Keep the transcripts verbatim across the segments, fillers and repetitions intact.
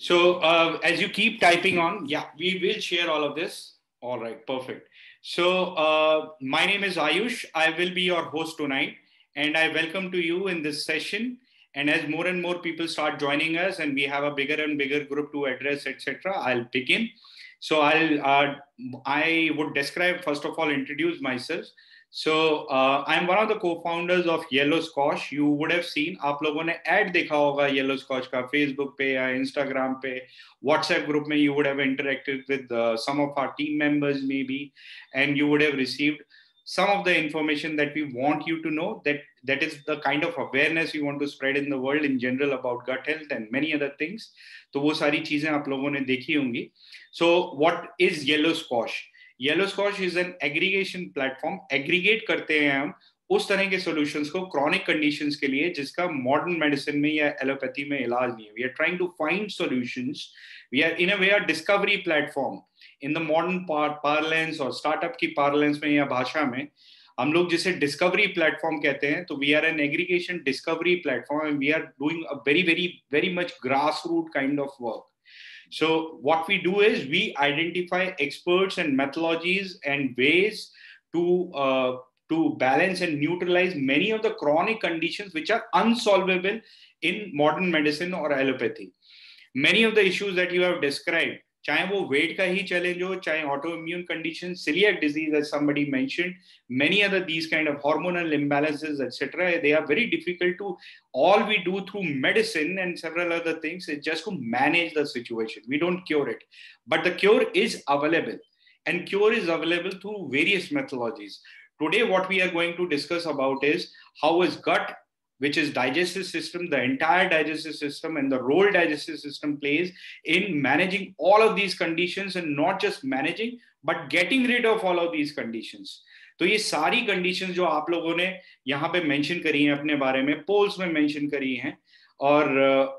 So uh, as you keep typing on, yeah, we will share all of this. All right, perfect. So uh, my name is Ayush. I will be your host tonight, and I welcome to you in this session. And as more and more people start joining us, and we have a bigger and bigger group to address, et cetera, I'll begin. So I'll uh, I would describe first of all, introduce myself. So uh, I'm one of the co-founders of Yellow Squash. You would have seen, आप लोगों ने ad देखा होगा Yellow Squash का Facebook पे या Instagram पे, WhatsApp group में you would have interacted with uh, some of our team members maybe, and you would have received some of the information that we want you to know, that that is the kind of awareness we want to spread in the world in general about gut health and many other things. तो वो सारी चीजें आप लोगों ने देखी होंगी. So what is Yellow Squash? Yellow Squash is an aggregation platform. Aggregate करते हैं हम उस तरह के सॉल्यूशंस को क्रॉनिक कंडीशंस के लिए जिसका मॉडर्न मेडिसिन में या एलोपैथी में इलाज नहीं है. We are trying to find solutions. We are in a way are discovery platform in the modern parlance और स्टार्टअप की पार्लेंस में या भाषा में हम लोग जिसे डिस्कवरी प्लेटफॉर्म कहते हैं. तो we are an aggregation discovery platform and we are doing a very very very much grass root kind of work. So what we do is we identify experts and methodologies and ways to uh, to balance and neutralize many of the chronic conditions which are unsolvable in modern medicine or allopathy. Many of the issues that you have described, चाहे वो weight का ही challenge हो, चाहे autoimmune condition, celiac disease as somebody mentioned, many other these kind of hormonal imbalances, et cetera. They are very difficult to. All we do through medicine and several other things is just to manage the situation. We don't cure it, but the cure is available, and cure is available through various methodologies. Today, what we are going to discuss about is how is gut, which is digestive system, the entire digestive system, and the role digestive system plays in managing all of these conditions, and not just managing, but getting rid of all of these conditions. तो ये सारी conditions जो आप लोगों ने यहाँ पे mention करी हैं अपने बारे में, पोल्स में मेंशन करी हैं, और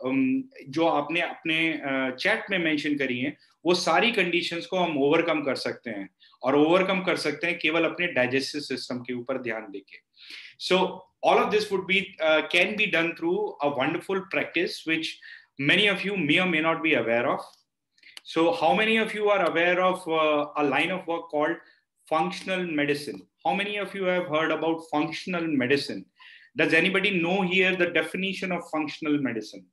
जो आपने अपने चैट में मेंशन करी हैं, वो सारी कंडीशंस को हम ओवरकम कर सकते हैं, और ओवरकम कर सकते हैं केवल अपने डाइजेस्टिव सिस्टम के ऊपर ध्यान देके. So all of this would be uh, can be done through a wonderful practice which many of you may or may not be aware of. So how many of you are aware of uh, a line of work called functional medicine? How many of you have heard about functional medicine? Does anybody know here the definition of functional medicine?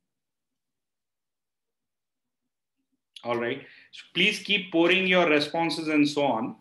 All right. So please keep pouring your responses and so on.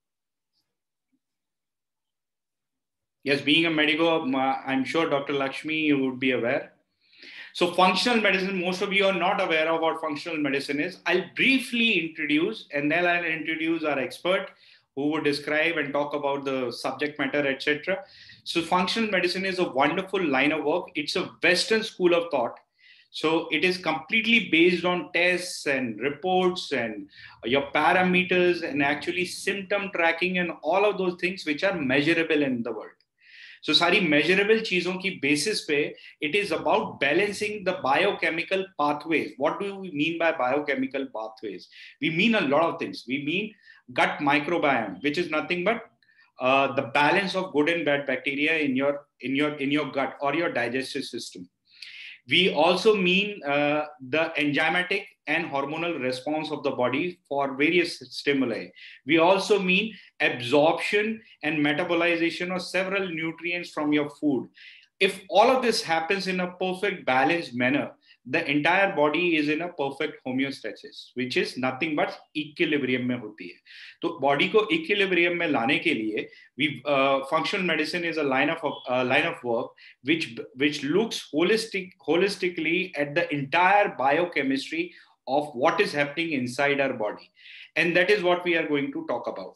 Yes, being a medico, I'm sure Doctor Lakshmi, you would be aware. So functional medicine, most of you are not aware of what functional medicine is. I'll briefly introduce, and then I'll introduce our expert who would describe and talk about the subject matter, et cetera. So functional medicine is a wonderful line of work. It's a Western school of thought. So it is completely based on tests and reports and your parameters and actually symptom tracking and all of those things which are measurable in the world. So सारी measurable चीजों की basis पे it is about balancing the biochemical pathways. What do we mean by biochemical pathways? We mean a lot of things. We mean gut microbiome, which is nothing but uh, the balance of good and bad bacteria in your in your in your gut or your digestive system. We also mean uh, the enzymatic and hormonal response of the body for various stimuli. We also mean absorption and metabolization of several nutrients from your food. If all of this happens in a perfect balanced manner, the entire body is in a perfect homeostasis, which is nothing but equilibrium में होती है. तो body को equilibrium में लाने के लिए, we uh, functional medicine is a line of uh, line of work which which looks holistic holistically at the entire biochemistry of what is happening inside our body, and that is what we are going to talk about.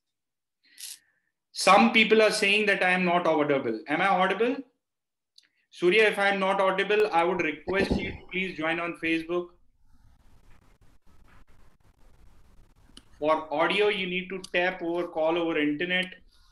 Some people are saying that I am not audible. Am I audible? Surya, if I am not audible, I would request you to please join on Facebook. For audio, you need to tap over call over internet.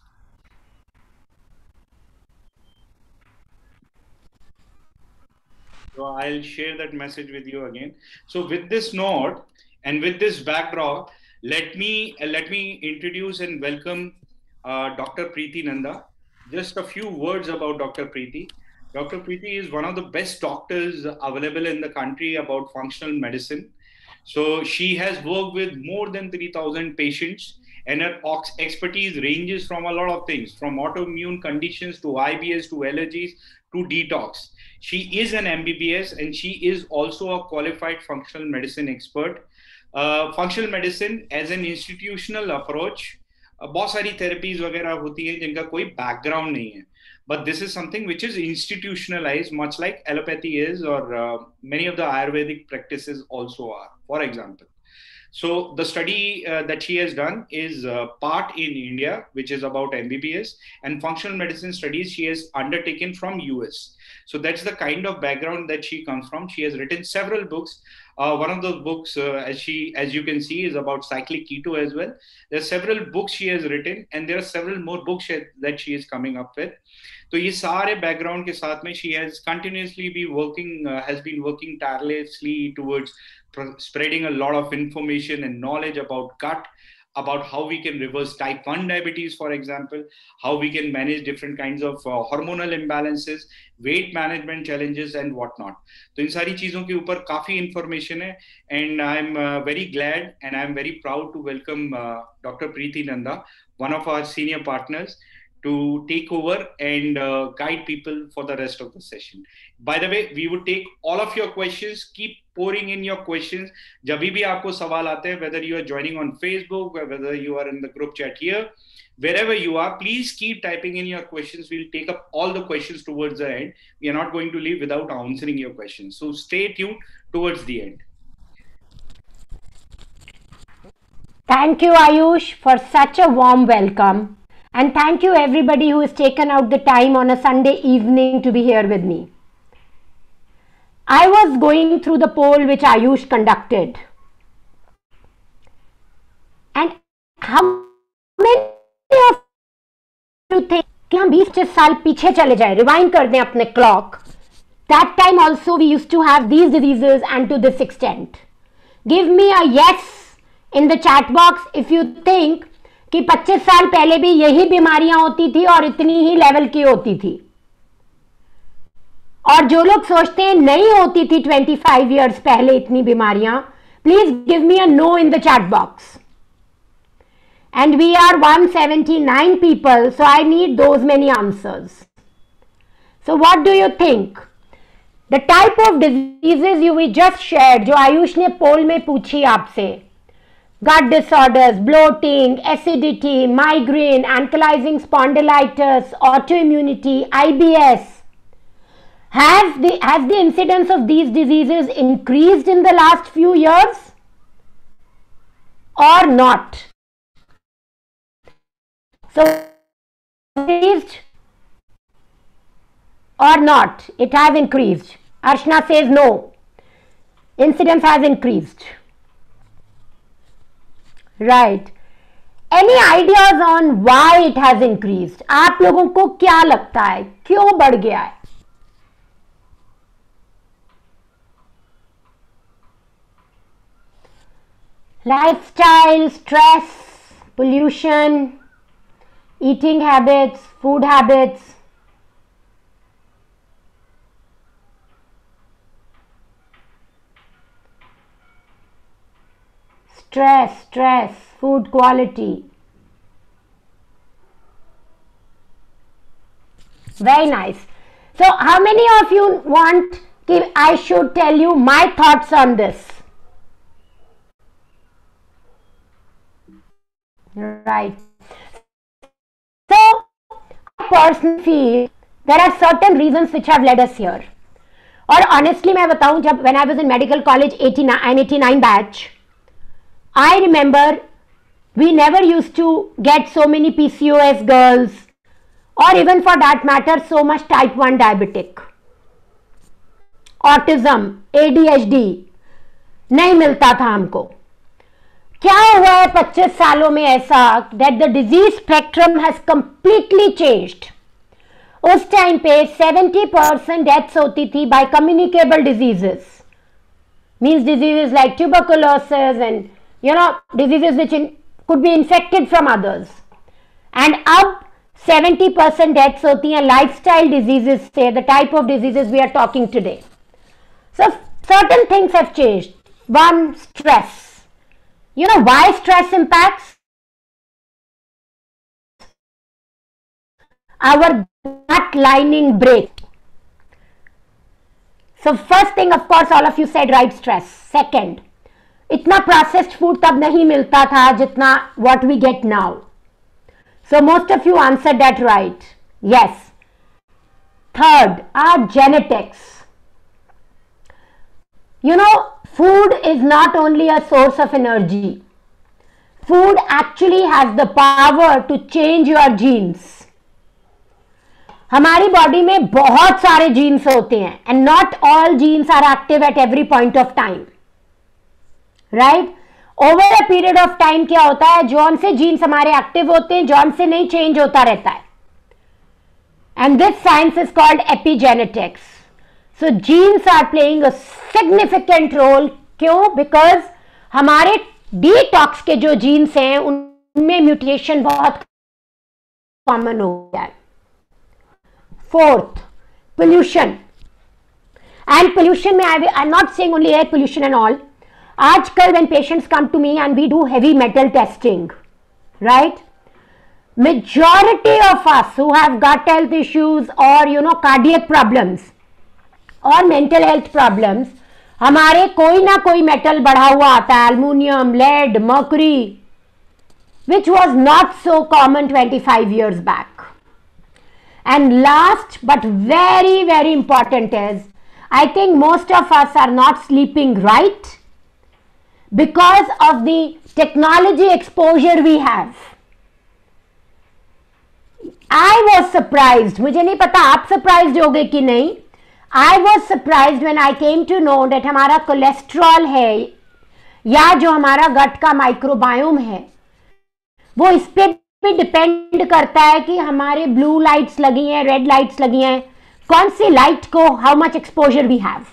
So I'll share that message with you again. So with this note and with this backdrop, let me uh, let me introduce and welcome uh, Doctor Preeti Nanda. Just a few words about Doctor Preeti. Doctor Preeti is one of the best doctors available in the country about functional medicine. So she has worked with more than three thousand patients, and her expertise ranges from a lot of things, from autoimmune conditions to I B S to allergies to detox. She is an M B B S and she is also a qualified functional medicine expert. Uh, functional medicine as an institutional approach, uh, बहुत सारी therapies वगैरह होती हैं जिनका कोई background नहीं है. But this is something which is institutionalized, much like allopathy is, or uh, many of the Ayurvedic practices also are, for example. So the study uh, that she has done is uh, part in India, which is about M B B S, and functional medicine studies she has undertaken from U S. So that's the kind of background that she comes from. She has written several books. Uh, one of those books, uh, as she, as you can see, is about cyclic keto as well. There are several books she has written, and there are several more books that she is coming up with. तो ये सारे background के साथ में she has continuously be working uh, has been working tirelessly towards spreading a lot of information and knowledge about gut, about how we can reverse type one diabetes, for example, how we can manage different kinds of uh, hormonal imbalances, weight management challenges and whatnot. तो इन सारी चीजों के ऊपर काफी information है, and I'm uh, very glad and I'm very proud to welcome uh, Doctor Preeti Nanda, one of our senior partners, to take over and uh, guide people for the rest of the session. By the way, we would take all of your questions. Keep pouring in your questions. जब भी आपको सवाल आते हैं, whether you are joining on Facebook, whether you are in the group chat here, wherever you are, please keep typing in your questions. We'll take up all the questions towards the end. We are not going to leave without answering your questions. So stay tuned towards the end. Thank you, Ayush, for such a warm welcome. And thank you everybody who has taken out the time on a Sunday evening to be here with me. I was going through the poll which Ayush conducted. And how many of you think कि हम बीस पच्चीस साल पीछे चले जाए, rewind कर दें अपने clock. That time also we used to have these diseases and to this extent. Give me a yes in the chat box if you think कि पच्चीस साल पहले भी यही बीमारियां होती थी और इतनी ही लेवल की होती थी. और जो लोग सोचते हैं नहीं होती थी पच्चीस इयर्स पहले इतनी बीमारियां, please give me a no in the chat box. And we are one seventy-nine people, so I need those many answers. So what do you think? The type of diseases you we just shared, जो आयुष ने पोल में पूछी आपसे, gut disorders, bloating, acidity, migraine, ankylosing spondylitis, autoimmunity, I B S. Has the, has the incidence of these diseases increased in the last few years or not? So, increased or not? It has increased. Arshna says no. Incidence has increased. Right. Any ideas on why it has increased? आप लोगों को क्या लगता है क्यों बढ़ गया है? Lifestyle, stress, pollution, eating habits, food habits. Stress, stress, food quality. Very nice. So, how many of you want that I should tell you my thoughts on this? Right. So, I personally feel there are certain reasons which have led us here. और honestly मैं बताऊं, जब when I was in medical college eighty-nine eighty-nine batch, I remember we never used to get so many P C O S girls, or even for that matter so much type one diabetic. Autism, A D H D नहीं मिलता था हमको. क्या हुआ है पच्चीस सालों में ऐसा that the disease spectrum has completely changed. उस टाइम पे seventy percent deaths होती थी by communicable diseases, means diseases like tuberculosis and you know diseases which in, could be infected from others. And अब seventy percent डेथ्स होती हैं lifestyle diseases से, the type of diseases we are talking today. So certain things have changed. One, stress. You know why stress impacts our gut lining break? So first thing, of course, all of you said right, stress. Second, इतना processed food तब नहीं मिलता था जितना what we get now. So most of you answered that right. Yes. Third, our genetics. You know, food is not only a source of energy. Food actually has the power to change your genes. हमारी body में बहुत सारे jeans होते हैं and not all genes are active at every point of time. Right? Over a period of time क्या होता है, जौन से जीन्स हमारे एक्टिव होते हैं, जौन से नहीं चेंज होता रहता है. And this science is called epigenetics. So genes are playing a significant role. क्यों? Because हमारे detox के जो genes हैं उनमें mutation बहुत common हो गया है. Fourth, pollution. And pollution में I I'm not saying only air pollution and all. आजकल when patients come to me and we do heavy metal testing, right? Majority of us who have gut health issues or you know cardiac problems और mental health problems, हमारे कोई ना कोई metal बढ़ा हुआ आता है, aluminium, lead, mercury, which was not so common twenty-five years back. And last but very very important is, I think most of us are not sleeping right because of the technology exposure we have. I was surprised, मुझे नहीं पता आप surprised हो गए कि नहीं. I was surprised when I came to know that हमारा cholesterol है या जो हमारा गट का माइक्रोबायोम है वो इस पे भी डिपेंड करता है कि हमारे ब्लू लाइट्स लगी हैं, रेड लाइट्स लगी हैं, कौन सी लाइट को how much exposure we have.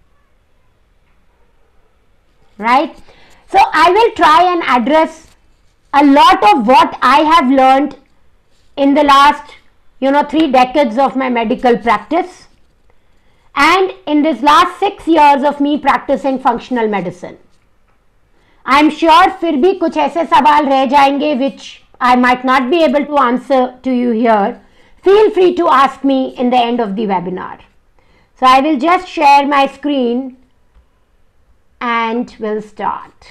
Right? So I will try and address a lot of what I have learned in the last you know three decades of my medical practice. And in this last six years of me practicing functional medicine, I'm sure फिर भी कुछ ऐसे सवाल रह जाएंगे which I might not be able to answer to you here. Feel free to ask me in the end of the webinar. So I will just share my screen and we'll start.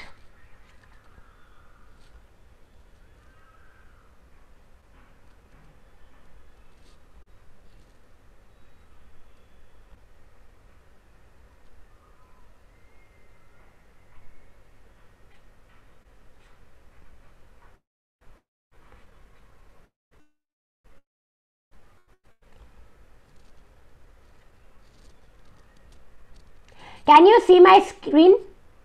Can you see my screen?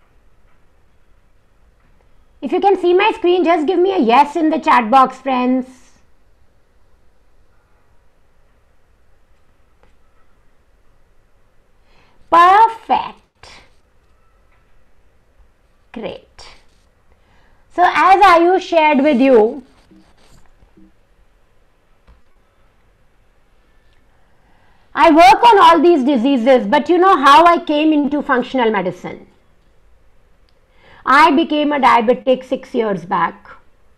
If you can see my screen, just give me a yes in the chat box, friends. Perfect. Great. So as Ayush shared with you, I work on all these diseases, but you know how I came into functional medicine. I became a diabetic six years back.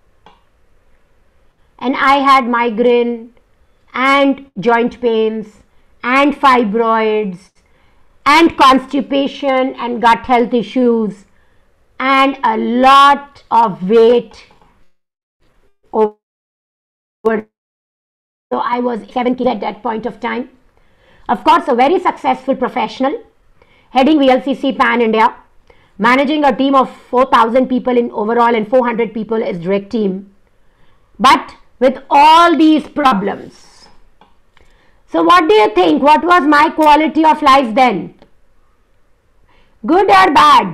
And I had migraine and joint pains and fibroids and constipation and gut health issues and a lot of weight over. So I was seven kilos at that point of time. Of course, a very successful professional, heading V L C C Pan India, managing a team of four thousand people in overall and four hundred people as direct team, but with all these problems. So what do you think? What was my quality of life then? Good or bad?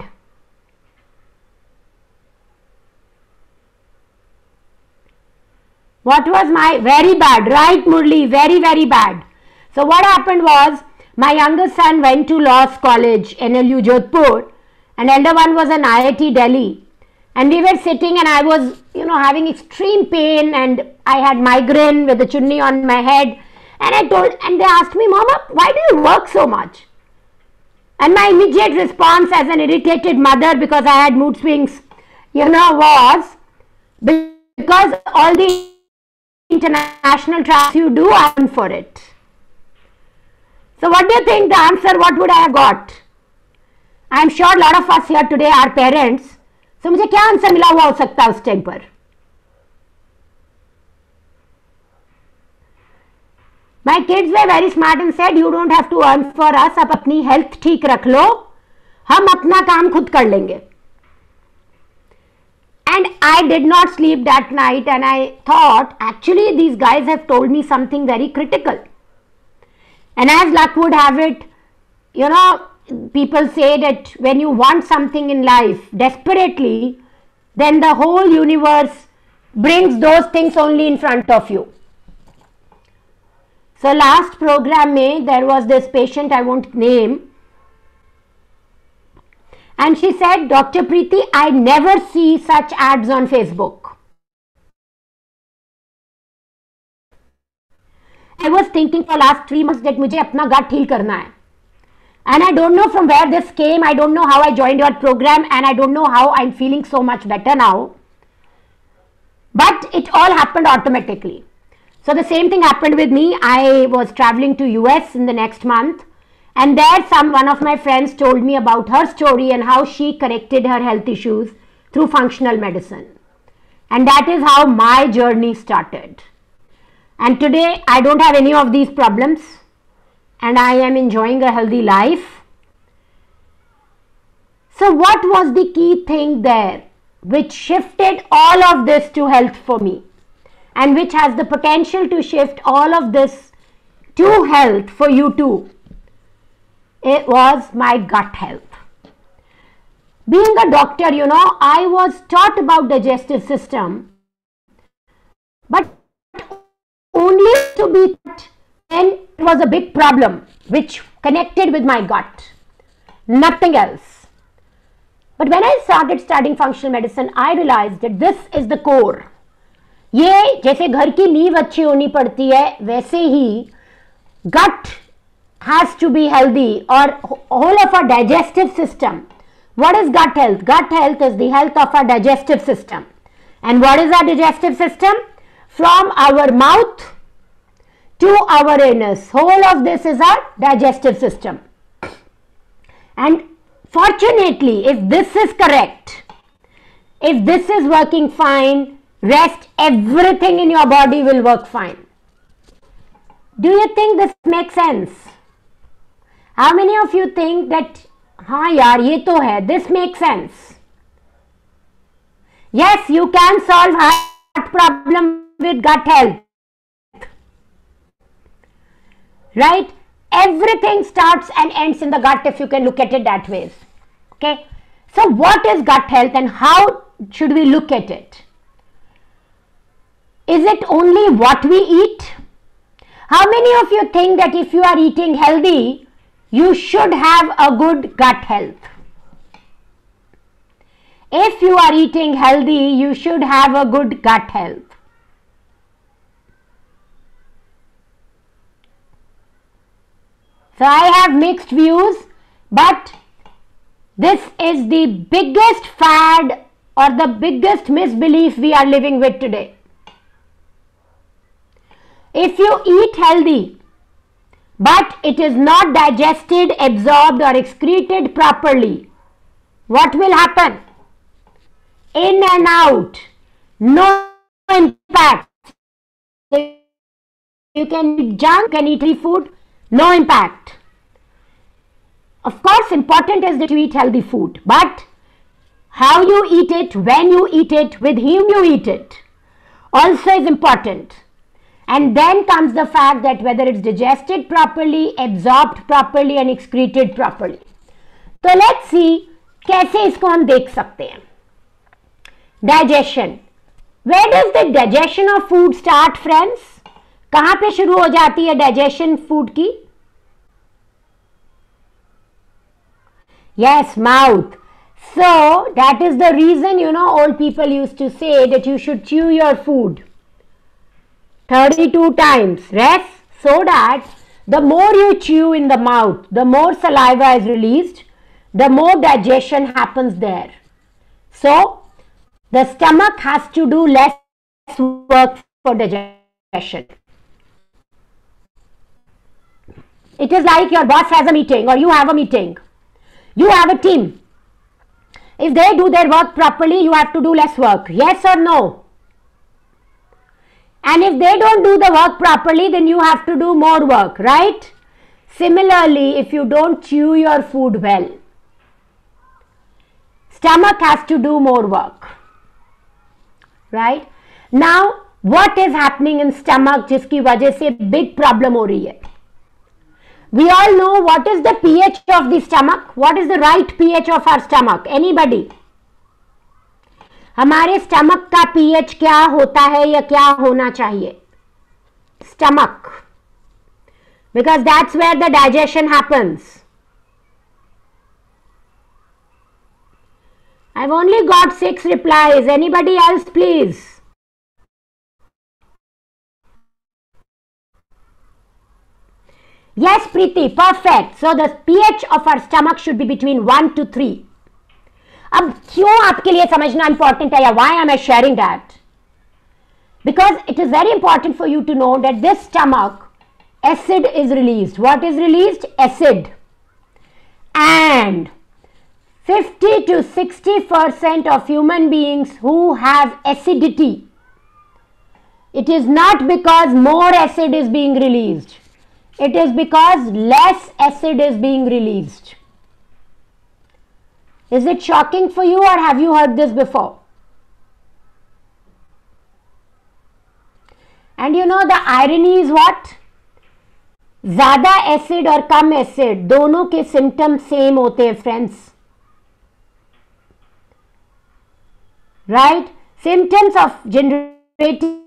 What was my, very bad, right Murli, very very bad. So what happened was, my younger son went to Law College, N L U Jodhpur, and elder one was in I I T Delhi. and we were sitting, and I was, you know, having extreme pain, and I had migraine with the chunni on my head, and I told, and they asked me, Mama, why do you work so much? And my immediate response as an irritated mother, because I had mood swings, you know, was, because all the international travels you do, I'm for it. So what do you think the answer, what would I have got? I'm sure a lot of us here today are parents. So मुझे क्या answer मिला हुआ हो सकता है उस time पर? My kids were very smart and said, you don't have to earn for us, आप अपनी health ठीक रख लो, हम अपना काम खुद कर लेंगे. And I did not sleep that night, and I thought, actually these guys have told me something very critical. And as luck would have it, you know, people say that when you want something in life desperately, then the whole universe brings those things only in front of you. So last program mein, there was this patient, I won't name, and she said, Doctor Preeti, I never see such ads on Facebook. I was thinking for last three months that मुझे अपना gut heal करना है. And I don't know from where this came, I don't know how I joined your program, and I don't know how I'm feeling so much better now. But it all happened automatically. So the same thing happened with me. I was traveling to U S in the next month, and there some one of my friends told me about her story and how she corrected her health issues through functional medicine. And that is how my journey started. And today I don't have any of these problems, and I am enjoying a healthy life. So what was the key thing there which shifted all of this to health for me, and which has the potential to shift all of this to health for you too? It was my gut health. Being a doctor, you know, I was taught about digestive system, but only to be taught when it was a big problem which connected with my gut, nothing else. But when I started studying functional medicine, I realized that this is the core. ये जैसे घर की नींव अच्छी होनी पड़ती है, वैसे ही gut has to be healthy, or whole of our digestive system. What is gut health? Gut health is the health of our digestive system. And what is our digestive system? From our mouth to our anus, whole of this is our digestive system. And fortunately, if this is correct, if this is working fine, rest, everything in your body will work fine. Do you think this makes sense? How many of you think that, हाँ यार ये तो है, this makes sense? Yes, you can solve heart problem with gut health. Right? Everything starts and ends in the gut if you can look at it that way. Okay? So what is gut health and how should we look at it? Is it only what we eat? How many of you think that if you are eating healthy, you should have a good gut health? If you are eating healthy, you should have a good gut health. So I have mixed views, but this is the biggest fad or the biggest misbelief we are living with today. If you eat healthy, but it is not digested, absorbed or excreted properly, what will happen? In and out, no impact. You can eat junk, you can eat free food, no impact. Of course, important is that you eat healthy food, but how you eat it, when you eat it, with whom you eat it, also is important. And then comes the fact that whether it's digested properly, absorbed properly and excreted properly. So let's see कैसे इसको हम देख सकते हैं. Digestion. Where does the digestion of food start, friends? कहाँ पे शुरू हो जाती है digestion food की? Yes, mouth. So that is the reason, you know, old people used to say that you should chew your food thirty-two times, rest, so that the more you chew in the mouth, the more saliva is released, the more digestion happens there. So the stomach has to do less work for digestion. It is like your boss has a meeting or you have a meeting. You have a team. If they do their work properly, you have to do less work. Yes or no? And if they don't do the work properly, then you have to do more work, right? Similarly, if you don't chew your food well, stomach has to do more work, right? Now, what is happening in stomach जिसकी वजह से big problem हो रही है? We all know what is the pH of the stomach. What is the right pH of our stomach? Anybody? हमारे stomach का pH क्या होता है या क्या होना चाहिए? Stomach. Because that's where the digestion happens. I've only got six replies. Anybody else, please? Yes, Preeti, perfect. So the pH of our stomach should be between one to three. अब क्यों आपके लिए समझना important है या why am I sharing that? Because it is very important for you to know that this stomach, acid is released. What is released? Acid. And fifty to sixty percent of human beings who have acidity, it is not because more acid is being released. It is because less acid is being released. Is it shocking for you or have you heard this before? And you know the irony is what? ज़्यादा acid और कम acid दोनों के symptoms same होते हैं friends. Right? Symptoms of generating,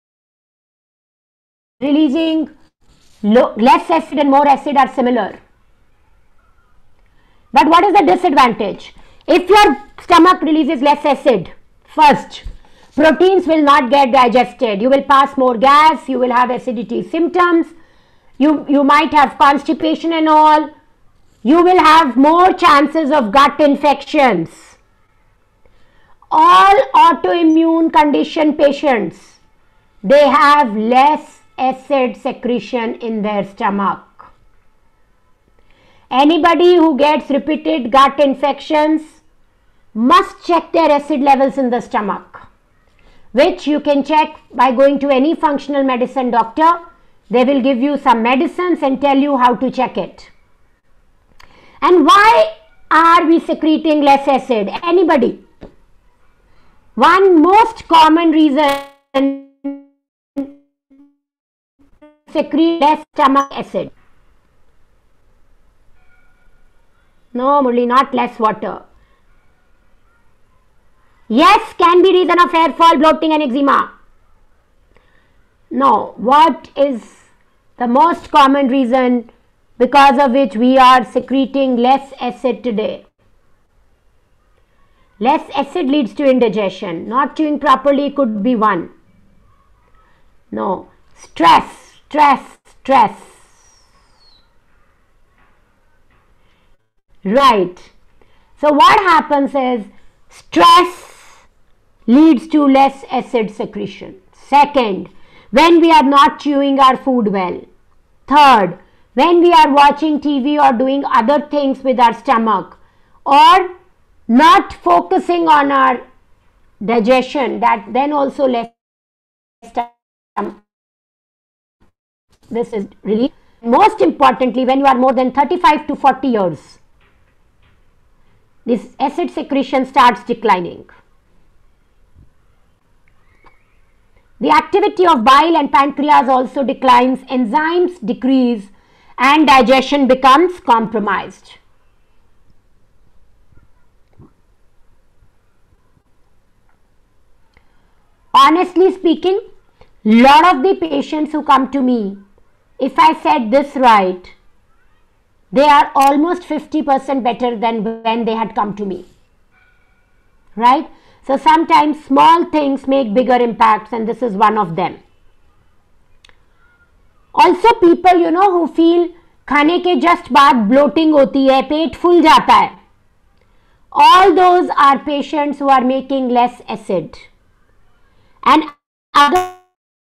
releasing less acid and more acid are similar. But what is the disadvantage? If your stomach releases less acid, first, proteins will not get digested. You will pass more gas, you will have acidity symptoms, you, you might have constipation and all, you will have more chances of gut infections. All autoimmune condition patients, they have less acid secretion in their stomach. Anybody who gets repeated gut infections must check their acid levels in the stomach, which you can check by going to any functional medicine doctor. They will give you some medicines and tell you how to check it. And why are we secreting less acid? Anybody? One most common reason secrete less stomach acid. No, Murli, not less water. Yes, can be reason of hair fall, bloating and eczema. No, what is the most common reason because of which we are secreting less acid today? Less acid leads to indigestion. Not chewing properly could be one. No, stress, stress, stress. Right. So what happens is stress leads to less acid secretion. Second, when we are not chewing our food well. Third, when we are watching T V or doing other things with our stomach or not focusing on our digestion, that then also less stomach. This is really most importantly when you are more than thirty-five to forty years. This acid secretion starts declining. The activity of bile and pancreas also declines, enzymes decrease and digestion becomes compromised. Honestly speaking, lot of the patients who come to me, if I said this right, they are almost fifty percent better than when they had come to me. right? So sometimes small things make bigger impacts, and this is one of them. Also people, you know, who feel खाने के just बाद bloating होती है, पेट फूल जाता है. All those are patients who are making less acid. And अगर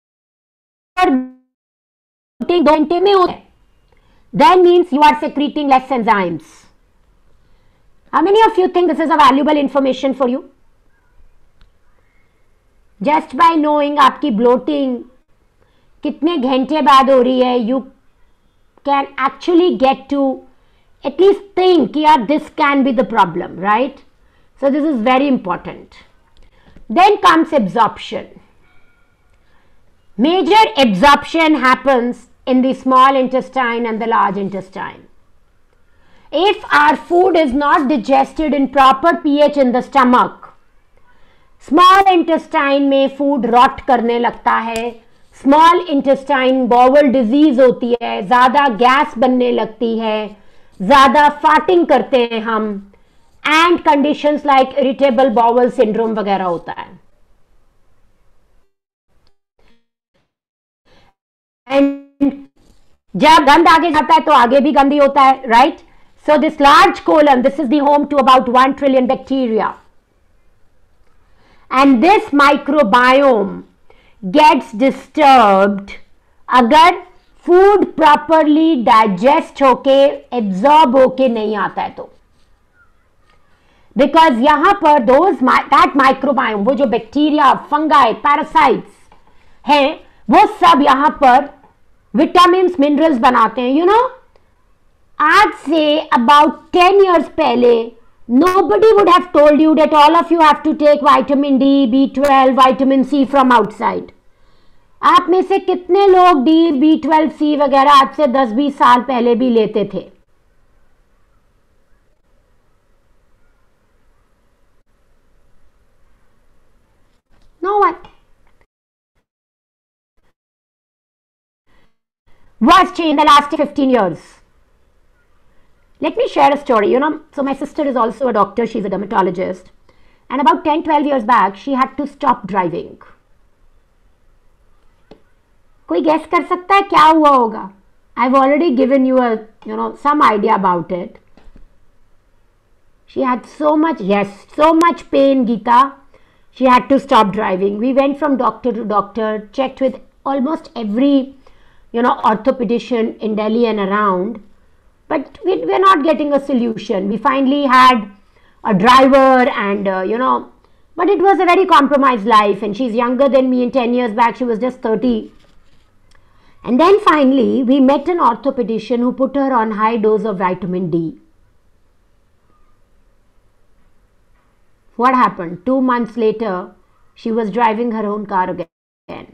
bloating दो घंटे में होता है, then means you are secreting less enzymes. How many of you think this is a valuable information for you? Just by knowing आपकी bloating कितने घंटे बाद हो रही है, you can actually get to at least think, yeah, this can be the problem, right? So this is very important. Then comes absorption. Major absorption happens in the small intestine and the large intestine. If our food is not digested in proper pH in the stomach, small intestine में food rot करने लगता है, small intestine bowel disease होती है, ज़्यादा gas बनने लगती है, ज़्यादा फार्टिंग करते हैं हम, and conditions like irritable bowel syndrome वगैरह होता है. And जब गंद आगे जाता है तो आगे भी गंदी होता है, right? So this large colon, this is the home to about one trillion bacteria. And this microbiome gets disturbed अगर फूड प्रॉपरली डाइजेस्ट होके एब्जॉर्ब होके नहीं आता है तो. बिकॉज यहां पर दोज दैट माइक्रोबायोम, वो जो बैक्टीरिया, फंगाई, पैरासाइट्स हैं, वो सब यहां पर विटामिन मिनरल्स बनाते हैं. यू नो, आज से अबाउट टेन ईयर्स पहले nobody would have told you that all of you have to take vitamin D, B twelve, vitamin C from outside. आप में से कितने लोग D, B twelve, C वगैरह आज से दस बीस साल पहले भी लेते थे? No one. Was changed in the last fifteen years. Let me share a story. You know, so my sister is also a doctor. She's a dermatologist. And about ten, twelve years back, she had to stop driving. कोई guess कर सकता है क्या हुआ होगा? I've already given you a, you know, some idea about it. She had so much, yes, so much pain, Geeta. She had to stop driving. We went from doctor to doctor, checked with almost every, you know, orthopedician in Delhi and around. But we were not getting a solution. We finally had a driver and, uh, you know, but it was a very compromised life, and she's younger than me, and ten years back she was just thirty. And then finally we met an orthopedician who put her on high dose of vitamin D. What happened? Two months later, she was driving her own car again.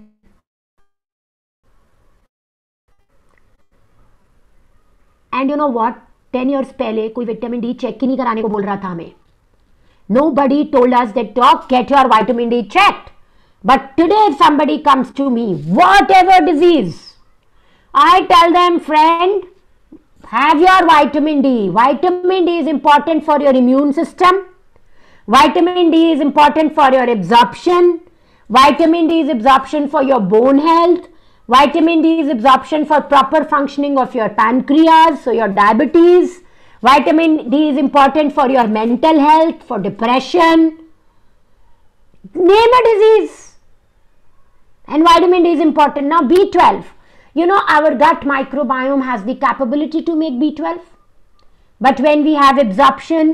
And you know what? ten years पहले कोई vitamin D check ही नहीं कराने को बोल रहा था हमें. Nobody told us that, doc, get your vitamin D checked. But today if somebody comes to me, whatever disease, I tell them, friend, have your vitamin D. Vitamin D is important for your immune system. Vitamin D is important for your absorption. Vitamin D is absorption for your bone health. Vitamin D is absorption for proper functioning of your pancreas, so your diabetes. Vitamin D is important for your mental health, for depression. Name a disease. And vitamin D is important. Now B twelve. You know, our gut microbiome has the capability to make B twelve. But when we have absorption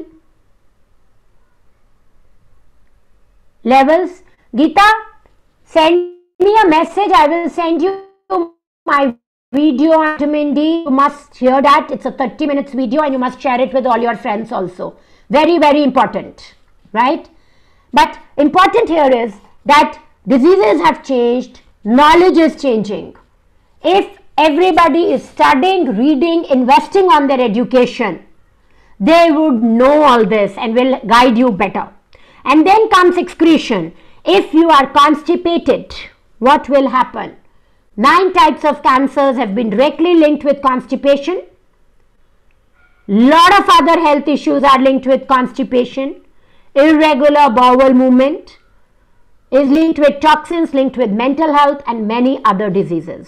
levels, Geeta, send me a message. I will send you my video on vitamin D. You must hear that. It's a thirty minutes video and you must share it with all your friends also. Very, very important, right? But important here is that diseases have changed, knowledge is changing. If everybody is studying, reading, investing on their education, they would know all this and will guide you better. And then comes excretion. If you are constipated, what will happen? Nine types of cancers have been directly linked with constipation. Lot of other health issues are linked with constipation. irregular bowel movement is linked with toxins, linked with mental health and many other diseases.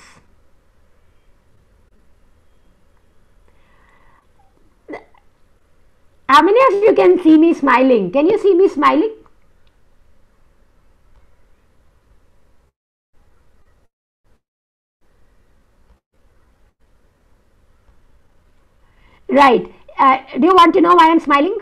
How many of you can see me smiling? Can you see me smiling? Right. Uh, do you want to know why I'm smiling?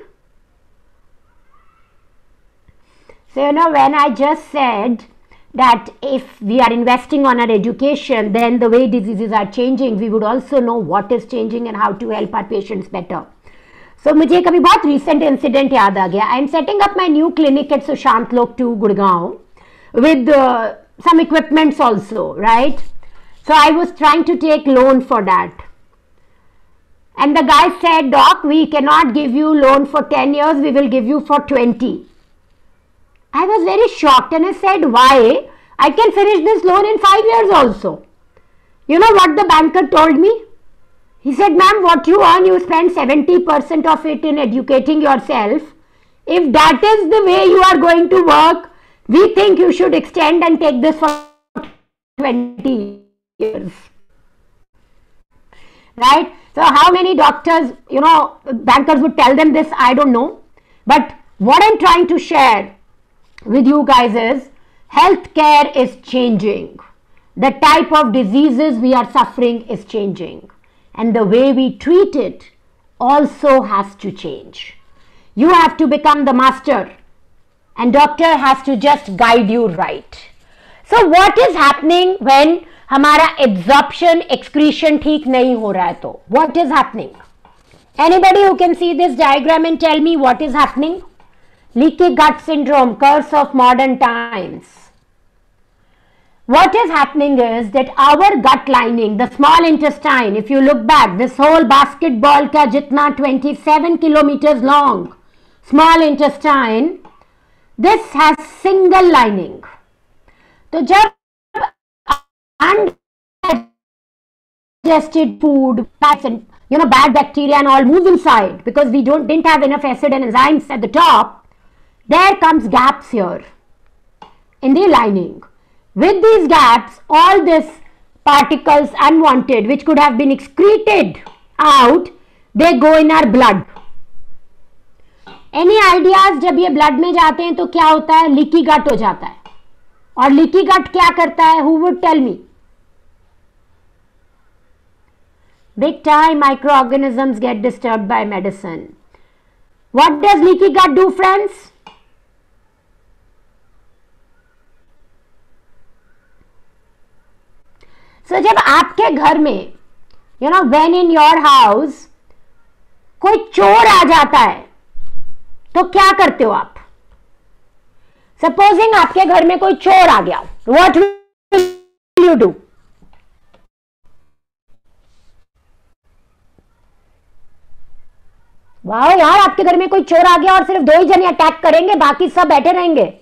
So, you know, when I just said that if we are investing on our education, then the way diseases are changing, we would also know what is changing and how to help our patients better. So, मुझे एक अभी बहुत recent incident याद आ गया. I am setting up my new clinic at Sushant Lok two, Gurgaon, with uh, some equipments also, right? So, I was trying to take loan for that. And the guy said, Doc, we cannot give you loan for ten years, we will give you for twenty. I was very shocked and I said, why? I can finish this loan in five years also. You know what the banker told me? He said, ma'am, what you earn, you spend seventy percent of it in educating yourself. If that is the way you are going to work, we think you should extend and take this for twenty years. Right? So how many doctors, you know, bankers would tell them this, I don't know. But what I'm trying to share with you guys is healthcare is changing. The type of diseases we are suffering is changing. And the way we treat it also has to change. You have to become the master and doctor has to just guide you right. So what is happening when हमारा absorption excretion ठीक नहीं हो रहा है तो what is happening? Anybody who can see this diagram and tell me what is happening? Leaky gut syndrome, curse of modern times. What is happening is that our gut lining, the small intestine, if you look back, this whole basketball ka jitna twenty-seven kilometers long, small intestine, this has single lining. So jab undigested food, fats and you know bad bacteria and all move inside because we don't didn't have enough acid and enzymes at the top, there comes gaps here in the lining. With these gaps, all these particles unwanted which could have been excreted out, they go in our blood. Any ideas? जब ये blood में जाते हैं तो क्या होता है? Leaky gut हो जाता है. और leaky gut क्या करता है? Who would tell me? Big time microorganisms get disturbed by medicine. What does leaky gut do, friends? So जब आपके घर में, you know, when in your house कोई चोर आ जाता है, तो क्या करते हो आप? Supposing आपके घर में कोई चोर आ गया, what will you do? वाह यार, आपके घर में कोई चोर आ गया और सिर्फ दो ही जने अटैक करेंगे, बाकी सब बैठे रहेंगे.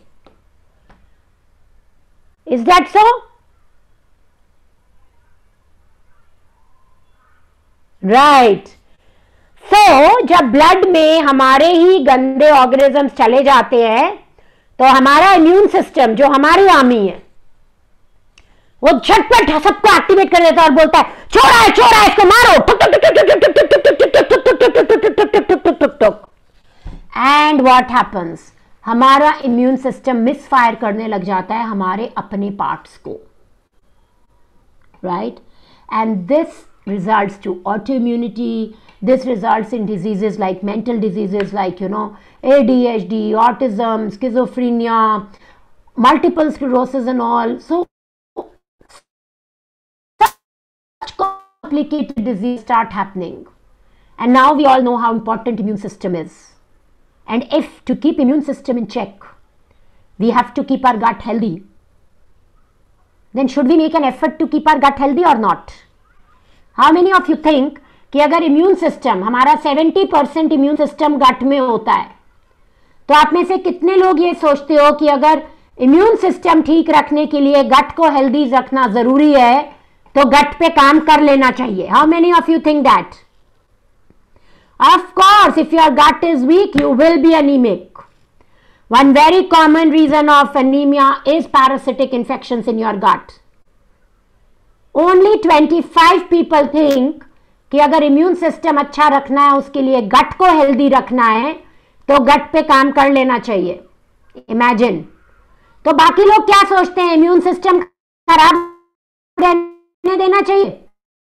Is that so? Right. So जब ब्लड में हमारे ही गंदे ऑर्गेनिजम्स चले जाते हैं तो हमारा इम्यून सिस्टम जो हमारी आर्मी है वो झटपट सबको एक्टिवेट कर देता है और बोलता है चोर है चोर है इसको मारो. And what happens? हमारा इम्यून सिस्टम मिसफायर करने लग जाता है हमारे अपने पार्ट्स को. Right. And this results to autoimmunity. This results in diseases like mental diseases like, you know, A D H D, autism, schizophrenia, multiple sclerosis and all. So such complicated diseases start happening. And now we all know how important immune system is. And if to keep immune system in check, we have to keep our gut healthy, then should we make an effort to keep our gut healthy or not? How many of you think कि अगर immune system हमारा seventy percent immune system gut में होता है, तो आप में से कितने लोग ये सोचते हो कि अगर इम्यून सिस्टम ठीक रखने के लिए गट को हेल्दी रखना जरूरी है तो गट पे काम कर लेना चाहिए? How many of you think that? Of course, if your gut is weak, you will be anemic. One very common reason of anemia is parasitic infections in your gut. Only twenty-five people think कि अगर immune system अच्छा रखना है, उसके लिए गट को healthy रखना है, तो गट पे काम कर लेना चाहिए. इमेजिन. तो बाकी लोग क्या सोचते हैं? इम्यून सिस्टम खराब रहने देना चाहिए.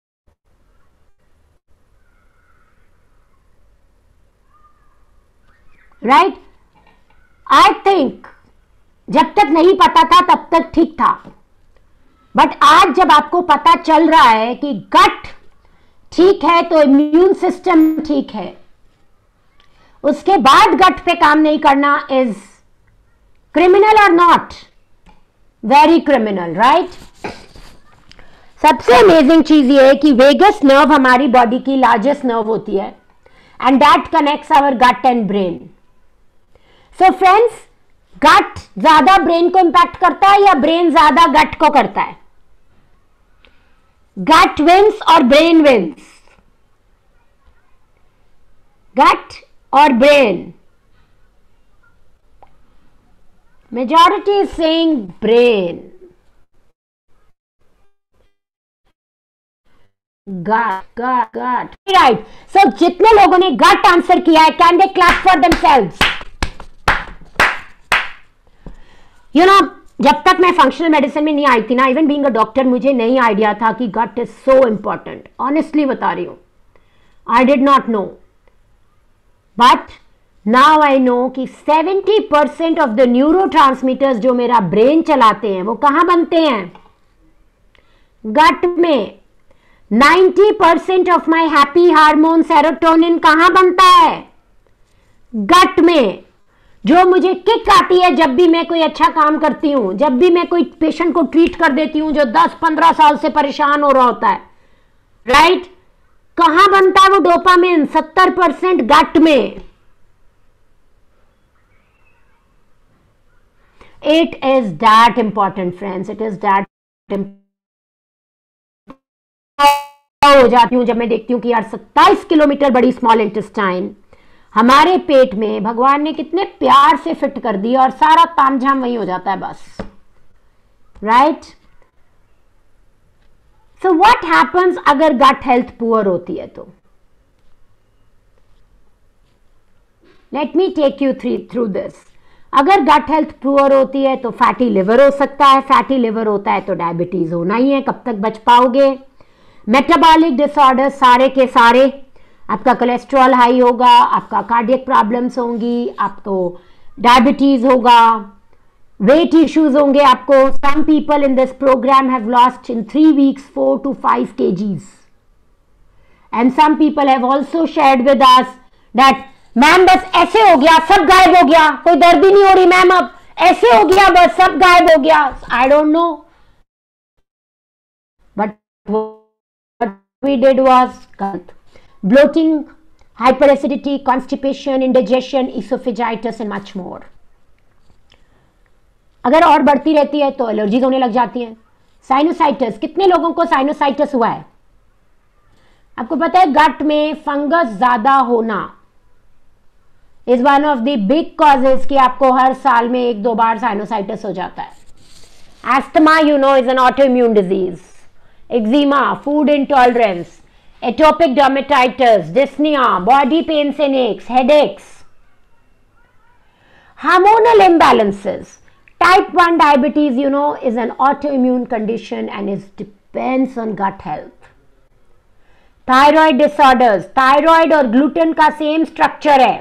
राइट? आई थिंक जब तक नहीं पता था तब तक ठीक था, बट आज जब आपको पता चल रहा है कि गट ठीक है तो इम्यून सिस्टम ठीक है, उसके बाद गट पे काम नहीं करना इज क्रिमिनल और नॉट? Very criminal, right? सबसे अमेजिंग चीज ये है कि वेगस नर्व हमारी बॉडी की लार्जेस्ट नर्व होती है, and that connects our gut and brain. So friends, gut ज्यादा ब्रेन को इंपैक्ट करता है या ब्रेन ज्यादा गट को करता है? गट विंस और ब्रेन विंस? गट और brain? Majority is saying brain. Gut gut gut right. So जितने लोगों ने गट आंसर किया है, can they clap for themselves? You know, जब तक मैं फंक्शनल मेडिसिन में नहीं आई थी ना, इवन बीइंग अ डॉक्टर, मुझे नहीं आइडिया था कि gut is so important. Honestly बता रही हूं, I did not know, but now I know कि seventy percent of the neurotransmitters जो मेरा ब्रेन चलाते हैं वो कहां बनते हैं? गट में. Ninety percent of my happy hormone serotonin कहां बनता है? गट में. जो मुझे किक आती है जब भी मैं कोई अच्छा काम करती हूं, जब भी मैं कोई पेशेंट को ट्रीट कर देती हूं जो दस पंद्रह साल से परेशान हो रहा होता है, राइट? कहां बनता है वो डोपामिन? सत्तर परसेंट गट में. It is that important friends, it is that. हो जाती हूं जब मैं देखती हूं कि यार सत्ताईस किलोमीटर बड़ी स्मॉल इंटेस्टाइन हमारे पेट में भगवान ने कितने प्यार से फिट कर दिया, और सारा तामझाम वही हो जाता है बस. राइट? सो व्हाट हैपन्स अगर गट हेल्थ पुअर होती है? तो let me take you through this. अगर गट हेल्थ पुअर होती है तो फैटी लिवर हो सकता है. फैटी लिवर होता है तो डायबिटीज होना ही है. कब तक बच पाओगे? मेटाबॉलिक डिसऑर्डर सारे के सारे. आपका कोलेस्ट्रॉल हाई होगा, आपका कार्डियक प्रॉब्लम्स होंगी, आपको डायबिटीज होगा, वेट इश्यूज होंगे आपको. Some people in this program have lost in three weeks four to five kgs, and some people have also shared with us that ma'am बस ऐसे हो गया, सब गायब हो गया, कोई दर्द ही नहीं हो रही मैम, अब ऐसे हो गया, बस सब गायब हो गया. I don't know, but what we did was bloating, hyperacidity, constipation, indigestion, esophagitis and much more. अगर और बढ़ती रहती है तो एलर्जीज होने लग जाती हैं. साइनोसाइटिस, कितने लोगों को साइनोसाइटिस हुआ है? आपको पता है गट में फंगस ज्यादा होना is one of the big causes कि आपको हर साल में एक दो बार साइनोसाइटिस हो जाता है. Asthma, you know, is an auto immune disease. eczema, food intolerance, atopic dermatitis, dyspnea, body pains and aches, headaches, hormonal imbalances. Type one diabetes, you know, is an autoimmune condition and it depends on gut health. Thyroid disorders, thyroid और gluten का same structure है,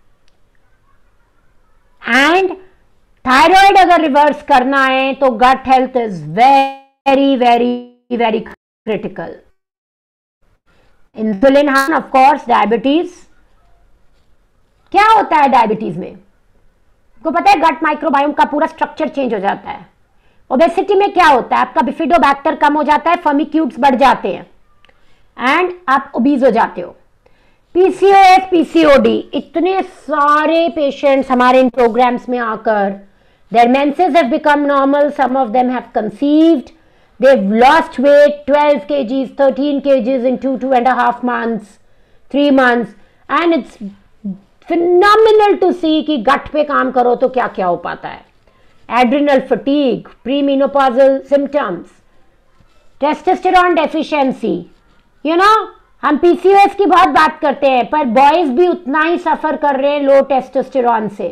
and thyroid अगर reverse करना है तो gut health is very very very critical. Insulin, of course, diabetes. क्या होता है डायबिटीज में? आपको पता है गट माइक्रोबायोम का पूरा स्ट्रक्चर चेंज हो जाता है. ओबेसिटी में क्या होता है? आपका बिफिडोबैक्टर कम हो जाता है, फर्मिक्यूट्स बढ़ जाते हैं, एंड आप ओबीज हो जाते हो. पीसीओएस, पीसीओडी, इतने सारे पेशेंट्स हमारे इन प्रोग्राम्स में आकर their menses have become normal, some of them have conceived, they've lost weight twelve kgs, thirteen kgs in two, two and a half months, three months, and it's phenomenal to see कि gut पे काम करो तो क्या क्या हो पाता है. Adrenal fatigue, premenopausal symptoms, testosterone deficiency. You know हम पीसीओएस की बहुत बात करते हैं पर बॉयज भी उतना ही सफर कर रहे हैं लो टेस्टोस्टेरोन से.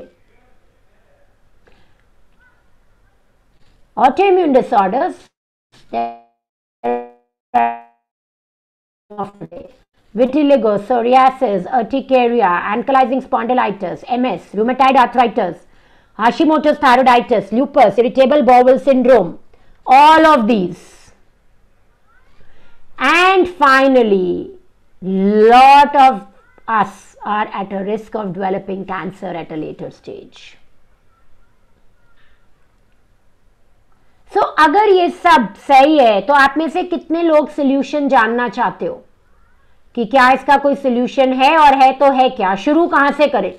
Autoimmune disorders, vitiligo, psoriasis, urticaria, ankylosing spondylitis, M S, rheumatoid arthritis, Hashimoto's thyroiditis, lupus, irritable bowel syndrome, all of these. And finally, lot of us are at a risk of developing cancer at a later stage. So, अगर ये सब सही है तो आप में से कितने लोग सोल्यूशन जानना चाहते हो कि क्या इसका कोई सोल्यूशन है, और है तो है क्या, शुरू कहां से करें?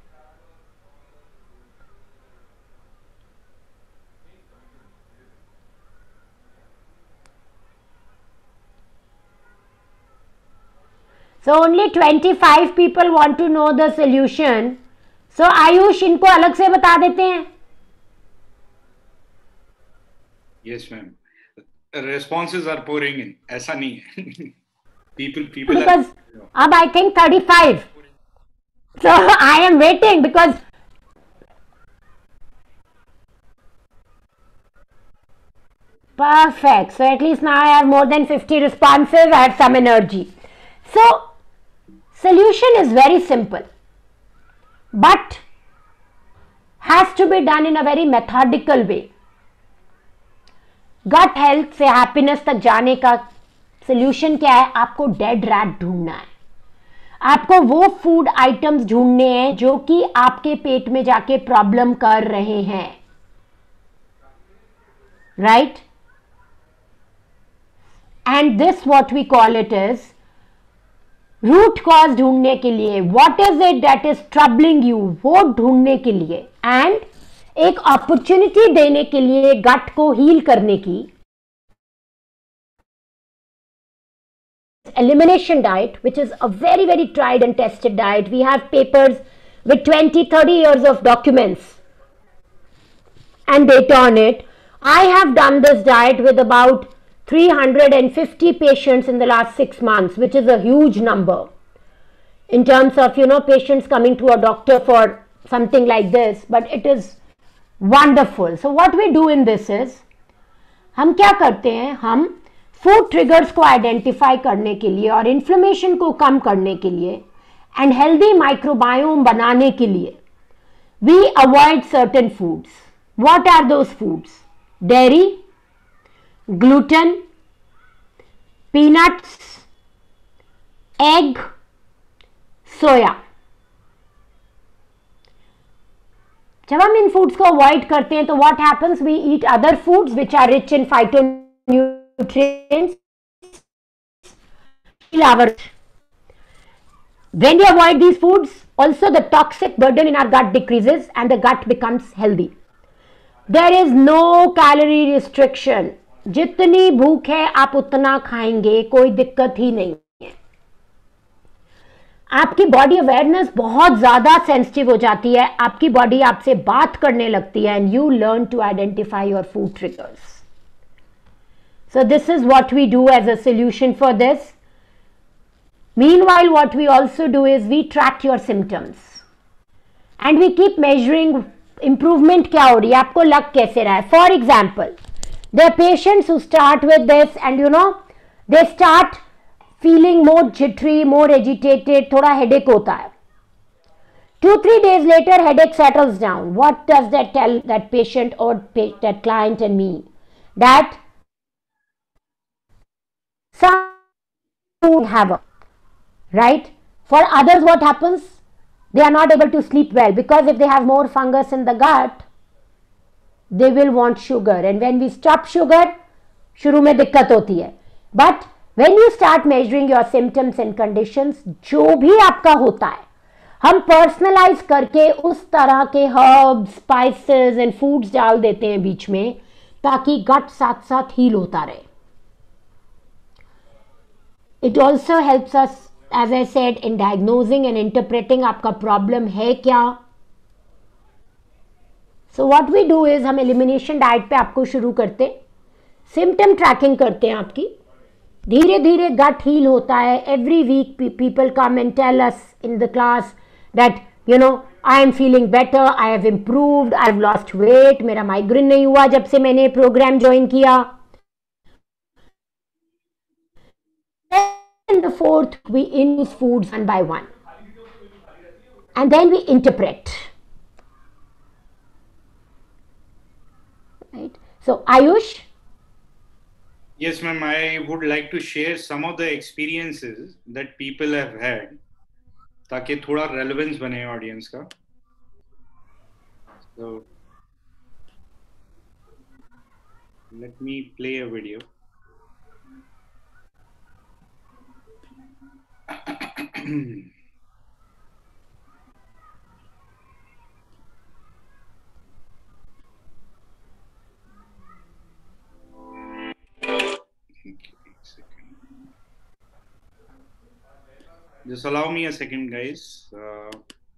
So only twenty-five people want to know the solution. So Ayush इनको अलग से बता देते हैं. Yes, ma'am. Responses are pouring in. ऐसा नहीं है. People, people. Because are, अब I think thirty-five. So I am waiting because perfect. So at least now I have more than fifty responses. I have some energy. So solution is very simple, but has to be done in a very methodical way. Gut health से happiness तक जाने का solution क्या है? आपको dead rat ढूंढना है. आपको वो फूड आइटम्स ढूंढने हैं जो कि आपके पेट में जाके प्रॉब्लम कर रहे हैं, right? And this what we call it is root cause ढूंढने के लिए. What is it that is troubling you, वो ढूंढने के लिए, एंड एक अपॉर्चुनिटी देने के लिए गट को हील करने की. Elimination diet, which is a very very tried and tested diet. We have papers with twenty thirty years of documents and data on it. I have done this diet with about three hundred fifty patients in the last six months, which is a huge number in terms of, you know, patients coming to a doctor for something like this, but it is wonderful. So what we do in this is, हम क्या करते हैं, हम food triggers को identify करने के लिए और इन्फ्लेमेशन को कम करने के लिए एंड हेल्दी माइक्रोबायोम बनाने के लिए we avoid certain foods. What are those foods? Dairy, gluten, peanuts, egg, soya. जब हम इन फूड्स को अवॉइड करते हैं तो what happens? We eat other foods which are rich in phytonutrients. When we avoid these foods, also the toxic burden in our gut decreases and the gut becomes healthy. There is no calorie restriction. जितनी भूख है आप उतना खाएंगे, कोई दिक्कत ही नहीं है. आपकी बॉडी अवेयरनेस बहुत ज्यादा सेंसिटिव हो जाती है, आपकी बॉडी आपसे बात करने लगती है and you learn to identify your food triggers. So this is what we do as a solution for this. Meanwhile, what we also do is we track your symptoms and we keep measuring improvement क्या हो रही है, आपको लग कैसे रहा है. For example, there are patients who start with this and you know they start feeling more jittery, more agitated, थोड़ा headache होता है. Two three days later headache settles down. What does that tell that patient or that client and me? That some food have a right. For others what happens? They are not able to sleep well because if they have more fungus in the gut, they will want sugar, and when we stop sugar, शुरू में दिक्कत होती है. But when you start measuring your symptoms and conditions, जो भी आपका होता है हम पर्सनलाइज करके उस तरह के हर्ब्स, स्पाइसेस एंड फूड्स डाल देते हैं बीच में ताकि गट साथ साथ हील होता रहे. It also helps us as I said, in diagnosing and interpreting आपका problem है क्या. So what we do is हम elimination diet पे आपको शुरू करते, symptom tracking करते हैं आपकी, धीरे धीरे gut heal होता है. Every week people come and tell us in the class that you know I am feeling better, I have improved, I have lost weight, मेरा migraine नहीं हुआ जब से मैंने program join किया. In the fourth, we introduce foods one by one, and then we interpret. Right. So, Ayush. Yes, ma'am. I would like to share some of the experiences that people have had, ताकि थोड़ा relevance बने audience का. So, let me play a video. Just allow me a second, guys. Uh,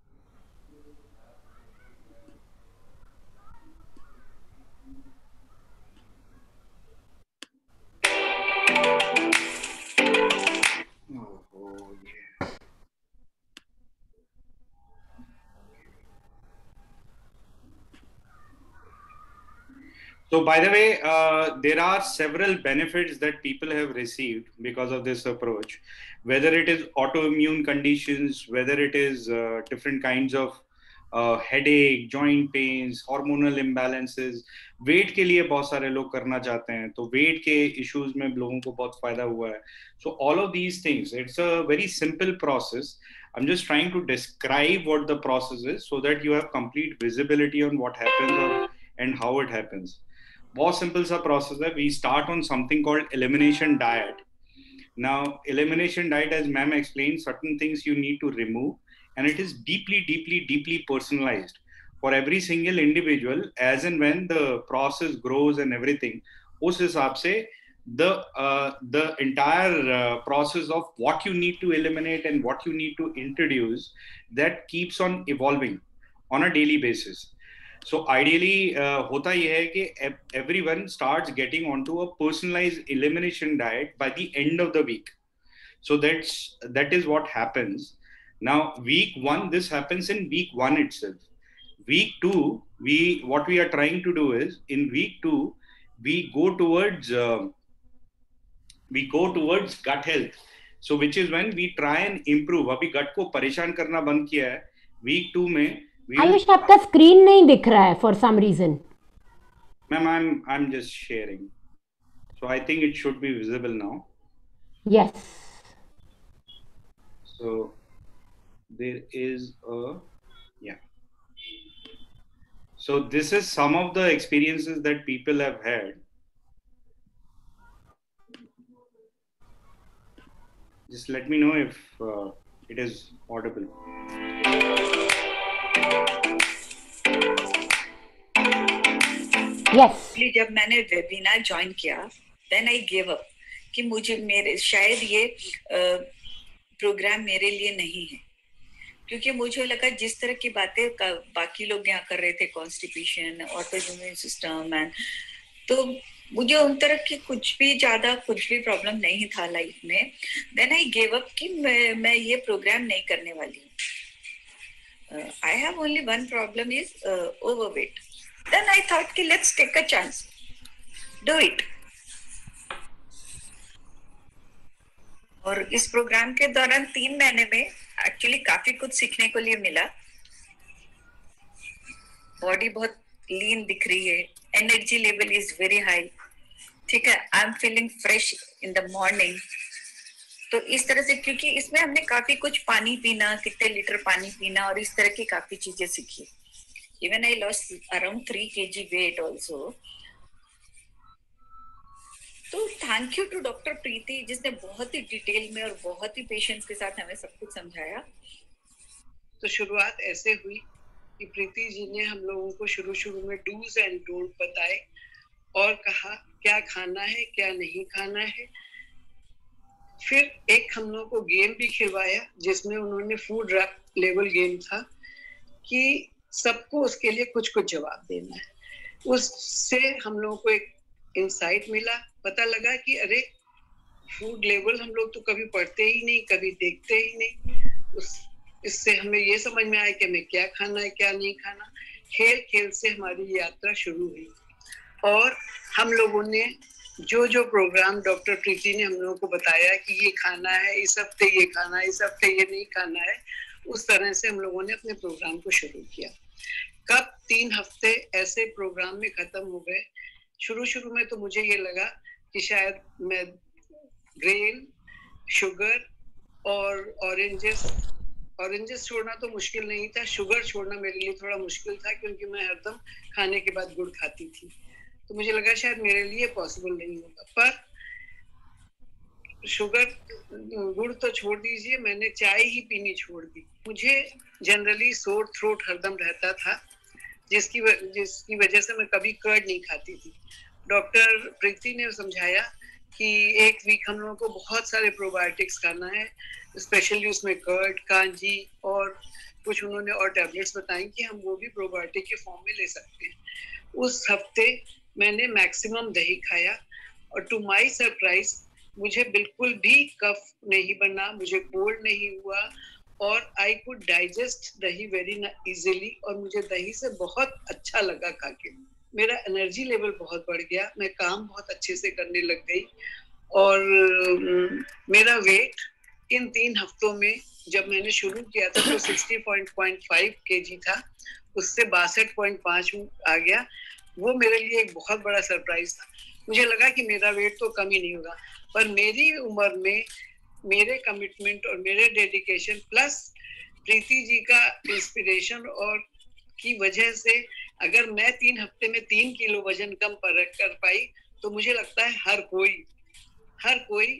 oh, oh, yeah. So, by the way, uh, there are several benefits that people have received because of this approach, whether it is autoimmune conditions, whether it is uh, different kinds of uh, headache, joint pains, hormonal imbalances. Weight के लिए बहुत सारे लोग करना चाहते हैं, तो weight के issues में लोगों को बहुत फायदा हुआ है. So all of these things, it's a very simple process. I'm just trying to describe what the process is so that you have complete visibility on what happens or, and how it happens. बहुत simple सा process है. We start on something called elimination diet. Now, elimination diet, as ma'am explained, certain things you need to remove, and it is deeply, deeply, deeply personalized for every single individual, as and when the process grows and everything. उस हिसाब से the uh, the entire uh, process of what you need to eliminate and what you need to introduce, that keeps on evolving on a daily basis. So ideally, uh, होता यह है कि everyone starts getting onto a personalized elimination diet by the end of the week. So that's that is what happens. Now, week one, this happens in week one itself. Week two, we what we are trying to do is in week two we go towards uh, we go towards gut health. So which is when we try and improve. अभी gut को परेशान करना बंद किया है. Week two में आयुष आपका screen नहीं दिख रहा है for some reason. Ma'am, I'm I'm just sharing. So I think it should be visible now. Yes. So there is a yeah. So this is some of the experiences that people have had. Just let me know if uh, it is audible. Yes. जब मैंने webinar join किया, then I gave up कि मुझे मेरे शायद ये programme मेरे लिए नहीं है, क्योंकि मुझे लगा जिस तरह की बातें बाकी लोग यहाँ कर रहे थे, कॉन्स्टिपेशन, ऑटोइम्यून सिस्टम, एंड तो मुझे उन तरह की कुछ भी ज्यादा कुछ भी प्रॉब्लम नहीं था लाइफ में. देन आई गिव अप कि मैं मैं ये प्रोग्राम नहीं करने वाली हूँ. I have only one problem is overweight. Then I thought कि let's take a chance, do it. और इस प्रोग्राम के दौरान तीन महीने में एक्चुअली काफी कुछ सीखने को लिए मिला. बॉडी बहुत लीन दिख रही है, energy level is very high. ठीक है, I am feeling fresh in the morning. तो इस तरह से, क्योंकि इसमें हमने काफी कुछ पानी पीना, कितने लीटर पानी पीना और इस तरह की काफी चीजें सीखी. Even I lost around three kg weight also. तो thank you to doctor Preeti, जिसने बहुत ही डिटेल में और बहुत ही पेशेंस के साथ हमें सब कुछ समझाया. तो शुरुआत ऐसे हुई कि प्रीति जी ने हम लोगों को शुरू शुरू में डूज एंड डोंट बताए और कहा क्या खाना है क्या नहीं खाना है. फिर एक हम लोग को गेम भी खिलवाया जिसमें उन्होंने फूड लेवल गेम था कि सबको उसके लिए कुछ कुछ जवाब देना है। उससे हम लोगों को एक इंसाइट मिला, पता लगा कि अरे फूड लेवल हम लोग तो कभी पढ़ते ही नहीं, कभी देखते ही नहीं। उस इससे हमें ये समझ में आया कि हमें क्या खाना है क्या नहीं खाना। खेल खेल से हमारी यात्रा शुरू हुई और हम लोगों ने जो जो प्रोग्राम डॉक्टर प्रीति ने हम लोगों को बताया कि ये खाना है, इस हफ्ते ये खाना है, इस हफ्ते ये नहीं खाना है, उस तरह से हम लोगों ने अपने प्रोग्राम को शुरू किया। कब तीन हफ्ते ऐसे प्रोग्राम में खत्म हो गए। शुरू शुरू में तो मुझे ये लगा कि शायद मैं ग्रेन, शुगर और ऑरेंजेस ऑरेंजेस छोड़ना तो मुश्किल नहीं था, शुगर छोड़ना मेरे लिए थोड़ा मुश्किल था क्योंकि मैं हरदम खाने के बाद गुड़ खाती थी। तो मुझे लगा शायद मेरे लिए पॉसिबल नहीं होगा। पर शुगर, गुड़ तो छोड़ दीजिए, मैंने चाय ही पीनी छोड़ दी। मुझे जनरली सोर थ्रोट हरदम रहता था जिसकी व, जिसकी वजह से मैं कभी कर्ड नहीं खाती थी। डॉक्टर प्रीति ने समझाया कि एक वीक हम लोगों को बहुत सारे प्रोबायोटिक्स खाना है, स्पेशली उसमें कर्ड, कांजी और कुछ उन्होंने और टैबलेट्स बताई कि हम वो भी प्रोबायोटिक के फॉर्म में ले सकते हैं। उस हफ्ते मैंने मैक्सिमम दही खाया और टू माय सरप्राइज मुझे बिल्कुल भी कफ नहीं बना, मुझे कोल्ड नहीं हुआ और I could digest dahi very easily और मुझे दही से बहुत अच्छा लगा खा के। मेरा एनर्जी लेवल बहुत बढ़ गया, मैं काम बहुत अच्छे से करने लग गई और मेरा वेट इन तीन हफ्तों में, जब मैंने शुरू किया था तो साठ पॉइंट पाँच केजी था, उससे बासठ पॉइंट पाँच आ गया। वो मेरे लिए एक बहुत बड़ा सरप्राइज था। मुझे लगा कि मेरा वेट तो कम ही नहीं होगा, पर मेरी उम्र में मेरे कमिटमेंट और मेरे डेडिकेशन प्लस प्रीति जी का इंस्पिरेशन और की वजह से अगर मैं तीन हफ्ते में तीन किलो वजन कम पर कर पाई तो मुझे लगता है हर कोई हर कोई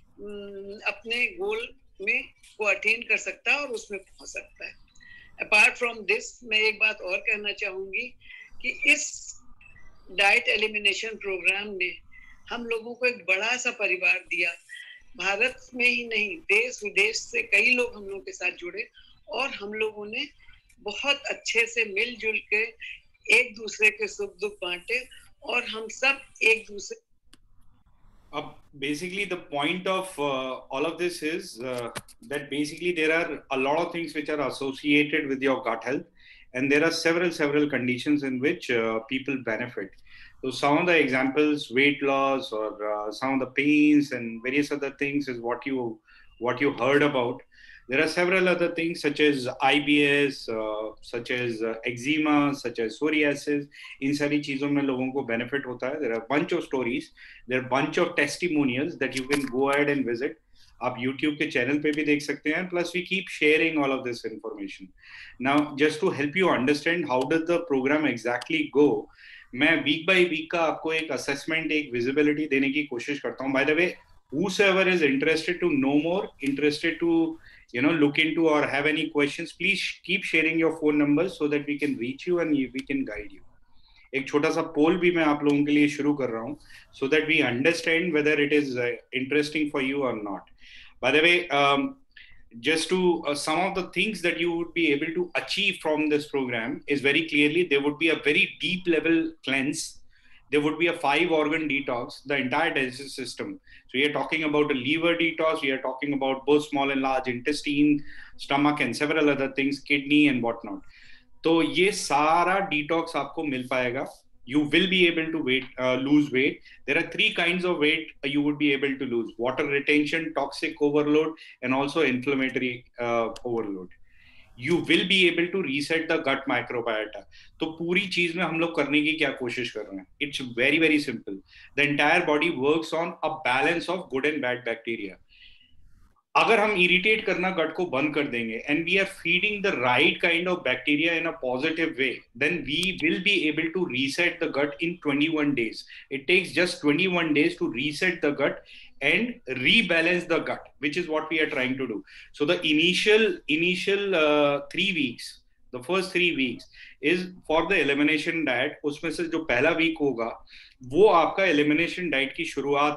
अपने गोल में को अटेन कर सकता है और उसमें पहुंच सकता है। अपार्ट फ्रॉम दिस मैं एक बात और कहना चाहूंगी कि इस डाइट एलिमिनेशन प्रोग्राम ने हम लोगों को एक बड़ा सा परिवार दिया। भारत में ही नहीं, देश विदेश से कई लोग हम लोगों के साथ जुड़े और हम लोगों ने बहुत अच्छे से मिलजुल के एक दूसरे के सुख दुख बांटे और हम सब एक दूसरे। Uh, basically, the point of uh, all of this is uh, that basically there are a lot of things which are associated with your gut health, and there are several several conditions in which uh, people benefit. So some of the examples, weight loss or uh, some of the pains and various other things is what you what you heard about. There are several other things such as I B S, uh, such as uh, eczema, such as psoriasis. इन सारी चीजों में लोगों को benefit होता है. There are a bunch of stories. There are a bunch of testimonials that you can go ahead and visit. आप YouTube के channel पे भी देख सकते हैं. Plus we keep sharing all of this information. Now, just to help you understand how does the program exactly go, मैं week by week का आपको एक assessment, एक visibility देने की कोशिश करता हूँ. By the way, whosoever is interested to know more, interested to you know look into or have any questions, please keep sharing your phone numbers so that we can reach you and we can guide you. एक छोटा सा पोल भी मैं आप लोगों के लिए शुरू कर रहा हूँ so that we understand whether it is uh, interesting for you or not. By the way, um, just to uh, some of the things that you would be able to achieve from this program is very clearly there would be a very deep level cleanse. There would be a five organ detox, the entire digestive system. So we are talking about a liver detox, we are talking about both small and large intestine, stomach and several other things, kidney and whatnot. तो ये सारा detox आपको मिल पाएगा. You will be able to weight, uh, lose weight. There are three kinds of weight you would be able to lose: water retention, toxic overload, and also inflammatory uh, overload. You will be able to reset the gut microbiota. तो पूरी चीज में हम लोग करने की क्या कोशिश कर रहे हैं? It's very very simple. The entire body works on a balance of good and bad bacteria. अगर हम irritate करना gut को बंद कर देंगे and we are feeding the right kind of bacteria in a positive way, then we will be able to reset the gut in twenty-one days. It takes just twenty-one days to reset the gut and rebalance the gut, which is what we are trying to do. So the initial initial uh, three weeks, the first three weeks is for the elimination diet. उसमें से जो पहला week होगा वो आपका elimination diet की शुरुआत है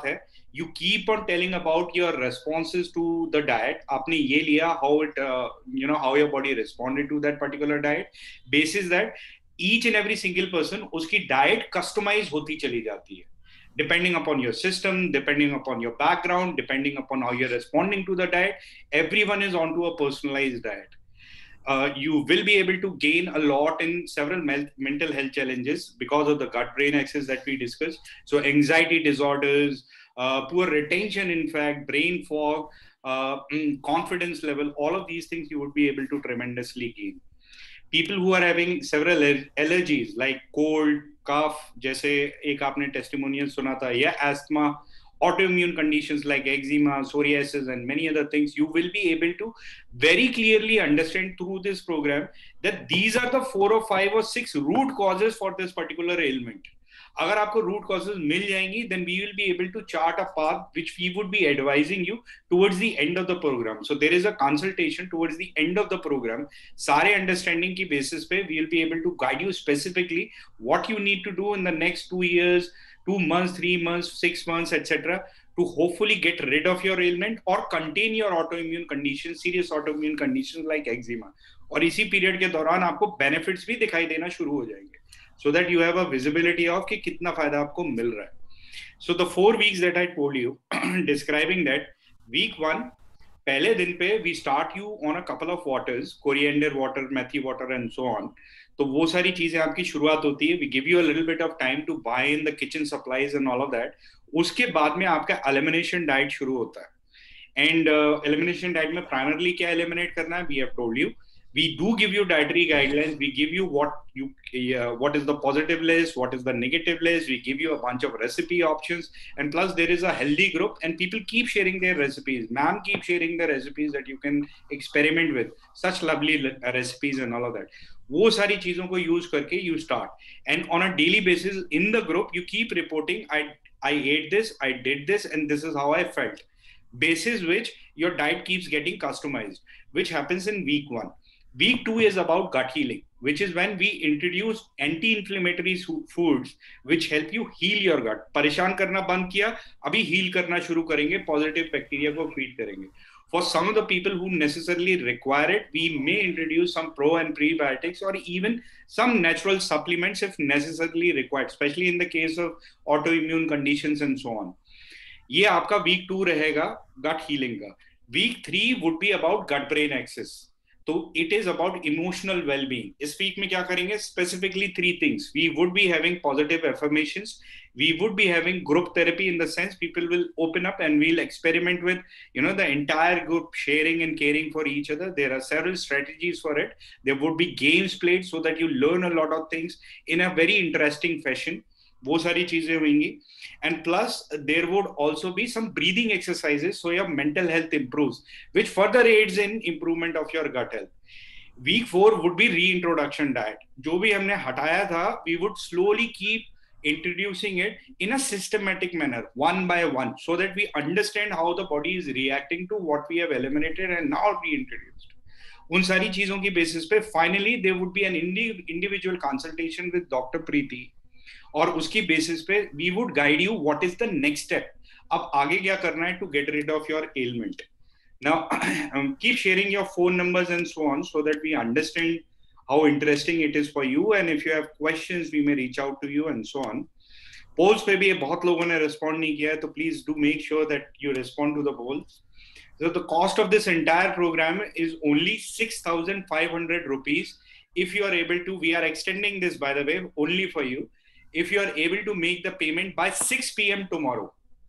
you keep on telling about your responses to the diet. आपने ये लिया, how it uh, you know how your body responded to that particular diet. Basis that each and every single person उसकी diet customize होती चली जाती है, depending upon your system, depending upon your background, depending upon how you're responding to the diet. Everyone is onto a personalized diet. Uh, you will be able to gain a lot in several mental health challenges because of the gut-brain axis that we discussed. So anxiety disorders, uh, poor retention, in fact, brain fog, uh, confidence level, all of these things you would be able to tremendously gain. People who are having several allergies like cold, cough, जैसे एक आपने testimonial सुना था, या asthma, autoimmune conditions like eczema, psoriasis, and many other things, you will be able to very clearly understand through this program that these are the four or five or six root causes for this particular ailment. अगर आपको root causes मिल जाएंगी, then we will be able to chart a path which we would be advising you towards the end of the program. So there is a consultation towards the end of the program. सारे understanding की basis पे we will be able to guide you specifically what you need to do in the next two years, two months, three months, six months, et cetera, to hopefully get rid of your ailment or contain your autoimmune conditions, serious autoimmune conditions like eczema. और इसी period के दौरान आपको benefits भी दिखाई देना शुरू हो जाएंगे, so that you have a visibility of कि कितना फायदा आपको मिल रहा है. So the four weeks that I told you, describing that, week one, पहले दिन पे we start you on a couple of waters, coriander water, methi water, and so on. तो वो सारी चीजें आपकी शुरुआत होती है. We give you a little bit of time to buy in the kitchen supplies and all of that. उसके बाद में आपका elimination diet शुरू होता है. And uh, elimination diet में primarily क्या eliminate करना है? We have told you. We do give you dietary guidelines. We give you what you uh, what is the positive list, what is the negative list. We give you a bunch of recipe options, and plus there is a healthy group, and people keep sharing their recipes. Ma'am keep sharing the recipes that you can experiment with. Such lovely recipes and all of that. वो सारी चीजों को use करके you start, and on a daily basis in the group you keep reporting. I I ate this, I did this, and this is how I felt. Basis which your diet keeps getting customized, which happens in week one. Week two is about gut healing, which is when we introduce anti-inflammatory foods which help you heal your gut. परेशान करना बंद किया, अभी heal करना शुरू करेंगे, positive bacteria को feed करेंगे. For some of the people who necessarily require it, we may introduce some pro and prebiotics or even some natural supplements if necessarily required, especially in the case of autoimmune conditions and so on. ये आपका week two रहेगा gut healing का. Week three would be about gut-brain axis. So it is about emotional well-being. इस week में क्या करेंगे? Specifically three things. We would be having positive affirmations. We would be having group therapy in the sense people will open up and we'll experiment with, you know, the entire group sharing and caring for each other. There are several strategies for it. There would be games played so that you learn a lot of things in a very interesting fashion. वो सारी चीजें होंगी. And plus there would also be some breathing exercises so your mental health improves, which further aids in improvement of your gut health. Week four would be reintroduction diet. जो भी हमने हटाया था, we would slowly keep introducing it in a systematic manner, one by one, so that we understand how the body is reacting to what we have eliminated and now reintroduced. उन सारी चीजों की basis पे finally there would be an indi- individual consultation with Doctor Preeti. और उसकी basis पे we would guide you what is the next step. अब आगे क्या करना है to get rid of your ailment. Now keep sharing your phone numbers and so on so that we understand how interesting it is for you, and if you have questions we may reach out to you and so on. Polls पे भी बहुत लोगों ने respond नहीं किया है, तो please do make sure that you respond to the polls. So the cost of this entire program is only six thousand five hundred rupees. If you are able to, we are extending this by the way only for you. If you are able to make the payment by six p.m. tomorrow,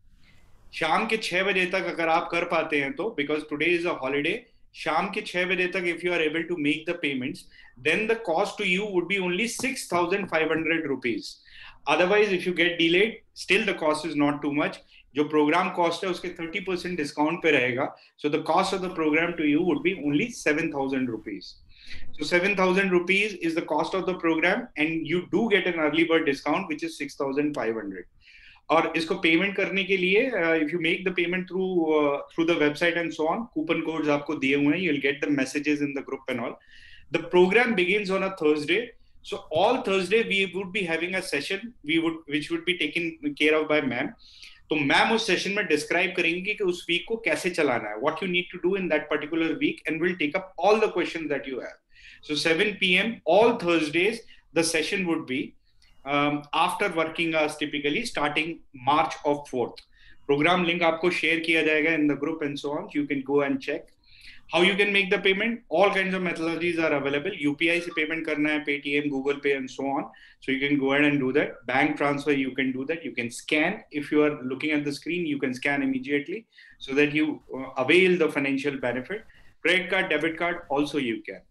शाम के छह बजे तक अगर आप कर पाते हैं तो, because today is a holiday, शाम के छह बजे तक if you are able to make the payments, then the cost to you would be only six thousand five hundred rupees. Otherwise, if you get delayed, still the cost is not too much. जो program cost है उसके thirty percent discount पे रहेगा. So the cost of the program to you would be only seven thousand rupees. So seven thousand rupees is the cost of the program, and you do get an early bird discount which is six thousand five hundred. और इसको payment करने के लिए if you make the payment through uh, through the website and so on, coupon codes आपको दिए हुए हैं, you'll get the messages in the group and all. The program begins on a Thursday. So all Thursday we would be having a session we would which would be taken care of by ma'am. तो ma'am उस session में describe करेंगे कि उस week को कैसे चलाना है, what you need to do in that particular week, and will take up all the questions that you have. So seven p m all Thursdays the session would be um, after working hours, typically starting March of fourth. Program link आपको share किया जाएगा in the group and so on. You can go and check how you can make the payment. All kinds of methodologies are available. U P I से payment करना है, Paytm, Google Pay and so on. So you can go ahead and do that. Bank transfer you can do that. You can scan. If you are looking at the screen, you can scan immediately so that you uh, avail the financial benefit. Credit card, debit card also you can.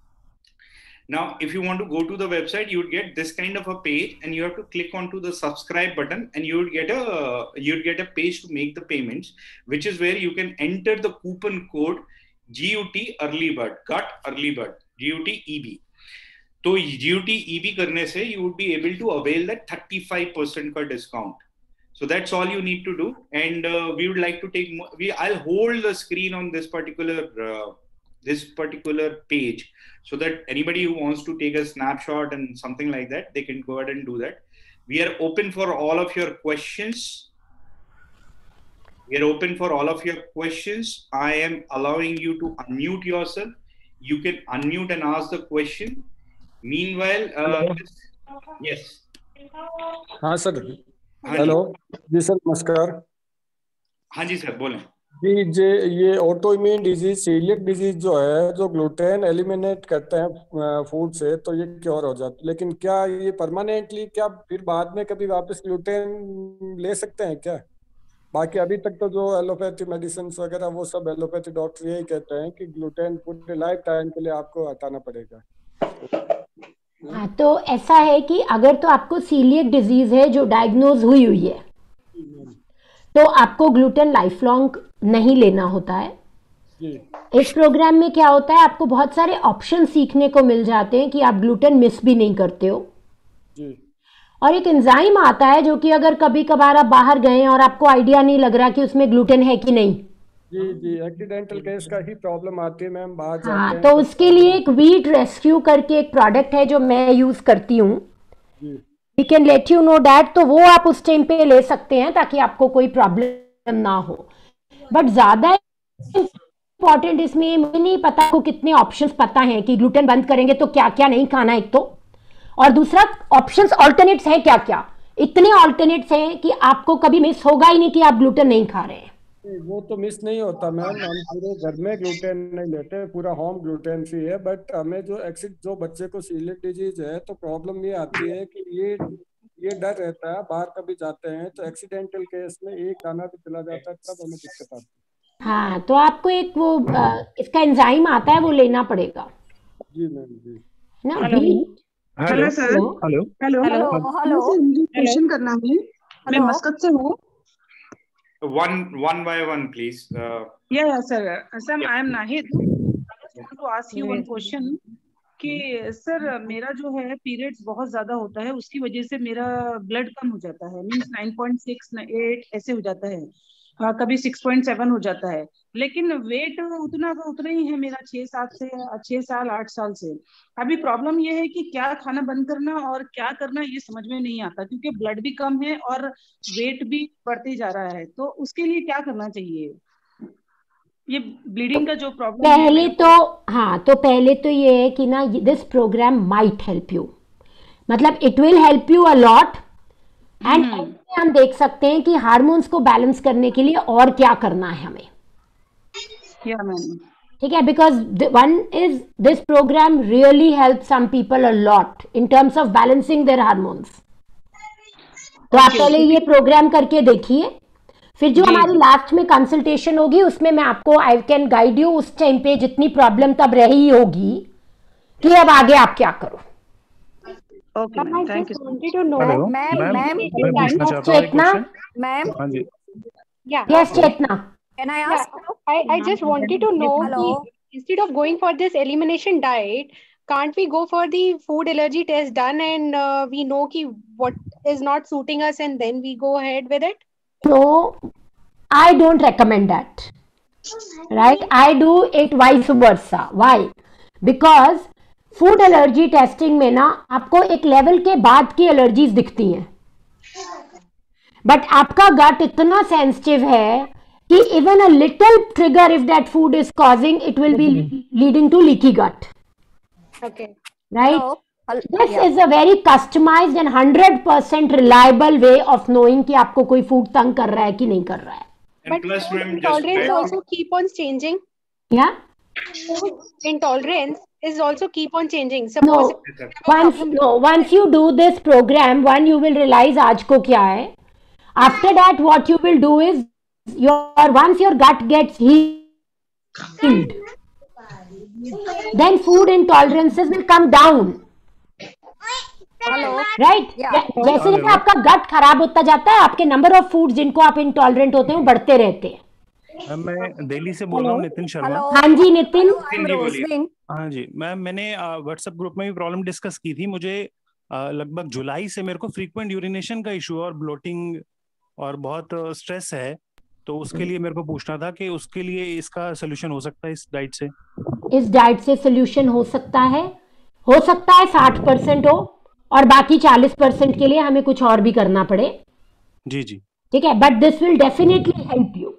Now, if you want to go to the website, you would get this kind of a page, and you have to click onto the subscribe button, and you would get a you would get a page to make the payments, which is where you can enter the coupon code G U T early bird, cut early bird, G U T E B. तो G U T E B करने से you would be able to avail that thirty-five percent का discount. So that's all you need to do, and uh, we would like to take we I'll hold the screen on this particular. Uh, this particular page so that anybody who wants to take a snapshot and something like that, they can go ahead and do that. We are open for all of your questions. We are open for all of your questions. I am allowing you to unmute yourself. You can unmute and ask the question. Meanwhile, uh, yes. हाँ sir. Hello जी sir, नमस्कार. हाँ जी sir, बोलें. जी जे ये auto immune disease, celiac disease जो है, जो ग्लूटेन एलिमिनेट करते हैं फूड से, तो ये क्योर हो जाता है. लेकिन क्या ये परमानेंटली, क्या फिर बाद में कभी वापस ग्लूटेन ले सकते हैं क्या? बाकी अभी तक तो जो एलोपैथी मेडिसिन वगैरह, वो सब एलोपैथी डॉक्टर यही कहते हैं कि ग्लूटेन पूरे लाइफ टाइम के लिए आपको हटाना पड़ेगा. हाँ, तो ऐसा है कि अगर तो आपको सीलियक डिजीज है जो डायग्नोज हुई हुई है, तो आपको ग्लूटेन लाइफ लॉन्ग नहीं लेना होता है. इस प्रोग्राम में क्या होता है, आपको बहुत सारे ऑप्शन सीखने को मिल जाते हैं कि आप ग्लूटेन मिस भी नहीं करते हो. और एक एंजाइम आता है जो कि अगर कभी कभार आप बाहर गए और आपको आइडिया नहीं लग रहा कि उसमें ग्लूटेन है कि नहीं. जी जी एक्सीडेंटल केस का ही प्रॉब्लम आती है मैम, बाहर जाते हाँ, हैं. तो उसके लिए एक वीट रेस्क्यू करके एक प्रोडक्ट है जो मैं यूज करती हूँ. We can let you know that. तो वो आप उस टाइम पे ले सकते हैं ताकि आपको कोई प्रॉब्लम ना हो. बट ज्यादा इंपॉर्टेंट इसमें मुझे नहीं पता आपको कितने ऑप्शंस पता हैं कि ग्लूटेन बंद करेंगे तो क्या क्या नहीं खाना, एक तो, और दूसरा ऑप्शंस ऑल्टरनेट्स हैं क्या क्या. इतने ऑल्टरनेट्स हैं कि आपको कभी मिस होगा ही नहीं कि आप ग्लूटेन नहीं खा रहे हैं. वो तो मिस नहीं होता मैम, हम पूरे घर में ग्लूटेन नहीं लेते, पूरा होम ग्लूटेन फ्री है. बट हमें जो एक्सिड जो बच्चे को सीलियक डिजीज है, तो प्रॉब्लम ये आती है कि ये ये डर रहता है, बाहर कभी जाते हैं तो एक्सीडेंटल केस में एक दाना भी चला जाता है, तब हमें दिक्कत आती है. हाँ, तो आपको एक वो आ, इसका एंजाइम आता है, वो लेना पड़ेगा. जी मैम. जी ना. Hello sir. Hello hello hello hello मुझे क्वेश्चन करना है. मैं मस्कत से हूँ. One one by one, please. Uh, yeah, yeah, sir. Sir, I am Nahid. I just want to ask you one question. कि सर मेरा जो है पीरियड्स बहुत ज्यादा होता है, उसकी वजह से मेरा ब्लड कम हो जाता है. Means nine point six eight ऐसे हो जाता है. हाँ, कभी सिक्स पॉइंट सेवन हो जाता है. लेकिन वेट उतना का उतना ही है मेरा, छह सात से छह साल आठ साल से. अभी प्रॉब्लम ये है कि क्या खाना बंद करना और क्या करना ये समझ में नहीं आता, क्योंकि ब्लड भी कम है और वेट भी बढ़ते जा रहा है. तो उसके लिए क्या करना चाहिए, ये ब्लीडिंग का जो प्रॉब्लम है? पहले तो हाँ, तो पहले तो ये है कि ना, this program might help you, मतलब it will help you a lot. And हम देख सकते हैं कि हार्मोन्स को बैलेंस करने के लिए और क्या करना है हमें. ठीक है, because one is this program really help some people a lot in terms of balancing their hormones. तो आप पहले ये प्रोग्राम करके देखिए, फिर जो हमारी लास्ट में कंसल्टेशन होगी उसमें मैं आपको आई कैन गाइड यू उस टाइम पे जितनी प्रॉब्लम तब रही होगी कि अब आगे आप क्या करो. Okay, I thank just you. wanted to know, Ma'am, ma'am, ma'am, ma'am, मैं पूछना चाहता हूँ एक चेतना, क्वेश्चन. ma'am, हाँ जी. yeah, yes Chetna. can I ask? I, I just wanted to know, Hello. कि instead of going for this elimination diet, can't we go for the food allergy test done and uh, we know ki what is not suiting us and then we go ahead with it? So I don't recommend that. Right? I do it vice versa. Why? Because food allergy testing में ना आपको एक level के बाद की allergies दिखती हैं. But आपका गट इतना सेंसिटिव है कि even a little trigger if that food is causing it will be leading to leaky gut. Okay. Right? Hello. Hel- This yeah. is a very customized and one hundred percent reliable way of knowing कि आपको कोई food तंग कर रहा है कि नहीं कर रहा है. And But plus, food ma'am, just intolerance add- also keep on changing. Yeah? Food intolerance is also keep on changing. No. Suppose if you have a Once problem- no, once you do this program, one you will realize आज को क्या है. After that, what you will do is your once your gut gets healed, then food intolerances will come down. Hello. Right? Yeah. जै- जैसे जैसे आपका गट खराब होता जाता है, आपके नंबर ऑफ फूड जिनको आप इंटॉलरेंट होते हैं वो बढ़ते रहते हैं. मैम मैं दिल्ली से बोल रहा हूँ, नितिन शर्मा. Hello. हाँ जी नितिन. I'm जी, बोलिए. Rosling. हाँ जी मैम, मैंने व्हाट्सएप ग्रुप में भी प्रॉब्लम डिस्कस की थी. मुझे अ, लगभग जुलाई से मेरे को फ्रीक्वेंट यूरिनेशन का इशू और ब्लोटिंग और बहुत स्ट्रेस है, तो उसके लिए मेरे को पूछना था कि उसके लिए इसका सोल्यूशन हो सकता है इस डाइट से. इस डाइट से सोल्यूशन हो सकता है हो सकता है साठ परसेंट हो और बाकी चालीस परसेंट के लिए हमें कुछ और भी करना पड़े. जी जी. ठीक है, but this will definitely help you.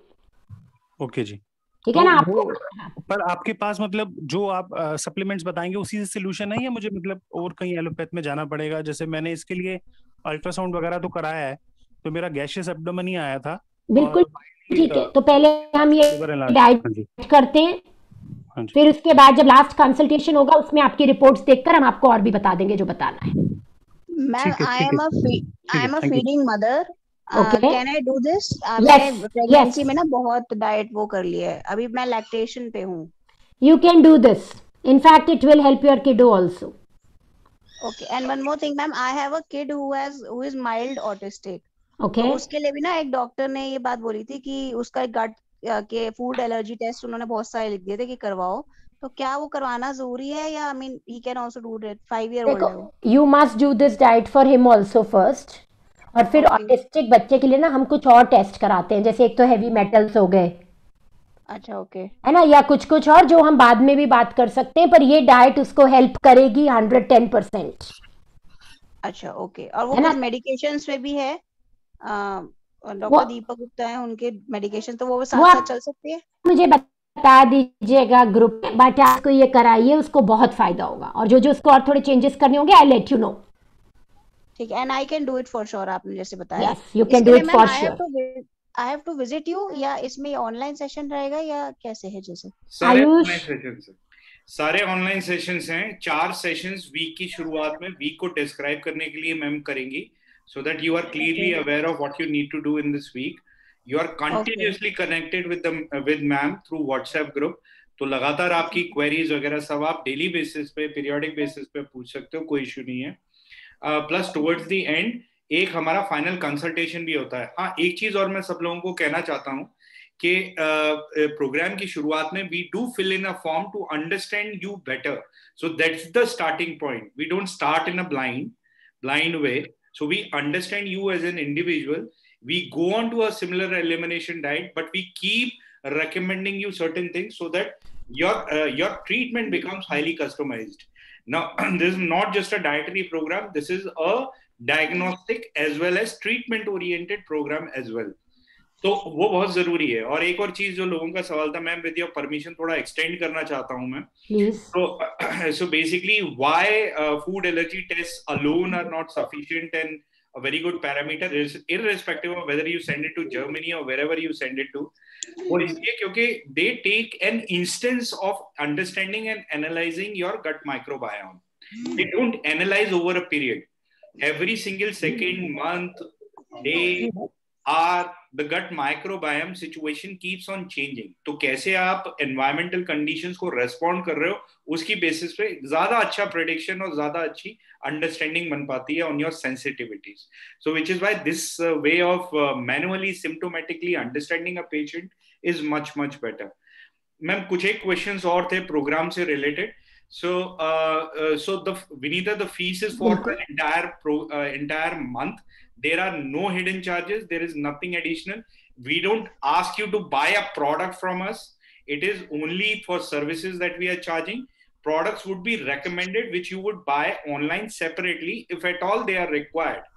Okay जी. ठीक है ना. तो आपको वो- पर आपके पास मतलब जो आप सप्लीमेंट्स बताएंगे उसी से सोल्यूशन है या मुझे मतलब और कहीं एलोपैथ में जाना पड़ेगा? जैसे मैंने इसके लिए अल्ट्रासाउंड वगैरह तो कराया है, तो मेरा गैशियस एब्डोमेन ही आया था. बिल्कुल और- ठीक है. तो पहले हम ये liver enlargement, डाइट हाँ जी. करते हैं, हाँ जी. फिर उसके बाद जब लास्ट कंसल्टेशन होगा उसमें आपकी रिपोर्ट्स देखकर हम आपको और भी बता देंगे जो बताना है. Ma'am, ठीक है, I ठीक am है. a fe- I है, am a thank you. feeding mother. Uh, Okay. Can I do this? Uh, Yes, मैंने प्रेगनेंसी yes. में ना बहुत डाइट वो कर लिया है. अभी मैं लैक्टेशन पे हूँ. You can do this. In fact, it will help your kiddo also. Okay. And one more thing, ma'am. I have a kid who has who is mild autistic. Okay? तो उसके लिए भी ना एक डॉक्टर ने ये बात बोली थी कि उसका गट के फूड एलर्जी टेस्ट उन्होंने बहुत सारे लिख दिए थे कि करवाओ. तो क्या वो करवाना जरूरी है या I mean he can also do it? Five year old है वो. You must do this diet for him also first. और फिर Okay. ऑटिस्टिक बच्चे के लिए ना हम कुछ और टेस्ट कराते हैं, जैसे एक तो हैवी मेटल्स हो गए, अच्छा ओके. है ना, या कुछ कुछ और जो हम बाद में भी बात कर सकते हैं, पर ये डाइट उसको हेल्प करेगी हंड्रेड टेन परसेंट. अच्छा ओके. और वो है ना? कुछ मेडिकेशंस पे भी है. वो- डॉक्टर दीपक गुप्ता है, उनके मेडिकेशन तो वो वो साथ आप- साथ चल सकती है. मुझे बता दीजिएगा ग्रुप में, बट आपको ये कराइए, उसको बहुत फायदा होगा. और जो जो उसको और थोड़े चेंजेस करने होंगे आई लेट यू नो. ठीक है. And I can do it for sure. आपने जैसे बताया. Yes, you can do it for sure. I have to visit you या इसमें ऑनलाइन सेशन रहेगा या कैसे है जैसे? सारे आयुष। ऑनलाइन सेशंस हैं. सारे ऑनलाइन सेशंस हैं. चार सेशंस वीक की शुरुआत में वीक को डिस्क्राइब करने के लिए मैम करेंगी, so that you are clearly Okay. aware of what you need to do in this week. You are continuously connected with them uh, with ma'am through WhatsApp group. तो लगातार आपकी queries वगैरह सब आप डेली बेसिस पे, periodic basis पे पूछ सकते हो, कोई इशू नहीं है. प्लस टुवर्ड्स द एंड एक हमारा फाइनल कंसल्टेशन भी होता है. हाँ, एक चीज और मैं सब लोगों को कहना चाहता हूँ कि प्रोग्राम की शुरुआत में we do fill in a form to understand you better. So that's the starting point. We don't start in a blind blind way. So we understand you as an individual. We go on to a similar elimination diet, but we keep recommending you certain things so that your uh, your treatment becomes highly customized. Now, this is not just a dietary program. This is a diagnostic as well as treatment-oriented program as well. तो वो बहुत जरूरी है. और एक और चीज जो लोगों का सवाल था, मैम विद योर परमिशन थोड़ा एक्सटेंड करना चाहता हूँ मैं. Please. So, so basically, why uh, food allergy tests alone are not sufficient and a very good parameter is irrespective of whether you send it to Germany or wherever you send it to. वो इसलिए क्योंकि they take an instance of understanding and analyzing your gut microbiome. They don't analyze over a period. Every single second, month, day, hour, the gut microbiome situation keeps on changing. तो कैसे आप environmental conditions को respond कर रहे हो, उसकी basis पे ज़्यादा अच्छा prediction और ज़्यादा अच्छी understanding बन पाती है on your sensitivities. So which is why this uh, way of uh, manually symptomatically understanding a patient is much much better. Ma'am कुछ एक questions और थे program से related. So uh, uh, so the Vinita, the fees is for the entire pro uh, entire month. There are no hidden charges. There is nothing additional. We don't ask you to buy a product from us. It is only for services that we are charging. Products would be recommended, which you would buy online separately if at all they are required.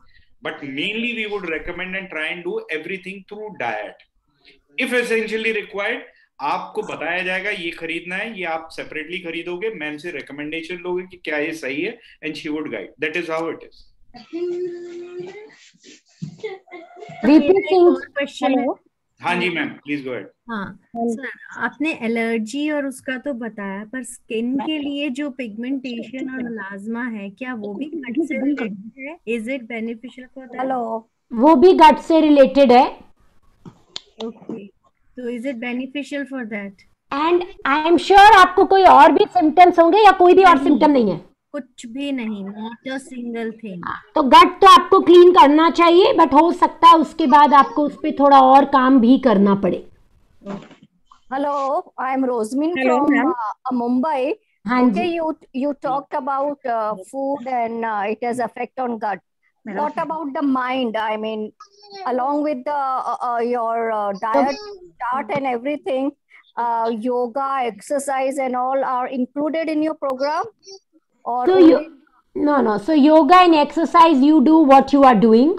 but mainly we would recommend and try and do everything through diet. If essentially required, आपको बताया जाएगा ये खरीदना है, ये आप separately खरीदोगे, ma'am से recommendation लोगे कि क्या ये सही है, and she would guide. That is how it is. Question है. हाँ जी मैम, प्लीज गो अहेड. हाँ सर, आपने एलर्जी और उसका तो बताया, पर स्किन के लिए जो पिगमेंटेशन और मेलास्मा है, क्या वो भी गट से रिलेटेड है? Is it beneficial for that? Hello, वो भी गट से रिलेटेड है. ओके, तो is it beneficial for that? And I am sure आपको कोई और भी सिम्टम्स होंगे या कोई भी और सिम्टम नहीं है? कुछ भी नहीं, नॉट अ सिंगल थिंग. तो गट तो आपको क्लीन करना चाहिए, बट हो सकता है उसके बाद आपको उस पर थोड़ा और काम भी करना पड़े. Hello, I am Rozmin from Mumbai. Okay, you you talked about uh, food and uh, it has effect on gut. What about the mind? I mean, along with the uh, uh, your uh, diet chart and everything, uh, yoga, exercise, and all are included in your program? Or so you, no, no. So yoga and exercise, you do what you are doing.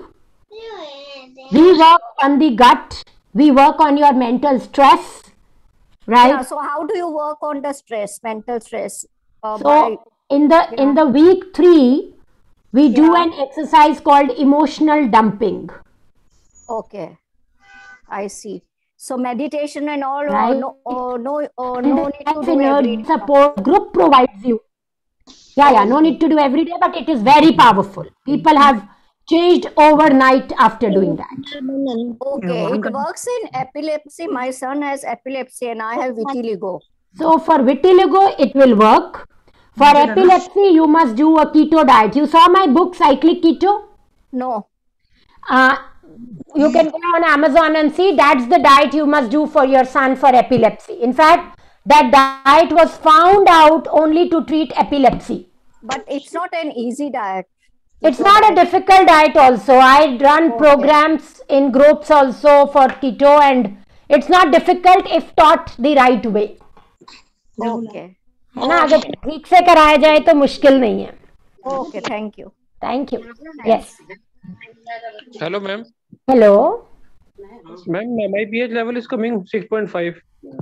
We work on the gut. We work on your mental stress, right? Yeah, so how do you work on the stress, mental stress? Uh, so by, in the yeah. in the week three, we yeah. do an exercise called emotional dumping. Okay, I see. So meditation and all, right? uh, no, uh, no, uh, no need to do every day. Support group provides you. Yeah, yeah, no need to do every day, but it is very powerful. People have changed overnight after doing that. Okay, it works in epilepsy. My son has epilepsy and I have vitiligo. So for vitiligo, it will work. For epilepsy, you must do a keto diet. You saw my book, Cyclic Keto? No. Uh, you can go on Amazon and see. That's the diet you must do for your son for epilepsy. In fact, that diet was found out only to treat epilepsy. But it's not an easy diet. It's not a difficult diet also. I run okay. programs in groups also for keto, and it's not difficult if taught the right way. Okay. है ना, अगर ठीक से कराया जाए तो मुश्किल नहीं है. Okay, thank you. Thank you. Yes. Hello, ma'am. Hello. Ma'am, my pH level is coming six point five.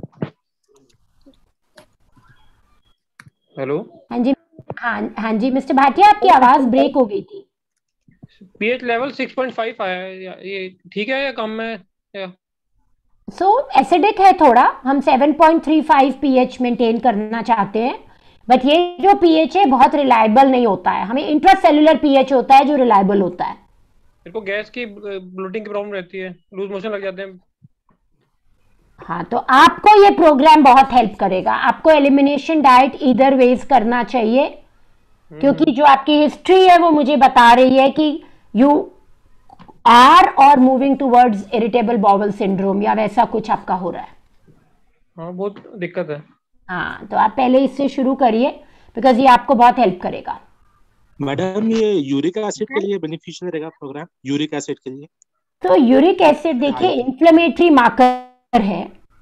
Hello. हाँ जी, हाँ हाँ जी मिस्टर भाटिया, आपकी आवाज ब्रेक हो गई थी. PH level six point five आया है, ये ठीक है या कम है या? सो so, एसिडिक है थोड़ा. हम seven point three five pH maintain करना चाहते हैं, बट ये जो पीएच है बहुत रिलायबल नहीं होता है. हमें इंट्रासेलुलर पीएच होता है जो रिलायबल होता है. मेरे को गैस की ब्लोटिंग की प्रॉब्लम रहती है, लूज मोशन लग जाते हैं. हाँ, तो आपको ये प्रोग्राम बहुत हेल्प करेगा. आपको एलिमिनेशन डाइट इधर वेज करना चाहिए, क्योंकि जो आपकी हिस्ट्री है वो मुझे बता रही है कि यू आर और moving towards irritable bowel syndrome या वैसा कुछ आपका हो रहा है. हाँ, बहुत दिक्कत है. हाँ, तो आप पहले इससे शुरू करिए, बिकॉज ये आपको बहुत हेल्प करेगा. मैडम, ये यूरिक एसिड के लिए बेनिफिशियल रहेगा प्रोग्राम? यूरिक एसिड के लिए तो यूरिक एसिड देखिए इन्फ्लेमेटरी मार्कर है,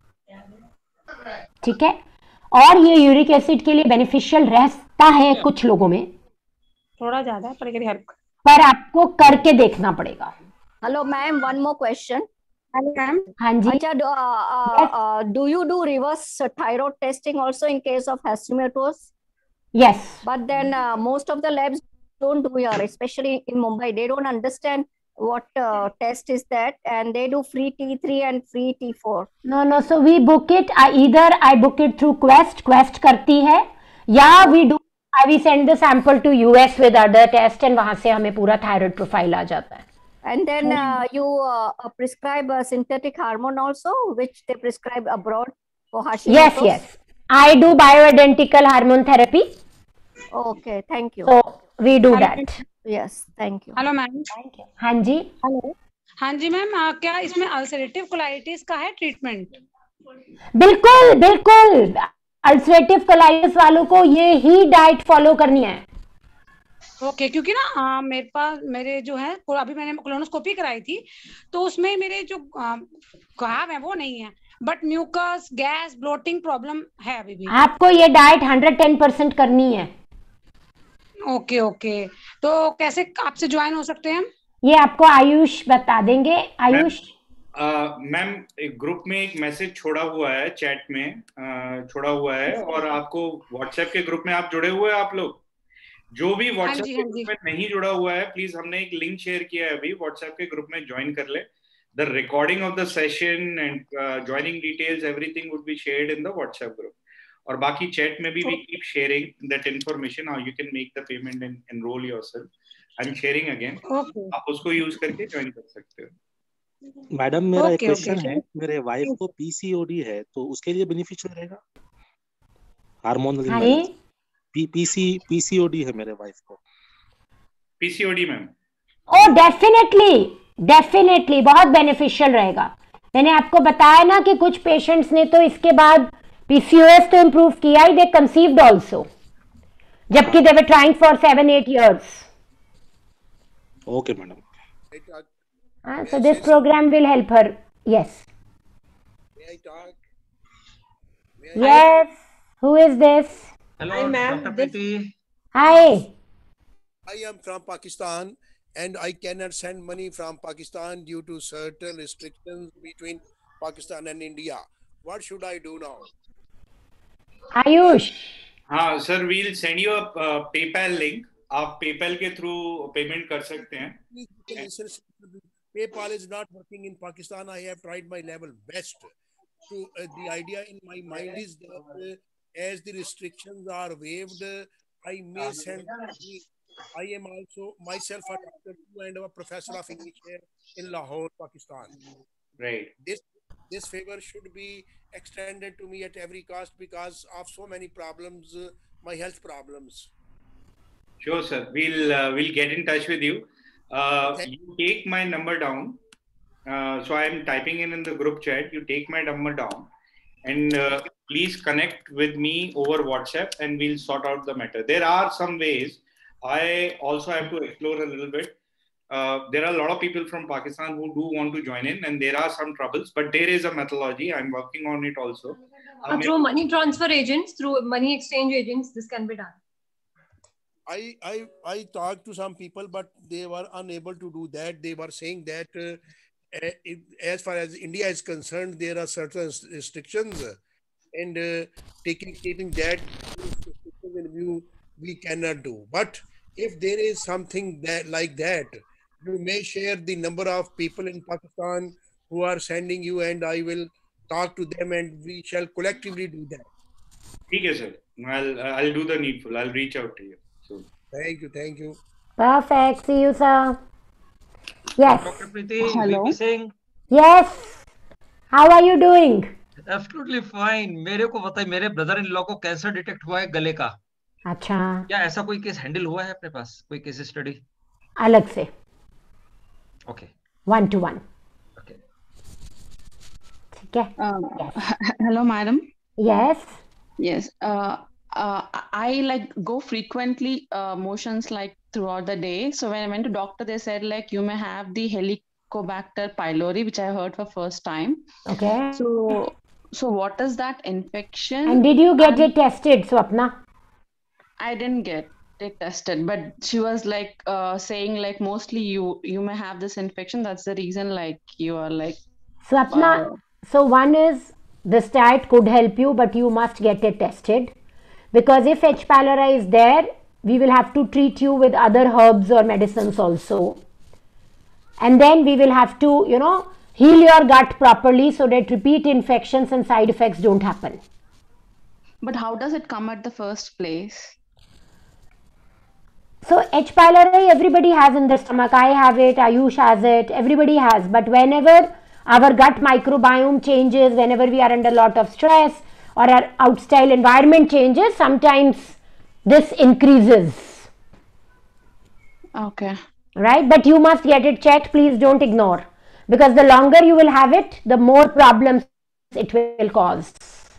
ठीक है, और ये यूरिक एसिड के लिए बेनिफिशियल रहता है कुछ लोगों में, थोड़ा ज्यादा है, पर हेल्प पर आपको करके देखना पड़ेगा. Hello ma'am, one more question. Hello ma'am. हाँ जी. अच्छा, do you do reverse thyroid testing also in case of Hashimoto's? Yes. But then uh, most of the labs don't do here, especially in Mumbai. They don't understand what uh, test is that, and they do free T three and free T four. No, no. So we book it. I either I book it through Quest. Quest करती है, या we do. We send the sample to U S with other test, and वहाँ से हमें पूरा thyroid profile आ जाता है. And then uh, you uh, prescribe a synthetic hormone also, which they prescribe abroad for Hashimoto's. Yes, yes. I do bioidentical hormone therapy. Okay, thank you. So we do that. Yes, thank you. Hello ma'am. हाँ जी. Hello. हाँ जी ma'am, क्या इसमें ulcerative colitis का है treatment? बिल्कुल बिल्कुल. अल्सरेटिव कोलाइटिस वालों को ये ही डाइट फॉलो करनी है. ओके okay, क्योंकि ना आ, मेरे पास मेरे जो है अभी मैंने कोलोनोस्कोपी कराई थी, तो उसमें मेरे जो घाव है वो नहीं है, but mucus, gas, bloating problem है अभी भी. आपको ये डाइट हंड्रेड टेन परसेंट करनी है. ओके ओके, तो कैसे आपसे ज्वाइन हो सकते हैं हम? ये आपको आयुष बता देंगे। आयुष मैम, एक ग्रुप में एक मैसेज छोड़ा हुआ है, चैट में uh, छोड़ा हुआ है, और आपको व्हाट्सएप के ग्रुप में आप जुड़े हुए हैं। आप लोग जो भी व्हाट्सएप के ग्रुप में नहीं जुड़ा हुआ है, प्लीज, हमने एक लिंक शेयर किया है अभी, व्हाट्सएप के ग्रुप में ज्वाइन कर ले। The recording of the session and joining details, everything would be shared in the WhatsApp group. और बाकी चैट में भी we keep sharing that information, how you can make the payment and enrol yourself. I am sharing again, आप उसको use करके join कर सकते हो। मैडम, मेरा एक क्वेश्चन है, मेरे वाइफ को पीसीओडी है, तो उसके लिए बेनिफिशियल रहेगा hormonal imbalance? P PC PCOD है मेरे वाइफ को। PCOD ma'am? Oh definitely definitely बहुत बेनिफिशियल रहेगा। मैंने आपको बताया ना कि कुछ पेशेंट्स ने तो इसके बाद पीसीओएस तो इम्प्रूव किया ही, दे कंसीव्ड आल्सो, जबकि they were trying for seven eight years. Okay madam. Uh, so this program will help her. Yes. May I talk? May I yes. Talk? Who is this? Hello, hi, ma'am. Doctor Hi. I am from Pakistan, and I cannot send money from Pakistan due to certain restrictions between Pakistan and India. What should I do now? Ayush. हाँ sir, we'll send you a uh, PayPal link. आप PayPal के through payment कर सकते हैं। PayPal is not working in Pakistan. I have tried my level best. So uh, the idea in my mind is that uh, as the restrictions are waived, uh, I may send. I am also myself a doctor and a professor of English here in Lahore, Pakistan. Right. This this favor should be extended to me at every cost because of so many problems, uh, my health problems. Sure, sir. We'll uh, we'll get in touch with you. Uh, you take my number down. Uh, so I am typing in in the group chat. You take my number down, and uh, please connect with me over WhatsApp, and we'll sort out the matter. There are some ways. I also have to explore a little bit. Uh, there are a lot of people from Pakistan who do want to join in, and there are some troubles, but there is a methodology. I'm working on it also. Uh, through money transfer agents, through money exchange agents, this can be done. I, I I talked to some people, but they were unable to do that. They were saying that uh, as far as India is concerned, there are certain restrictions, and uh, taking taking that in view, we cannot do. But if there is something that like that, you may share the number of people in Pakistan who are sending you, and I will talk to them, and we shall collectively do that. Okay, sir. I'll I'll do the needful. I'll reach out to you. So, thank you, thank you. Perfect. See you, sir. Yes. Doctor Preeti, hello. V P Singh. Yes. How are you doing? Absolutely fine. मेरे को बताइए, मेरे brother in law को cancer detect हुआ है गले का। अच्छा। क्या ऐसा कोई केस हैंडल हुआ है अपने पास? कोई केस स्टडी? अलग से। Okay. One two one. Okay. ठीक है। Hello, madam. Yes. Yes. Uh, Uh, I like go frequently uh, motions like throughout the day. So when I went to doctor, they said like you may have the Helicobacter pylori, which I heard for first time. Okay. So so what is that infection? And did you get and it tested, Swapna? I didn't get it tested, but she was like uh, saying like mostly you you may have this infection. That's the reason like you are like. Swapna. Uh, so one is this diet could help you, but you must get it tested. Because if H. pylori is there, we will have to treat you with other herbs or medicines also. And then we will have to, you know, heal your gut properly so that repeat infections and side effects don't happen. But how does it come at the first place? So H. pylori everybody has in their stomach. I have it, Ayush has it, everybody has. But whenever our gut microbiome changes, whenever we are under a lot of stress, or our outside environment changes, sometimes this increases. Okay. Right? But you must get it checked. Please don't ignore. Because the longer you will have it, the more problems it will cause.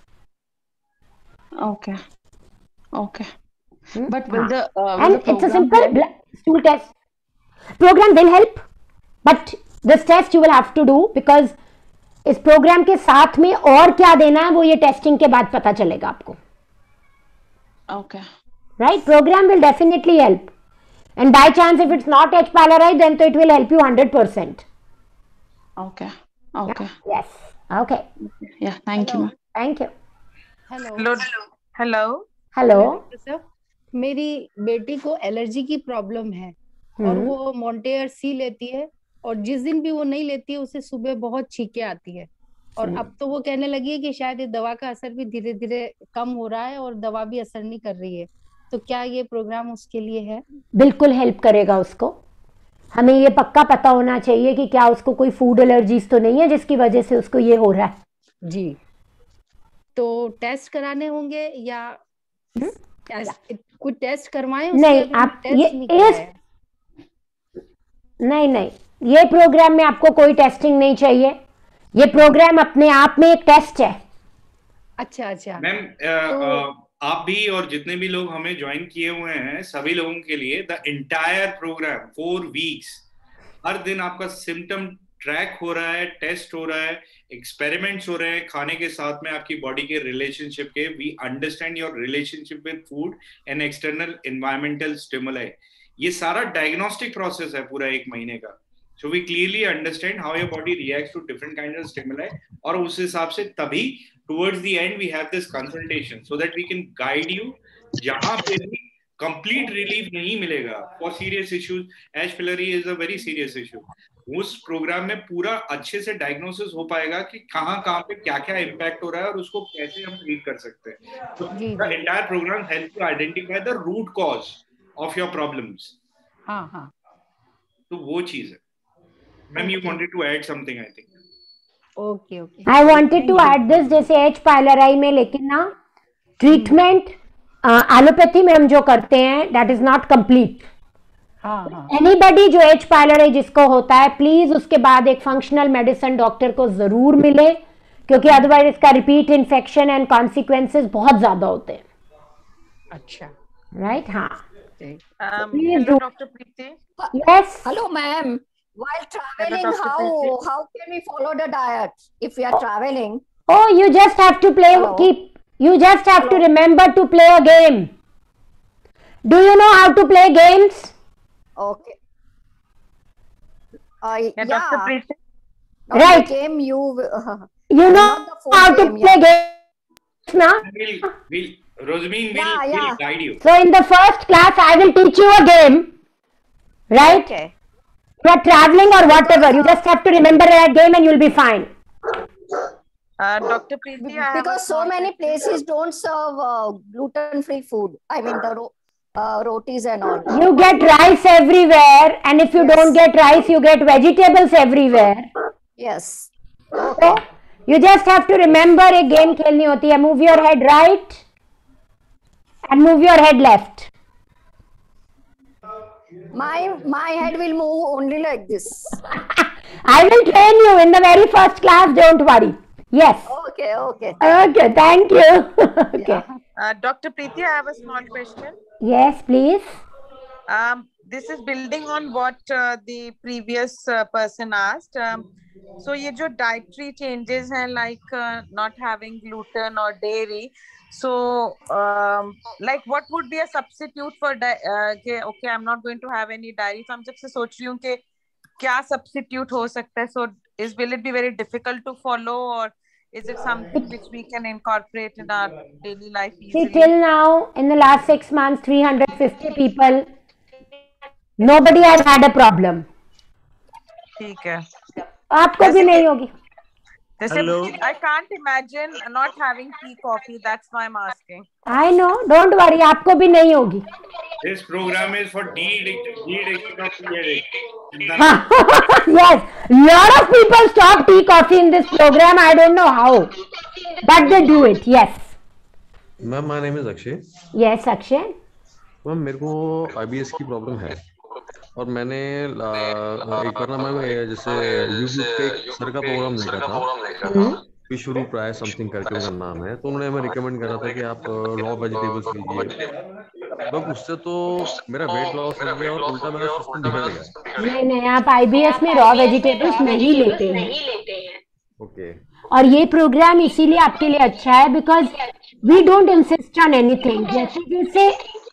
Okay. Okay. Hmm? But will ah. the uh, will and the it's a simple help? stool test. Program will help. But this test you will have to do because इस program के साथ में और क्या देना है वो ये टेस्टिंग के बाद पता चलेगा आपको। Okay. Right? Program will definitely help. And by chance, if it's not H. pylori, then so it will help you one hundred percent. Okay. Okay. Yeah. Yes. Okay. Yeah. Thank Hello. you. Thank you. Hello hello hello sir, मेरी बेटी को allergy की problem है और वो मॉन्टेयर सी लेती है और जिस दिन भी वो नहीं लेती है उसे सुबह बहुत छींके आती है और अब तो वो कहने लगी है कि शायद ये दवा का असर भी धीरे धीरे कम हो रहा है और दवा भी असर नहीं कर रही है, तो क्या ये प्रोग्राम उसके लिए है? बिल्कुल हेल्प करेगा उसको। हमें ये पक्का पता होना चाहिए कि क्या उसको कोई फूड एलर्जीज तो नहीं है जिसकी वजह से उसको ये हो रहा है। जी, तो टेस्ट कराने होंगे या टेस्ट, कुछ टेस्ट करवाएं? नहीं, आप ये इस नहीं नहीं ये प्रोग्राम में आपको कोई टेस्टिंग नहीं चाहिए। ये प्रोग्राम अपने आप में एक टेस्ट है। अच्छा अच्छा मैम, तो... आप भी और जितने भी लोग हमें ज्वाइन किए हुए हैं सभी लोगों के लिए the entire program four weeks, हर दिन आपका सिम्टम ट्रैक हो रहा है, टेस्ट हो रहा है, एक्सपेरिमेंट्स हो रहे हैं खाने के साथ में आपकी बॉडी के रिलेशनशिप के। We understand your relationship with food and external environmental stimuli. ये सारा डायग्नोस्टिक प्रोसेस है पूरा एक महीने का। So we clearly understand how your body reacts to different kind of stimuli और उस हिसाब से तभी towards the end we have this consultation so that we can guide you जहां पे भी complete relief नहीं मिलेगा for serious issues. H. pylori is a very serious issue. उस प्रोग्राम में पूरा अच्छे से डायग्नोसिस हो पाएगा कि कहाँ कहाँ पे क्या क्या इम्पैक्ट हो रहा है और उसको कैसे हम ट्रीट कर सकते हैं। तो the entire program helps to identify the root cause of your problems. हाँ हाँ, तो वो चीज है। Ma'am, you wanted to add something, I think. Okay okay, I wanted to add this, जैसे एच पाइलोराई में लेकिन ना ट्रीटमेंट एलोपैथी में हम जो करते हैं that is not complete. Anybody जो एच पाइलोराई जिसको होता है, प्लीज उसके बाद एक फंक्शनल मेडिसिन डॉक्टर को जरूर मिले, क्योंकि अदरवाइज इसका रिपीट इन्फेक्शन एंड कॉन्सिक्वेंसेस बहुत ज्यादा होते हैं। अच्छा, राइट, हाँ। Please do. Doctor Preeti, yes, hello ma'am, while traveling, how how can we follow the diet if we are traveling? Oh, you just have to play. Hello? Keep. You just have Hello? to remember to play a game. Do you know how to play games? Okay. Uh, yeah. Doctor Preeti. Right. Game you. Uh, you know how to game, play yeah. games, na? We'll, we'll, Rosamine will, yeah, yeah. will guide you. So in the first class, I will teach you a game. Right. Okay. You are traveling or whatever, you just have to remember that game and you'll be fine. Uh, Doctor Preeti, because so many places don't serve uh, gluten-free food. I mean the ro uh, rotis and all. You get rice everywhere, and if you yes. don't get rice, you get vegetables everywhere. Yes. Okay. So, you just have to remember एक game खेलनी होती है. Move your head right and move your head left. My my head will move only like this. I will train you in the very first class. Don't worry. Yes. Okay. Okay. Okay. Thank you. Okay. Yeah. Uh, Doctor Preeti, I have a small question. Yes, please. Um, this is building on what uh, the previous uh, person asked. Um, so ये जो dietary changes हैं, like uh, not having gluten or dairy. So, um, like, what would be a substitute for uh, okay, okay, I'm not going to have any dairy. So, I'm just सोच रही हूँ कि क्या substitute हो सकता है. So, is will it be very difficult to follow, or is it something which we can incorporate in our daily life easily? See, till now, in the last six months, three hundred fifty people, nobody has had a problem. ठीक है. आपको भी नहीं होगी. Hello. I can't imagine not having tea, coffee. That's why I'm asking. I know. Don't worry. आपको भी नहीं होगी. This program is for de-addiction, de-addiction of tea addiction. Yes, lot of people stop tea, coffee in this program. I don't know how, but they do it. Yes. Ma'am, my name is Akshay. Yes, Akshay. Ma'am, मेरे को I B S की problem है और मैंने एक बार ना मैं जैसे यूट्यूब पे एक सर का प्रोग्राम देखा था, विश्वरूप राय समथिंग करके उनका नाम है, तो उन्होंने हमें रिकमेंड करा था कि आप रॉ वेजिटेबल्स लीजिए। तो उससे तो मेरा वेट लॉस हो गया और उल्टा मेरा सिस्टम बिगड़ गया। नहीं नहीं, आप आई बी एस में रॉ वेजिटेबल्स नहीं लेते हैं। ओके। और ये प्रोग्राम इसीलिए आपके लिए अच्छा है because we don't insist on anything. जैसे जैसे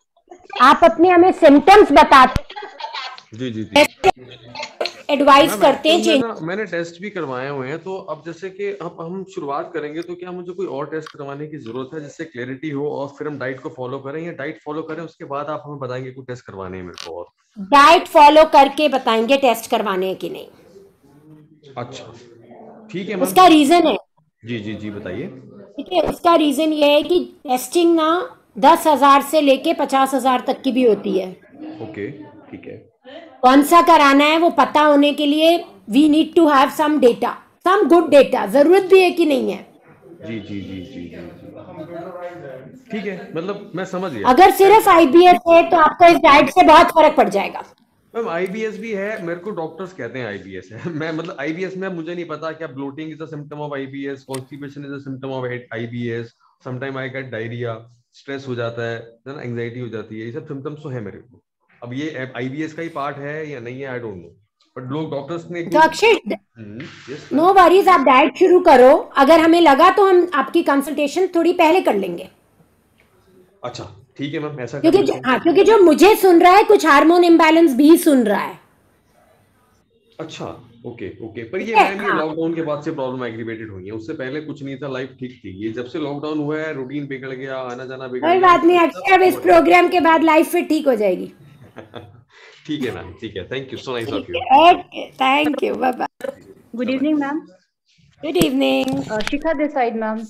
आप अपने हमें सिम्टम्स बताते जी जी जी एडवाइस मैम, करते हैं actually चेंज। मैं ना- मैंने टेस्ट भी करवाए हुए हैं, तो अब जैसे कि अब हम शुरुआत करेंगे तो क्या मुझे कोई और टेस्ट करवाने की जरूरत है जिससे क्लैरिटी हो और फिर हम डाइट को फॉलो करें, या डाइट फॉलो करें उसके बाद आप हमें बताएंगे कोई टेस्ट करवाने हैं मेरे को और? डाइट फॉलो करके बताएंगे टेस्ट करवाने हैं कि नहीं। अच्छा ठीक है मैम। उसका रीजन है, जी जी जी बताइए। ठीक है, उसका रीजन ये है कि टेस्टिंग ना दस हजार से लेके पचास हजार तक की भी होती है। ओके ठीक है। कौन सा कराना है वो पता होने के लिए we need to have some data, some good data. जरूरत भी है कि नहीं है? जी जी जी जी जी ठीक है, मतलब मैं समझ गया। अगर सिर्फ आईबीएस है तो आपको इस डाइट से बहुत फर्क पड़ जाएगा। मैम आईबीएस भी है, मेरे को डॉक्टर्स कहते हैं आईबीएस है। मैं मतलब आईबीएस में मुझे नहीं पता क्या bloating is a symptom of IBS, constipation is a symptom of IBS, sometime I get diarrhoea, stress हो जाता है ना, एंजाइटी हो जाती है, ये सब सिम्टम्स तो है मेरे को। अब ये आईबीएस का ही पार्ट है या नहीं है आई डोंट नो, बट लोग डॉक्टर्स ने तो अक्षय yes, नो वरीज, आप डाइट शुरू करो। अगर हमें लगा तो हम आपकी कंसल्टेशन थोड़ी पहले कर लेंगे। अच्छा ठीक है मैम, ऐसा कर क्योंकि लेते जो, हैं। हाँ, क्योंकि जो मुझे सुन रहा है कुछ हार्मोन इम्बैलेंस भी सुन रहा है। अच्छा ओके ओके, पर ये ठीक है, मैम ये हाँ। लॉकडाउन के बाद से प्रॉब्लम एग्रीवेटेड हुई है, उससे पहले कुछ नहीं था, लाइफ ठीक थी। ये जब से लॉकडाउन हुआ है रूटीन बिगड़ गया, आना जाना बिगड़ कोई गया। बात नहीं अक्षय, अब इस प्रोग्राम के बाद लाइफ फिर ठीक हो जाएगी। ठीक है मैम, ठीक है, thank you, so nice of you. Okay, thank you, bye bye. Good evening, ma'am. Good evening. Uh, Shikha this side, ma'am.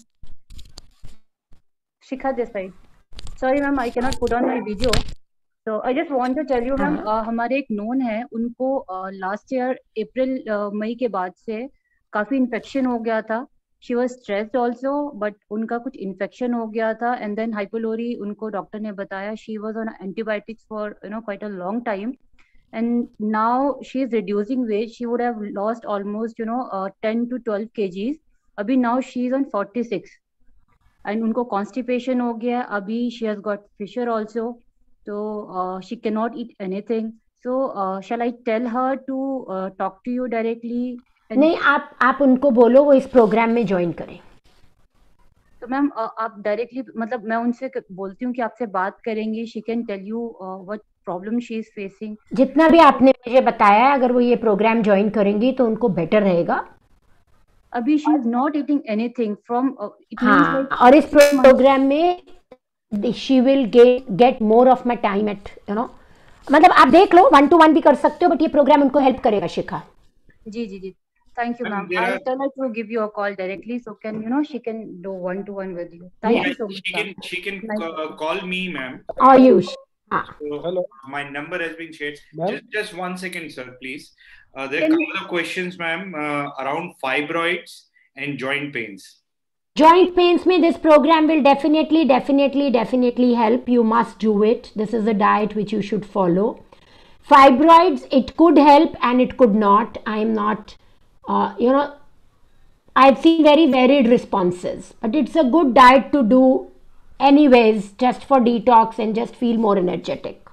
Shikha this side. Sorry, ma'am, I cannot put on my video. So I just want to tell you, ma'am, uh, हमारे एक known है, उनको last year अप्रैल मई के बाद से काफी infection हो गया था। She was stressed also, but उनका कुछ इन्फेक्शन हो गया था एंड देन हाइपोलोरी उनको डॉक्टर ने बताया। She was on antibiotics for you know quite a long time and now she is reducing weight. She would have lost almost you know uh, ten to twelve kgs. Abhi now she is on forty-six and unko constipation ho gaya. Abhi she has got fissure also, so uh, she cannot eat anything. So uh, shall I tell her to uh, talk to you directly? And नहीं, आप आप उनको बोलो वो इस program में join करें। तो मैम आप डायरेक्टली, मतलब मैं उनसे बोलती हूँ कि आपसे बात करेंगी। She can tell you what problem she is facing. जितना भी आपने मुझे बताया है, अगर वो ये प्रोग्राम ज्वाइन करेंगी तो उनको बेटर रहेगा। अभी she is not eating anything from it means हाँ, लाइक और इस प्रोग्राम में she will get get more of my time at you know, मतलब आप देख लो, वन टू वन भी कर सकते हो, बट ये प्रोग्राम उनको हेल्प करेगा। शिखा जी जी जी, thank you Ma'am, ma'am. there I'll are- tell her to give you a call directly, so can you know she can do one to one with you. Thank Yeah, you so much she ma'am. can she can Nice uh, call me, ma'am. Ayush. हाँ, So, Hello. my number has been shared. Ma'am? Just, just one second, sir, please. Uh, there are a Can couple of questions, ma'am, uh, around fibroids and joint pains. joint pains में this program will definitely definitely definitely help. You must do it. This is a diet which you should follow. Fibroids, it could help and it could not. I am not uh, you know, I've seen very varied responses, but it's a good diet to do anyways, just for detox and just feel more energetic.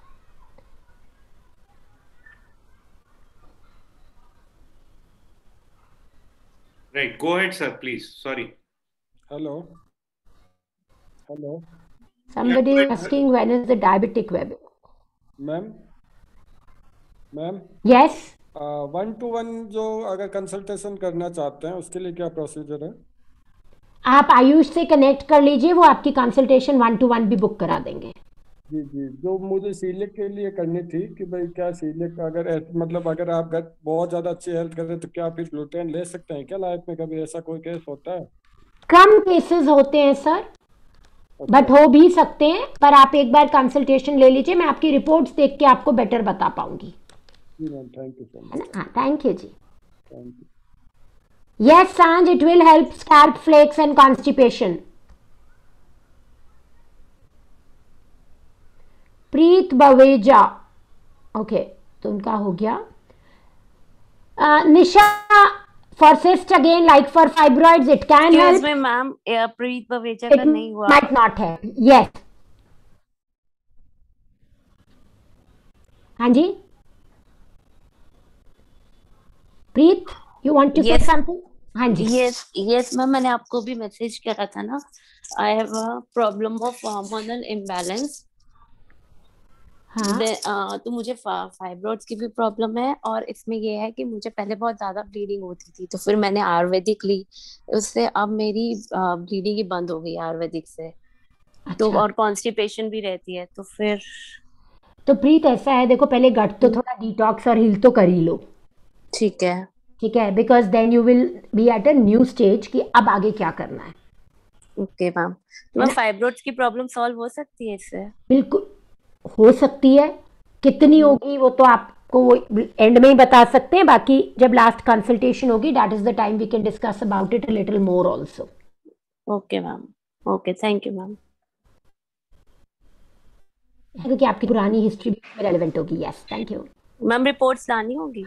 Right. Go ahead, sir, please. Sorry. Hello. Hello. Somebody Yeah, is asking when is the diabetic web. Ma'am ma'am Yes. One two one जो अगर consultation करना चाहते हैं उसके लिए क्या procedure है? आप आयुष से कनेक्ट कर लीजिए, वो आपकी कंसल्टेशन वन टू वन भी बुक करा देंगे। जी जी, जो मुझे सीलिक के लिए करनी थी कि भाई क्या सीलिक अगर ऐस- मतलब अगर आप घर बहुत ज्यादा अच्छी हेल्थ कर रहे हैं तो क्या फिर ग्लूटेन ले सकते हैं क्या लाइफ में? कभी ऐसा कोई केस होता है? कम केसेस होते हैं सर, बट हो भी सकते हैं, पर आप एक बार कंसल्टेशन ले लीजिए, मैं आपकी रिपोर्ट्स देख के आपको बेटर बता पाऊंगी। जी मैम, थैंक यू सो है मच। ना? हाँ, थैंक यू जी। Thank you. Yes, Sanj, it will help scalp flakes and constipation. Preet Baweja, okay, तो उनका हो गया। uh, Nisha, for cyst again, like for fibroids, it can Excuse help. me, ma'am. Yeah, Preet Baweja It का नहीं हुआ। might not help. Yes. हाँ जी, प्रीत, you want to say Yes. something? हाँ जी। Yes, yes, ma'am, मैंने आपको भी मैसेज करा था ना। I have a problem of hormonal imbalance. हाँ दे, आ, तो मुझे फाइब्रोइड्स की भी प्रॉब्लम है और इसमें ये है कि मुझे पहले बहुत ज्यादा ब्लीडिंग होती थी तो फिर मैंने आयुर्वेदिक ली, उससे अब मेरी ब्लीडिंग ही बंद हो गई आयुर्वेदिक से। अच्छा। तो और कॉन्स्टिपेशन भी रहती है तो फिर तो प्रीत ऐसा है, देखो पहले गट तो थोड़ा डिटॉक्स और हील तो कर ही लो। ठीक है ठीक है, because then you will be at a new stage कि अब आगे क्या करना है। ओके मैम, तो मैम फाइब्रोइड्स की प्रॉब्लम सॉल्व हो सकती है इससे? बिल्कुल हो सकती है, कितनी होगी वो तो आपको एंड में ही बता सकते हैं, बाकी जब लास्ट कंसल्टेशन होगी that is the time we can discuss about it a little more also. Okay ma'am, okay thank you ma'am. क्योंकि आपकी पुरानी हिस्ट्री भी रेलेवेंट होगी। Yes thank you ma'am. Reports लानी होगी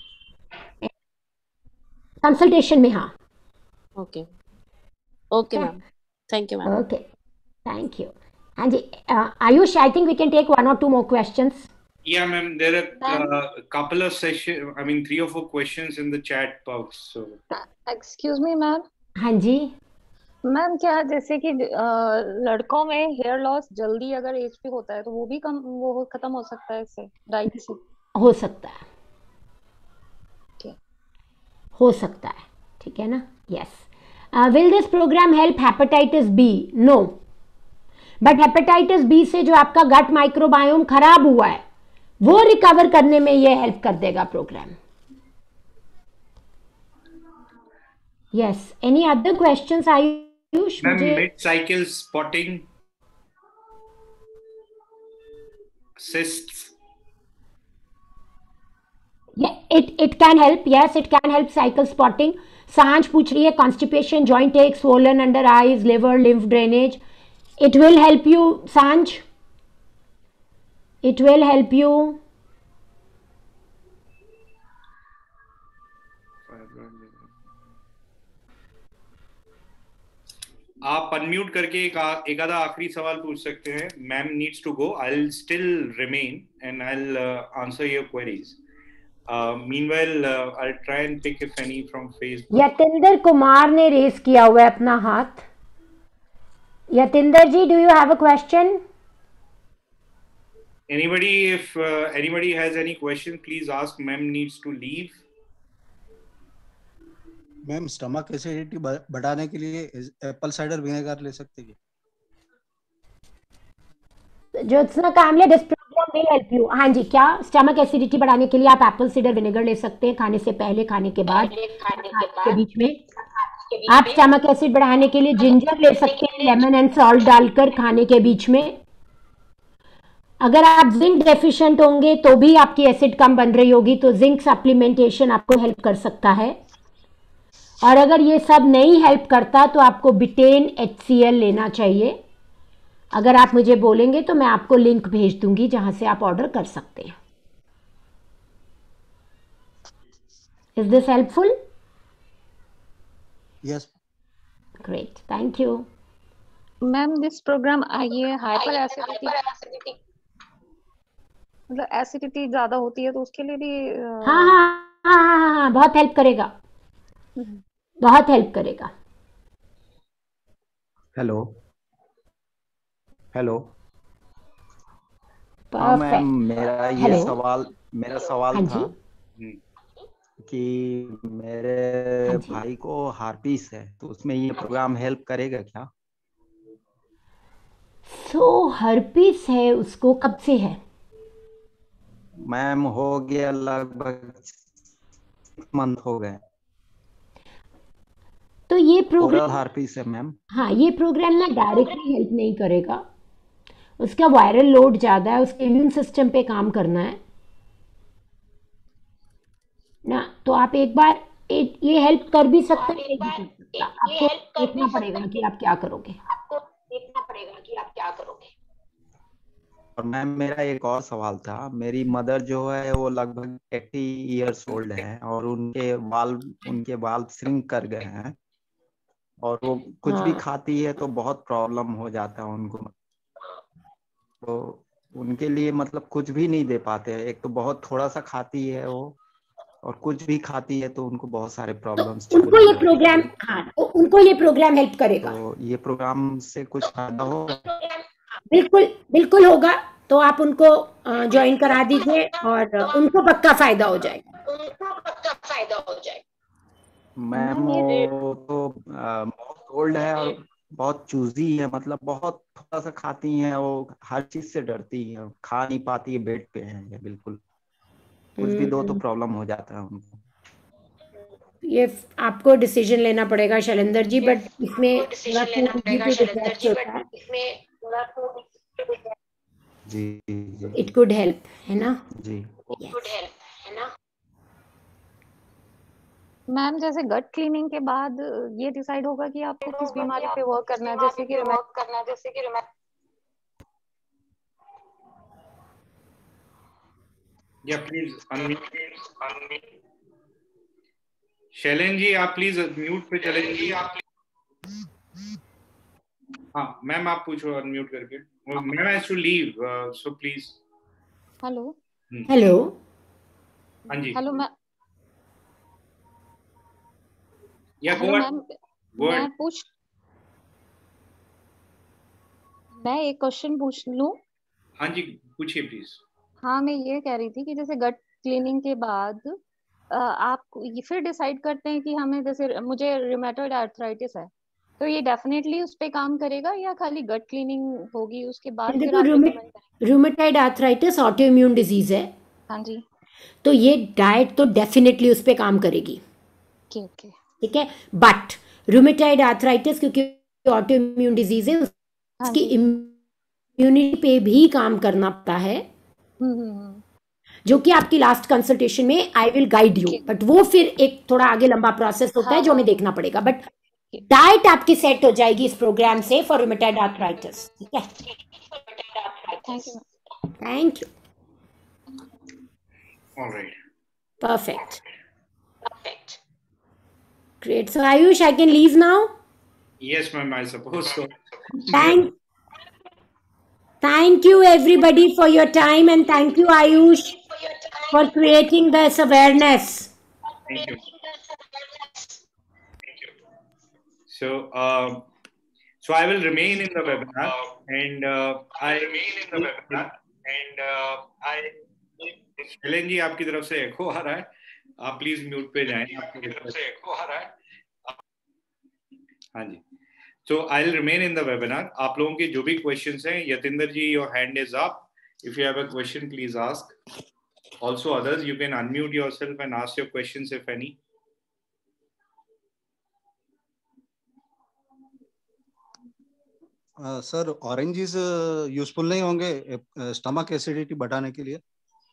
कंसल्टेशन में? हाँ okay okay ma'am, thank you ma'am. Okay thank you. हाँ जी, Ayush, I think we can take one or two more questions. Yeah, ma'am. There are a uh, couple of sessions. I mean, three or four questions in the chat box. So. Excuse me ma'am. हाँ जी ma'am, क्या जैसे कि अ, लड़कों में hair loss जल्दी अगर as पे होता है तो वो भी कम वो खत्म हो सकता है इससे, डाइट से? हो सकता है, Okay. हो सकता है, ठीक है ना। Yes. Will this program help hepatitis B? No, but hepatitis B से जो आपका गट माइक्रोबायोम खराब हुआ है वो रिकवर करने में ये हेल्प कर देगा program. Yes, any other questions Ayush? मुझे mid cycle spotting, cysts, it it can help. Yes, it can help cycle spotting. Sanjh पूछ रही है constipation, joint ache, swollen under eyes, liver, lymph drainage. It will help you, Sanj. It will help you. आप unmute करके एक एक आधा आखिरी सवाल पूछ सकते हैं। Ma'am needs to go, I will still remain and I will answer your queries. Meanwhile I will try and pick if any from Facebook. Yatinder Kumar ने रेस किया हुआ है अपना हाथ। Yatinder ji, do you have a question? Anybody, if uh, anybody has any question, please ask. Ma'am needs to leave. Ma'am, stomach acidity बढ़ाने के लिए apple cider vinegar ले सकते हैं? Jyotsna Kamle, this program will help you. हाँ जी, क्या stomach acidity बढ़ाने के लिए आप एप्पल साइडर विनेगर ले सकते हैं, खाने से पहले, खाने के बाद, खाने के बाद के बीच में। आप स्टमक एसिड बढ़ाने के लिए जिंजर ले सकते हैं, लेमन एंड सॉल्ट डालकर खाने के बीच में। अगर आप जिंक डेफिशिएंट होंगे तो भी आपकी एसिड कम बन रही होगी, तो जिंक सप्लीमेंटेशन आपको हेल्प कर सकता है। और अगर ये सब नहीं हेल्प करता तो आपको बिटेन एच सी एल लेना चाहिए। अगर आप मुझे बोलेंगे तो मैं आपको लिंक भेज दूंगी जहां से आप ऑर्डर कर सकते हैं। Is this helpful? Yes. Great, thank you. Ma'am, this program ये हाइपर एसिडिटी, मतलब एसिडिटी ज्यादा होती है तो उसके लिए भी uh... हाँ हाँ हाँ हाँ हाँ बहुत हेल्प करेगा, बहुत हेल्प करेगा। हेलो हेलो हाँ मैम, मेरा ये Hello. सवाल मेरा सवाल हाँ था कि मेरे भाई को हार्पिस है, तो उसमें ये प्रोग्राम हेल्प करेगा क्या? सो so, हर्पिस है उसको, कब से है? मैम हो गया लगभग मंथ हो गए। तो ये प्रोग्राम हार्पिस है मैम। हाँ, ये प्रोग्राम ना डायरेक्टली हेल्प नहीं करेगा, उसका वायरल लोड ज्यादा है, उसके इम्यून सिस्टम पे काम करना है ना। तो आप एक बार एक, ये हेल्प कर भी सकते हैं, आपको देखना पड़ेगा कि आप क्या करोगे, आपको देखना पड़ेगा कि आप क्या करोगे। और मैम मेरा एक और सवाल था, मेरी मदर जो है वो लगभग अस्सी इयर्स ओल्ड है और उनके बाल उनके बाल श्रिंक कर गए हैं और वो कुछ भी हाँ। खाती है तो बहुत प्रॉब्लम हो जाता है उनको, तो उनके लिए मतलब कुछ भी नहीं दे पाते हैं। एक तो बहुत थोड़ा सा खाती है वो और कुछ भी खाती है तो उनको बहुत सारे प्रॉब्लम्स तो उनको ये प्रोग्राम हाँ तो उनको ये प्रोग्राम हेल्प करेगा। तो ये प्रोग्राम से कुछ फायदा होगा? बिल्कुल बिल्कुल होगा। तो आप उनको ज्वाइन करा दीजिए और उनको पक्का फायदा हो जाएगा। उनको पक्का फायदा हो जाएगा। मैम वो तो बहुत ओल्ड है और बहुत चूजी है, मतलब बहुत थोड़ा सा खाती हैं, वो हर चीज से डरती है, खा नहीं पाती है, बेड पे है ये बिल्कुल, कुछ भी दो तो प्रॉब्लम हो जाता है उनको। ये आपको डिसीजन लेना पड़ेगा शैलेंद्र जी, बट इसमें डिसीजन लेना पड़ेगा शैलेंद्र जी, बट इसमें थोड़ा जी जी इट कुड हेल्प, है ना जी, इट कुड हेल्प, है ना। मैम जैसे गट क्लीनिंग के बाद ये डिसाइड होगा कि आपको किस बीमारी पे वर्क करना है, जैसे कि वर्क करना है, जैसे कि या प्लीज अनम्यूट। शैलेन जी आप प्लीज म्यूट पे चले जाइए। हाँ मैम आप पूछो अनम्यूट करके। Ma'am has to leave so please. Hello hello हाँ जी हेलो मैम। या हेलो मैम, मैं पूछ मैं एक क्वेश्चन पूछ लूं? हाँ जी पूछिए प्लीज। हाँ मैं ये कह रही थी कि जैसे गट क्लीनिंग के बाद आप ये फिर डिसाइड करते हैं कि हमें, जैसे मुझे रूमेटॉइड आर्थराइटिस है, तो ये डेफिनेटली उस पे काम करेगा या खाली गट क्लीनिंग होगी उसके बाद फिर आप रिकमेंड करेंगे? Rheumatoid arthritis auto immune disease है। हाँ जी। तो ये डाइट तो डेफिनेटली उस पे काम करेगी। ओके ओके ठीक है, बट रूमेटॉइड आर्थराइटिस क्योंकि ऑटो इम्यून डिजीज है, उसकी इम्यूनिटी पे भी काम करना पड़ता है, जो कि आपकी लास्ट कंसल्टेशन में I will guide you, but वो फिर एक थोड़ा आगे लंबा प्रोसेस होता हाँ, है जो हमें हाँ, देखना पड़ेगा। बट डाइट आपकी सेट हो जाएगी इस प्रोग्राम से फॉर रूमेटॉइड आर्थराइटिस। ठीक है, thank you thank you. Alright, perfect perfect great. So Ayush, I can leave now? Yes ma'am, I suppose so. Thank thank you everybody for your time, and thank you Ayush for creating this awareness. Thank you. Thank you. So, um, so I will remain in the webinar, and uh, I remain in the webinar, and uh, I. Shailen ji आपकी तरफ से एको आ रहा है, आप please mute पे जाएं। आपकी तरफ से एको आ रहा है। हाँ जी, so I'll remain in the webinar. आप लोगों के जो भी questions हैं, Yatinder ji your hand is up. If you have a question, please ask. Also others, you can unmute yourself and ask your questions if any. Sir oranges useful नहीं होंगे stomach acidity बढ़ाने के लिए?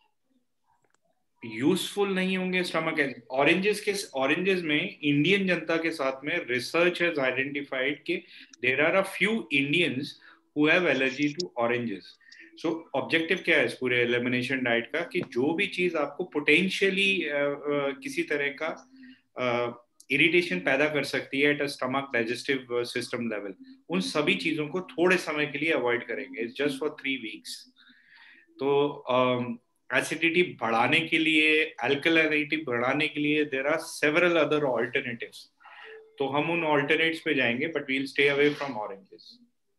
यूजफुल नहीं होंगे स्टमक एसिड? ऑरेंजेस के oranges में Indian जनता के साथ में रिसर्च हैज आइडेंटिफाइड कि there are a few Indians who have allergy to oranges. So objective क्या है इस पूरे एलिमिनेशन डाइट का कि जो भी चीज आपको पोटेंशियली uh, uh, किसी तरह का इरिटेशन uh, पैदा कर सकती है at a stomach digestive system level, उन सभी चीजों को थोड़े समय के लिए अवॉइड करेंगे। It's just for three weeks. तो um, एसिडिटी बढ़ाने के लिए, अल्कलिनिटी बढ़ाने के लिए there are several other alternatives, तो हम उन ऑल्टरनेट्स पे जाएंगे, but we will stay away from oranges.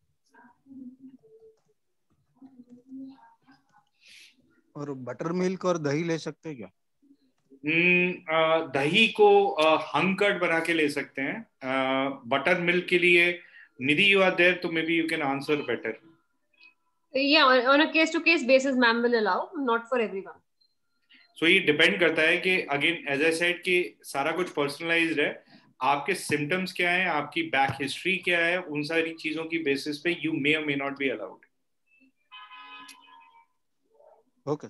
और बटर मिल्क और दही ले सकते हैं क्या? hmm, दही को हंग कर्ड बना के ले सकते हैं। बटर मिल्क के लिए निधि यू आर देयर, तो maybe you can answer better. Yeah, on, on a case to case basis ma'am will allow, not for everyone. So ये डिपेंड करता है कि अगेन एज आई सेड कि सारा कुछ पर्सनलाइज्ड है। आपके सिम्टम्स क्या हैं, आपकी बैक हिस्ट्री क्या है, उन सारी चीजों की बेसिस पे यू मे और may not be allowed. Okay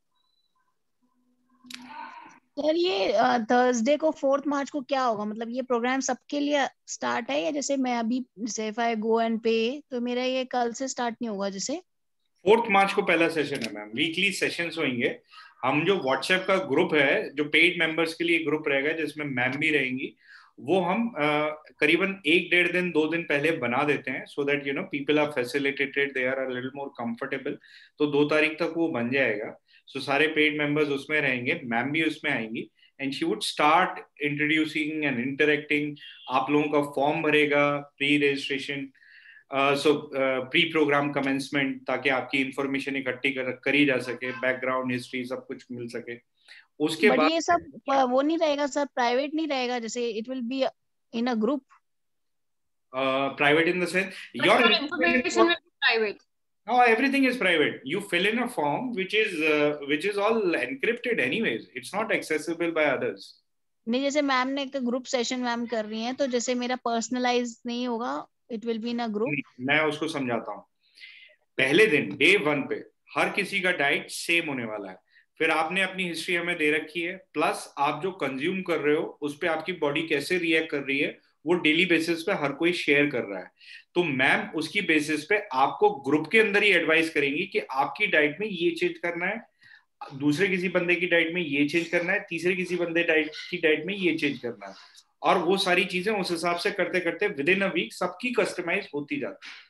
sir, ये थर्सडे को फोर्थ मार्च को क्या होगा? मतलब ये प्रोग्राम सबके लिए स्टार्ट है या जैसे मैं अभी जैसे इफ आई गो एंड पे तो मेरा ये कल से स्टार्ट नहीं होगा? जैसे फोर्थ मार्च को पहला सेशन है मैम, वीकली सेशंस होंगे। हम जो व्हाट्सएप का ग्रुप है, जो पेड मेंबर्स के लिए ग्रुप रहेगा जिसमें मैम भी रहेंगी, वो हम करीबन एक डेढ़ दिन दो दिन पहले बना देते हैं, so that you know people are facilitated, they are a little more comfortable. तो दो तारीख तक वो बन जाएगा। सो so, सारे पेड मेंबर्स उसमें रहेंगे, मैम भी उसमें आएंगी, and she would start introducing and interacting. आप लोगों का फॉर्म भरेगा, pre registration so pre program commencement, ताकि आपकी इंफॉर्मेशन इकट्ठी कर, करी जा सके, बैकग्राउंड हिस्ट्री सब कुछ मिल सके। उसके बट बाद ये सब वो नहीं रहेगा सर, प्राइवेट नहीं रहेगा, जैसे it will be in a group. Private in the sense your information will be private. No, everything is private. You fill in a form which is uh, which is all encrypted anyways. It's not accessible by others. नहीं, जैसे ma'am ने एक group session ma'am कर रही हैं, तो जैसे मेरा पर्सनलाइज नहीं होगा, it will be in a group. मैं उसको समझाता हूँ। पहले दिन डे वन पे हर किसी का डाइट सेम होने वाला है। फिर आपने अपनी हिस्ट्री हमें दे रखी है, प्लस आप जो कंज्यूम कर रहे हो उस पर आपकी बॉडी कैसे रिएक्ट कर रही है वो डेली बेसिस पे हर कोई शेयर कर रहा है। तो मैम उसकी बेसिस पे आपको ग्रुप के अंदर ही एडवाइस करेंगी कि आपकी डाइट में ये चेंज करना है, दूसरे किसी बंदे की डाइट में ये चेंज करना है, तीसरे किसी बंदे डाइट की डाइट में ये चेंज करना है, और वो सारी चीजें उस हिसाब से करते करते विद इन अ वीक सबकी कस्टमाइज होती जाती है।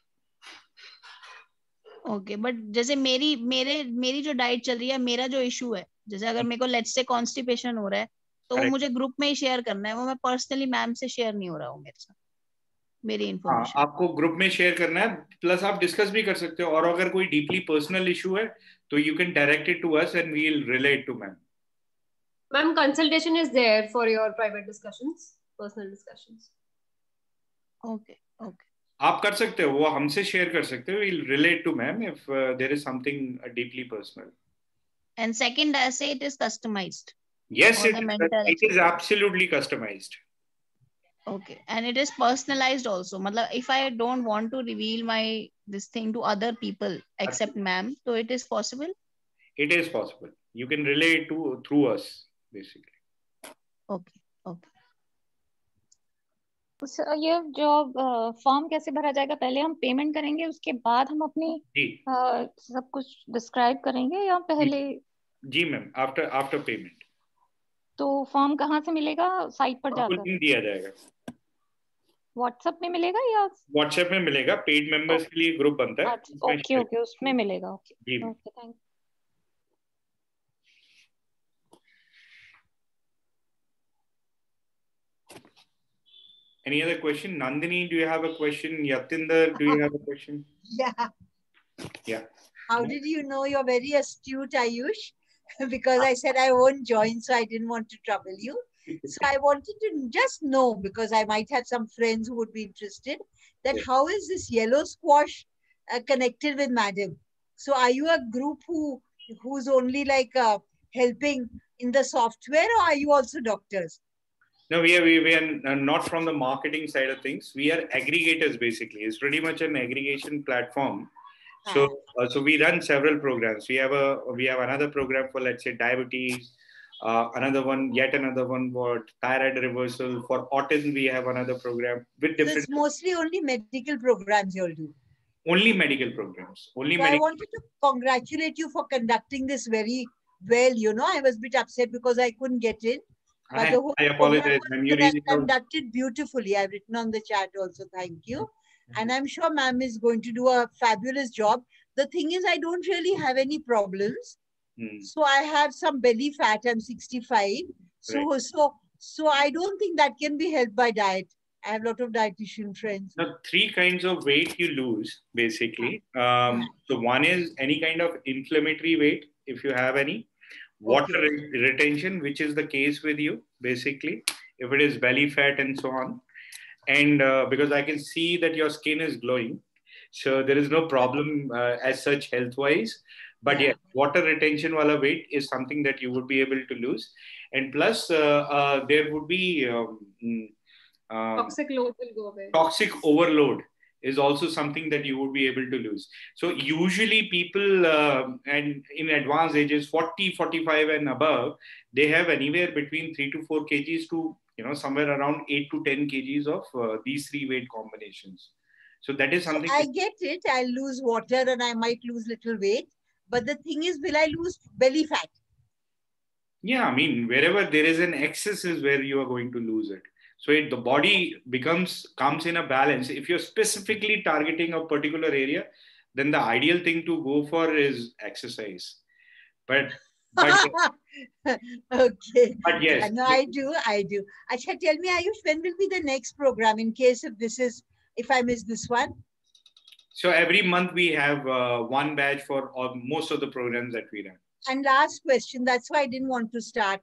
ओके okay, बट जैसे मेरी मेरे मेरी जो डाइट चल रही है, मेरा जो इशू है, जैसे अगर मेरे को लेट्स से कॉन्स्टिपेशन हो रहा है, तो वो मुझे ग्रुप में ही शेयर करना है, वो मैं पर्सनली मैम से शेयर नहीं हो रहा हूँ मेरे साथ, मेरी इंफॉर्मेशन। आपको ग्रुप में शेयर करना है, प्लस आप डिस्कस भी कर सकते हो, और अगर कोई डीपली पर्सनल इशू है तो you can direct it to us and we will relate to ma'am. Ma'am consultation is there for your private discussions, personal discussions. Okay okay, आप कर सकते हो, वो हमसे शेयर कर सकते हो, we will relate to ma'am if there is something deeply personal. And second I say it is customized. Yes, it, it is absolutely customized. Okay, and it is personalized also. Matlab, if I don't want to reveal my this thing to other people except ma'am, so it is possible. It is possible. You can relate to through us, basically. Okay, okay. So, ये जो form कैसे भरा जाएगा? पहले हम payment करेंगे, उसके बाद हम अपनी uh, सब कुछ डिस्क्राइब करेंगे, या पहले? जी मैम, आफ्टर आफ्टर पेमेंट। तो फॉर्म कहाँ से मिलेगा? साइट पर जाकर लिंक दिया जाएगा। व्हाट्सएप में मिलेगा या? व्हाट्सएप में मिलेगा, पेड मेंबर्स के लिए ग्रुप बनता है। ओके ओके, उसमें मिलेगा। Okay okay, thank you. Any other question? Nandini, do you have a question? Yatinder, do you have a question? Yeah. Yeah. How did you know? You're very astute, Ayush. Because I said I won't join, so I didn't want to trouble you. So I wanted to just know, because I might have some friends who would be interested, that how is this yellow squash uh, connected with Madam? So are you a group who who's only like uh, helping in the software, or are you also doctors? No, we are, we, we are not from the marketing side of things. We are aggregators, basically. It's pretty much an aggregation platform. So, uh, so we run several programs. We have a, we have another program for, let's say, diabetes, uh, another one, yet another one for thyroid reversal. For autism, we have another program with different. So it's mostly only medical programs you'll do. Only medical programs. Only so medical. I wanted to congratulate you for conducting this very well. You know, I was a bit upset because I couldn't get in. But I, the whole I apologize. program You really conducted beautifully. I've written on the chat also. Thank you. And I'm sure ma'am is going to do a fabulous job. The thing is, I don't really have any problems. Hmm. So I have some belly fat. I'm sixty-five. So, right. so, so I don't think that can be helped by diet. I have a lot of dietitian friends. Now, three kinds of weight you lose, basically. Um, so one is any kind of inflammatory weight, if you have any. Water okay. re retention, which is the case with you, basically. If it is belly fat and so on. And uh, because I can see that your skin is glowing, so there is no problem uh, as such health-wise. But yeah. yeah, water retention wala weight is something that you would be able to lose. And plus, uh, uh, there would be um, um, toxic load will go away. Toxic overload is also something that you would be able to lose. So usually people uh, and in advanced ages, forty, forty-five and above, they have anywhere between three to four kgs to you know, somewhere around eight to ten kgs of uh, these three weight combinations. So that is something. So I get it. I'll lose water and I might lose little weight. But the thing is, will I lose belly fat? Yeah, I mean, wherever there is an excess is where you are going to lose it. So it, the body becomes, comes in a balance. If you're specifically targeting a particular area, then the ideal thing to go for is exercise. But But, okay. But yes. No, I do. I do. Achha, tell me, Ayush, when will be the next program in case if this is, if I miss this one? So every month we have uh, one batch for all, most of the programs that we run. And last question, that's why I didn't want to start.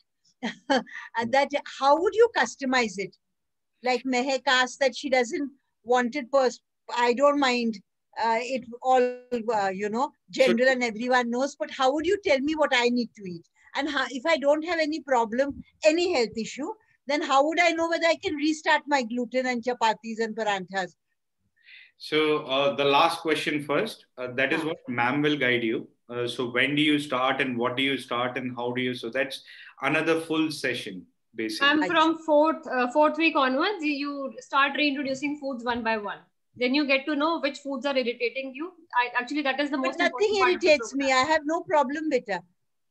That how would you customize it? Like Mehek asked that she doesn't want it pers- I don't mind uh, it all, uh, you know, general and everyone knows, but how would you tell me what I need to eat? And how, if I don't have any problem, any health issue, then how would I know whether I can restart my gluten and chapatis and paranthas? So uh, the last question first, uh, that is what ma'am will guide you. Uh, so when do you start and what do you start and how do you, so that's another full session basically. And from fourth, uh, fourth week onwards, you start reintroducing foods one by one. Then you get to know which foods are irritating you. I, actually, that is the most but nothing irritates me. I have no problem with it.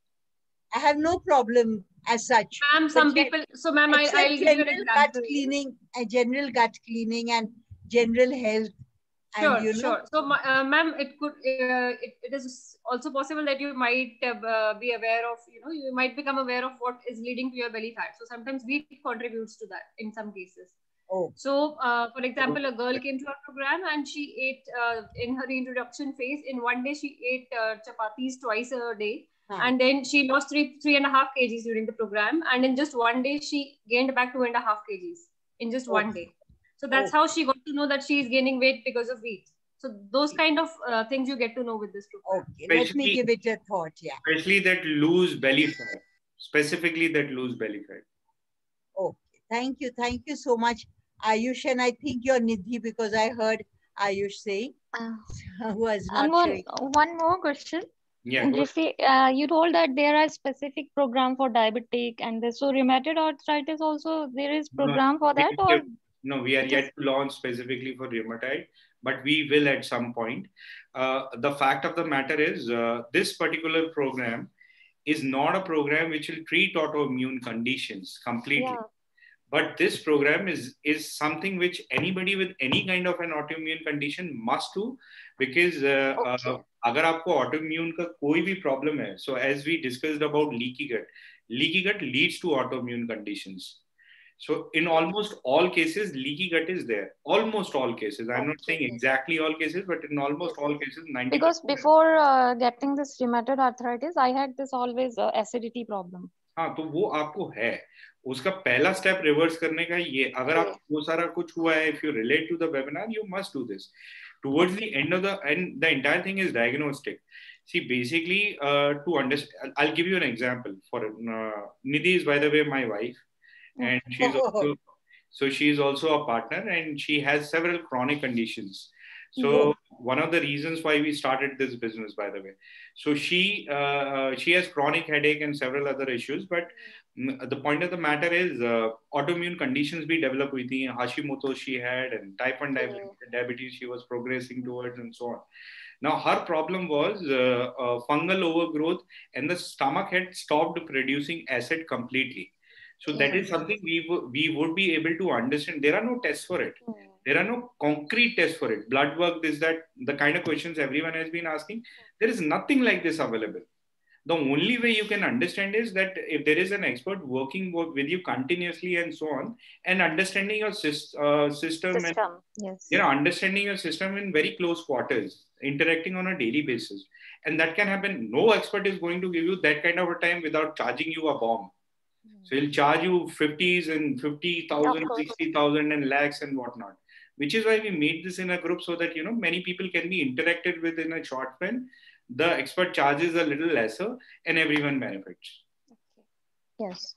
I have no problem as such. Ma'am, some people, so ma'am, I'll, I'll give you an example. Gut cleaning, a general gut cleaning and general health. Sure, and, you know, sure. So, uh, ma'am, it could, uh, it, it is also possible that you might uh, be aware of, you know, you might become aware of what is leading to your belly fat. So sometimes wheat contributes to that in some cases. Oh. So, uh, for example, a girl came to our program and she ate uh, in her reintroduction phase. In one day, she ate uh, chapatis twice a day. Huh. And then she lost three, three and a half kgs during the program. And in just one day, she gained back two and a half kgs in just oh. one day. So that's oh. how she got to know that she is gaining weight because of wheat. So those kind of uh, things you get to know with this program. Okay, let me give it a thought, yeah. Especially that loose belly fat. Specifically that loose belly fat. Okay, thank you. Thank you so much, Ayush. And I think you're Nidhi because I heard Ayush saying. Uh, who was not and one, showing. one more question. Yeah. Jiffy, uh, you told that there are specific program for diabetic and this. So rheumatoid arthritis also, there is program no, for that or? No, we are yet to launch specifically for rheumatoid, but we will at some point. Uh, the fact of the matter is uh, this particular program is not a program which will treat autoimmune conditions completely. Yeah. But this program is, is something which anybody with any kind of an autoimmune condition must do because uh, okay. uh, अगर आपको autoimmune का कोई भी problem है, so as we discussed about leaky gut, leaky gut leads to autoimmune conditions. So in almost all cases, leaky gut is there. Almost all cases. I'm not saying exactly all cases, but in almost all cases, ninety percent. Because before uh, getting this rheumatoid arthritis, I had this always uh, acidity problem. हाँ, तो वो आपको है. उसका पहला step reverse करने का ये. अगर आप वो सारा कुछ हुआ है, if you relate to the webinar, you must do this. Towards the end of the, and the entire thing is diagnostic. See, basically, uh, to understand, I'll give you an example. For uh, Nidhi is, by the way, my wife. And she's also, so she's also a partner and she has several chronic conditions. So mm-hmm. one of the reasons why we started this business, by the way, so she uh, she has chronic headache and several other issues. But the point of the matter is uh, autoimmune conditions be developed with the Hashimoto she had and type one diabetes, mm-hmm. diabetes she was progressing towards and so on. Now her problem was uh, uh, fungal overgrowth and the stomach had stopped producing acid completely. So that is something we, we would be able to understand. There are no tests for it. There are no concrete tests for it. Blood work, this, that, the kind of questions everyone has been asking. There is nothing like this available. The only way you can understand is that if there is an expert working with you continuously and so on, and understanding your uh, system, system and yes. you know, understanding your system in very close quarters, interacting on a daily basis. And that can happen. No expert is going to give you that kind of a time without charging you a bomb. So he'll charge you fifties and fifty thousand, sixty thousand and lakhs and whatnot, which is why we made this in a group so that, you know, many people can be interacted with in a short time. The expert charges a little lesser and everyone benefits. Okay. Yes.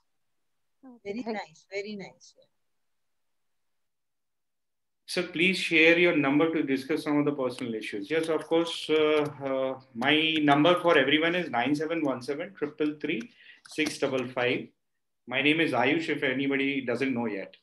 Very nice. Very nice. So please share your number to discuss some of the personal issues. Yes, of course. Uh, uh, my number for everyone is nine seven one seven, three three three, six five five. My name is Ayush, if anybody doesn't know yet.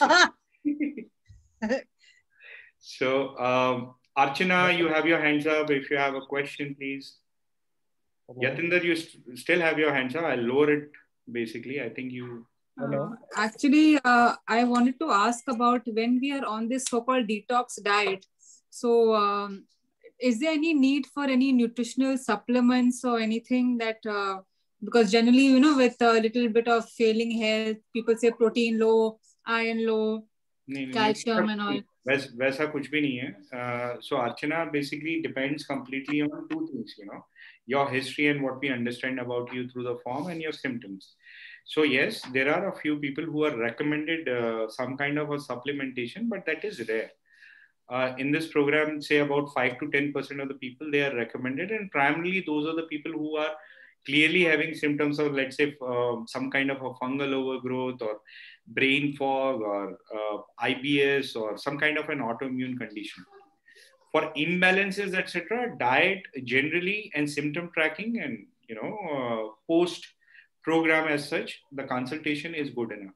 So, um, Archana, you have your hands up. If you have a question, please. Yatinder, you st still have your hands up. I'll lower it, basically. I think you... Uh, actually, uh, I wanted to ask about when we are on this so-called detox diet. So, um, is there any need for any nutritional supplements or anything that... Uh, because generally, you know, with a little bit of failing health, people say protein low, iron low. calcium and all. वैस, वैसा कुछ भी नहीं है. uh, so Archana basically depends completely on two things, you know, your history and what we understand about you through the form and your symptoms. So yes, there are a few people who are recommended uh, some kind of a supplementation, but that is rare. Uh, in this program, say about five to ten percent of the people, they are recommended, and primarily those are the people who are clearly having symptoms of, let's say, uh, some kind of a fungal overgrowth or brain fog or uh, I B S or some kind of an autoimmune condition. For imbalances, et cetera, diet generally and symptom tracking and, you know, uh, post program as such, the consultation is good enough.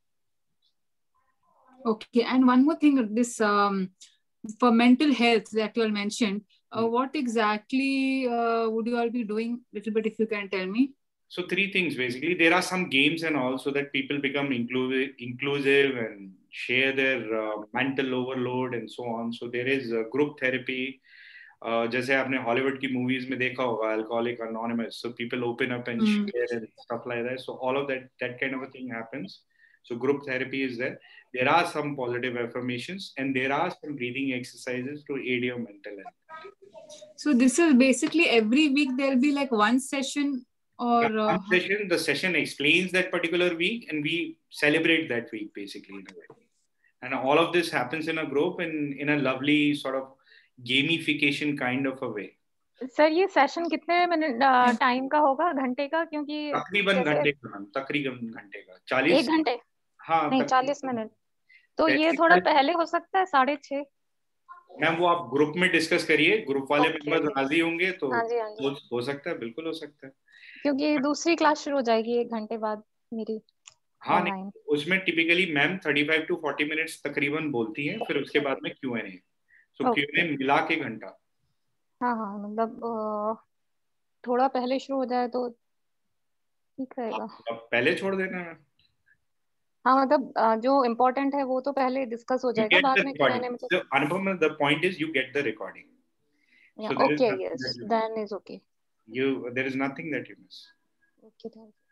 Okay, and one more thing, this um, for mental health that you all mentioned, uh, mm. what exactly uh, would you all be doing? Little bit, if you can tell me. So three things basically. There are some games and all, so that people become inclusive, inclusive and share their uh, mental overload and so on. So there is uh, group therapy. Uh, जैसे आपने Hollywood की movies में देखा होगा, Alcoholics Anonymous. So people open up and mm. share and stuff like that. So all of that, that kind of a thing happens. So group therapy is there. There are some positive affirmations and there are some breathing exercises to aid your mental health. So this is basically every week there'll be like one session or yeah, one uh, session. The session explains that particular week and we celebrate that week basically in a way. And all of this happens in a group and in a lovely sort of gamification kind of a way. Sir ये session कितने minute time का होगा, घंटे का? क्योंकि तकरीबन घंटे का मैम, तकरीबन घंटे का. चालीस एक घंटे हाँ नहीं चालीस मिनट. तो ये थोड़ा पहले हो सकता है, साढ़े छः. मैम वो आप ग्रुप में डिस्कस करिए, ग्रुप वाले मेंबर राजी होंगे तो हाँ जी, हाँ जी. हो, हो सकता है, बिल्कुल हो सकता है. क्योंकि दूसरी क्लास शुरू हो जाएगी एक घंटे बाद मेरी. हाँ नहीं, उसमें टिपिकली मैम पैंतीस टू चालीस मिनट्स तकरीबन बोलती हैं, फिर उसके बाद में Q and A. So Q and A मिला के घंटा. हाँ हाँ, मतलब थोड़ा पहले शुरू हो जाए तो ठीक रहेगा. पहले छोड़ देना है. हाँ मतलब जो इम्पोर्टेंट है वो तो पहले डिस्कस हो जाएगा, बाद में कहने में तो. अनुपम, the point is you get the recording. Yeah, so okay, yes, then is okay. You, there is nothing that you miss. Okay, thank you.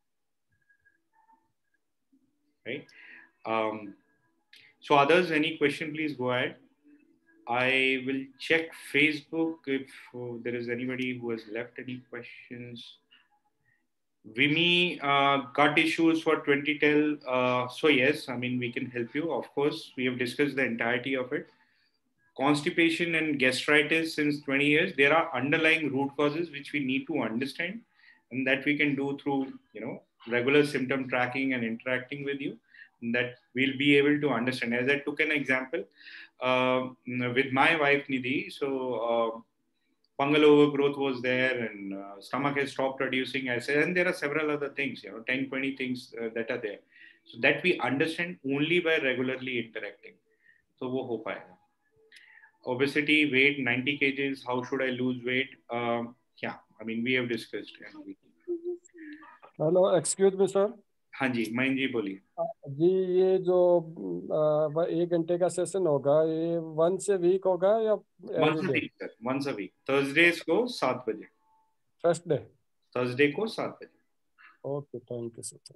Right. Um, so others, any question, please go ahead. I will check Facebook if uh, there is anybody who has left any questions. Vimy, uh, gut issues for twenty till. Uh, so yes, I mean, we can help you. Of course, we have discussed the entirety of it. Constipation and gastritis since twenty years. There are underlying root causes which we need to understand, and that we can do through, you know, regular symptom tracking and interacting with you. That we'll be able to understand. As I took an example uh, with my wife Nidhi, so uh, fungal overgrowth was there, and uh, stomach has stopped producing acid, and there are several other things, you know, ten, twenty things uh, that are there. So that we understand only by regularly interacting. So wo ho payega. Obesity, weight, ninety kilograms, how should I lose weight? Um, yeah, I mean, we have discussed. Hello, excuse me, sir. हाँ जी, मयंक जी बोलिए. जी ये जो आ, एक घंटे का session होगा, ये once a week होगा या once a week sir? Once a week, Thursdays को सात बजे. थर्सडे थर्सडे को सात बजे. Okay, thank you sir.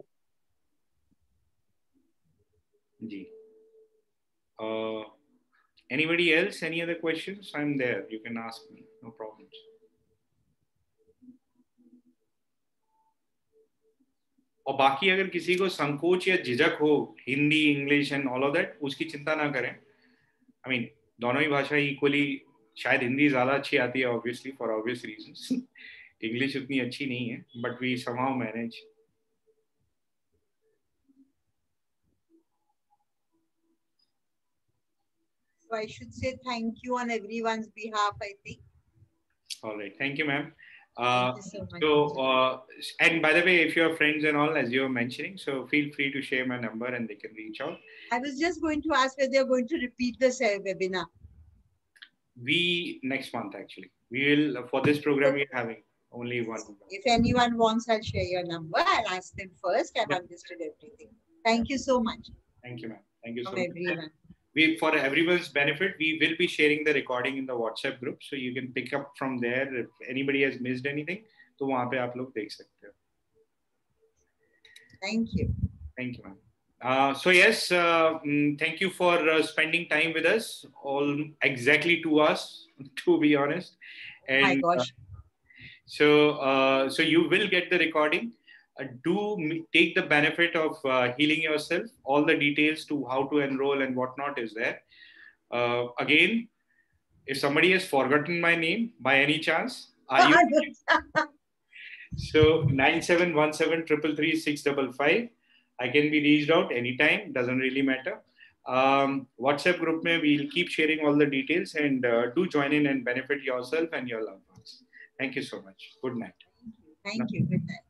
जी. uh, anybody else, any other questions? I'm there, you can ask me, no problems. और बाकी अगर किसी को संकोच या झिझक हो Hindi, English and all of that, उसकी चिंता ना करें. आई मीन दोनों ही भाषा इक्वली, शायद हिंदी ज्यादा अच्छी आती है obviously for obvious reasons. English उतनी अच्छी नहीं है, but we somehow manage. So I should say thank you on everyone's behalf, I think. All right, thank you, ma'am. Uh, so, so uh, and by the way, if you have friends and all, as you were mentioning, so feel free to share my number and they can reach out. I was just going to ask whether you're going to repeat this webinar. We, next month actually, we will, for this program, we're having only one. If anyone wants, I'll share your number. I'll ask them first. I've understood everything. Thank you so much. Thank you, ma'am. Thank you so From much. Everyone. We, for everyone's benefit, we will be sharing the recording in the WhatsApp group, so you can pick up from there. If anybody has missed anything, तो वहाँ पे आप लोग देख सकते हो. Thank you. Thank you, ma'am. Uh, so yes, uh, mm, thank you for uh, spending time with us, all exactly two hours, to be honest. And my gosh. Uh, so, uh, so you will get the recording. Uh, do m- take the benefit of uh, healing yourself. All the details to how to enroll and whatnot is there. Uh, again, if somebody has forgotten my name by any chance, are you? So nine seven one seven triple three six five five. I can be reached out anytime. Doesn't really matter. Um, WhatsApp group mein we'll keep sharing all the details, and uh, do join in and benefit yourself and your loved ones. Thank you so much. Good night. Thank you. Good night.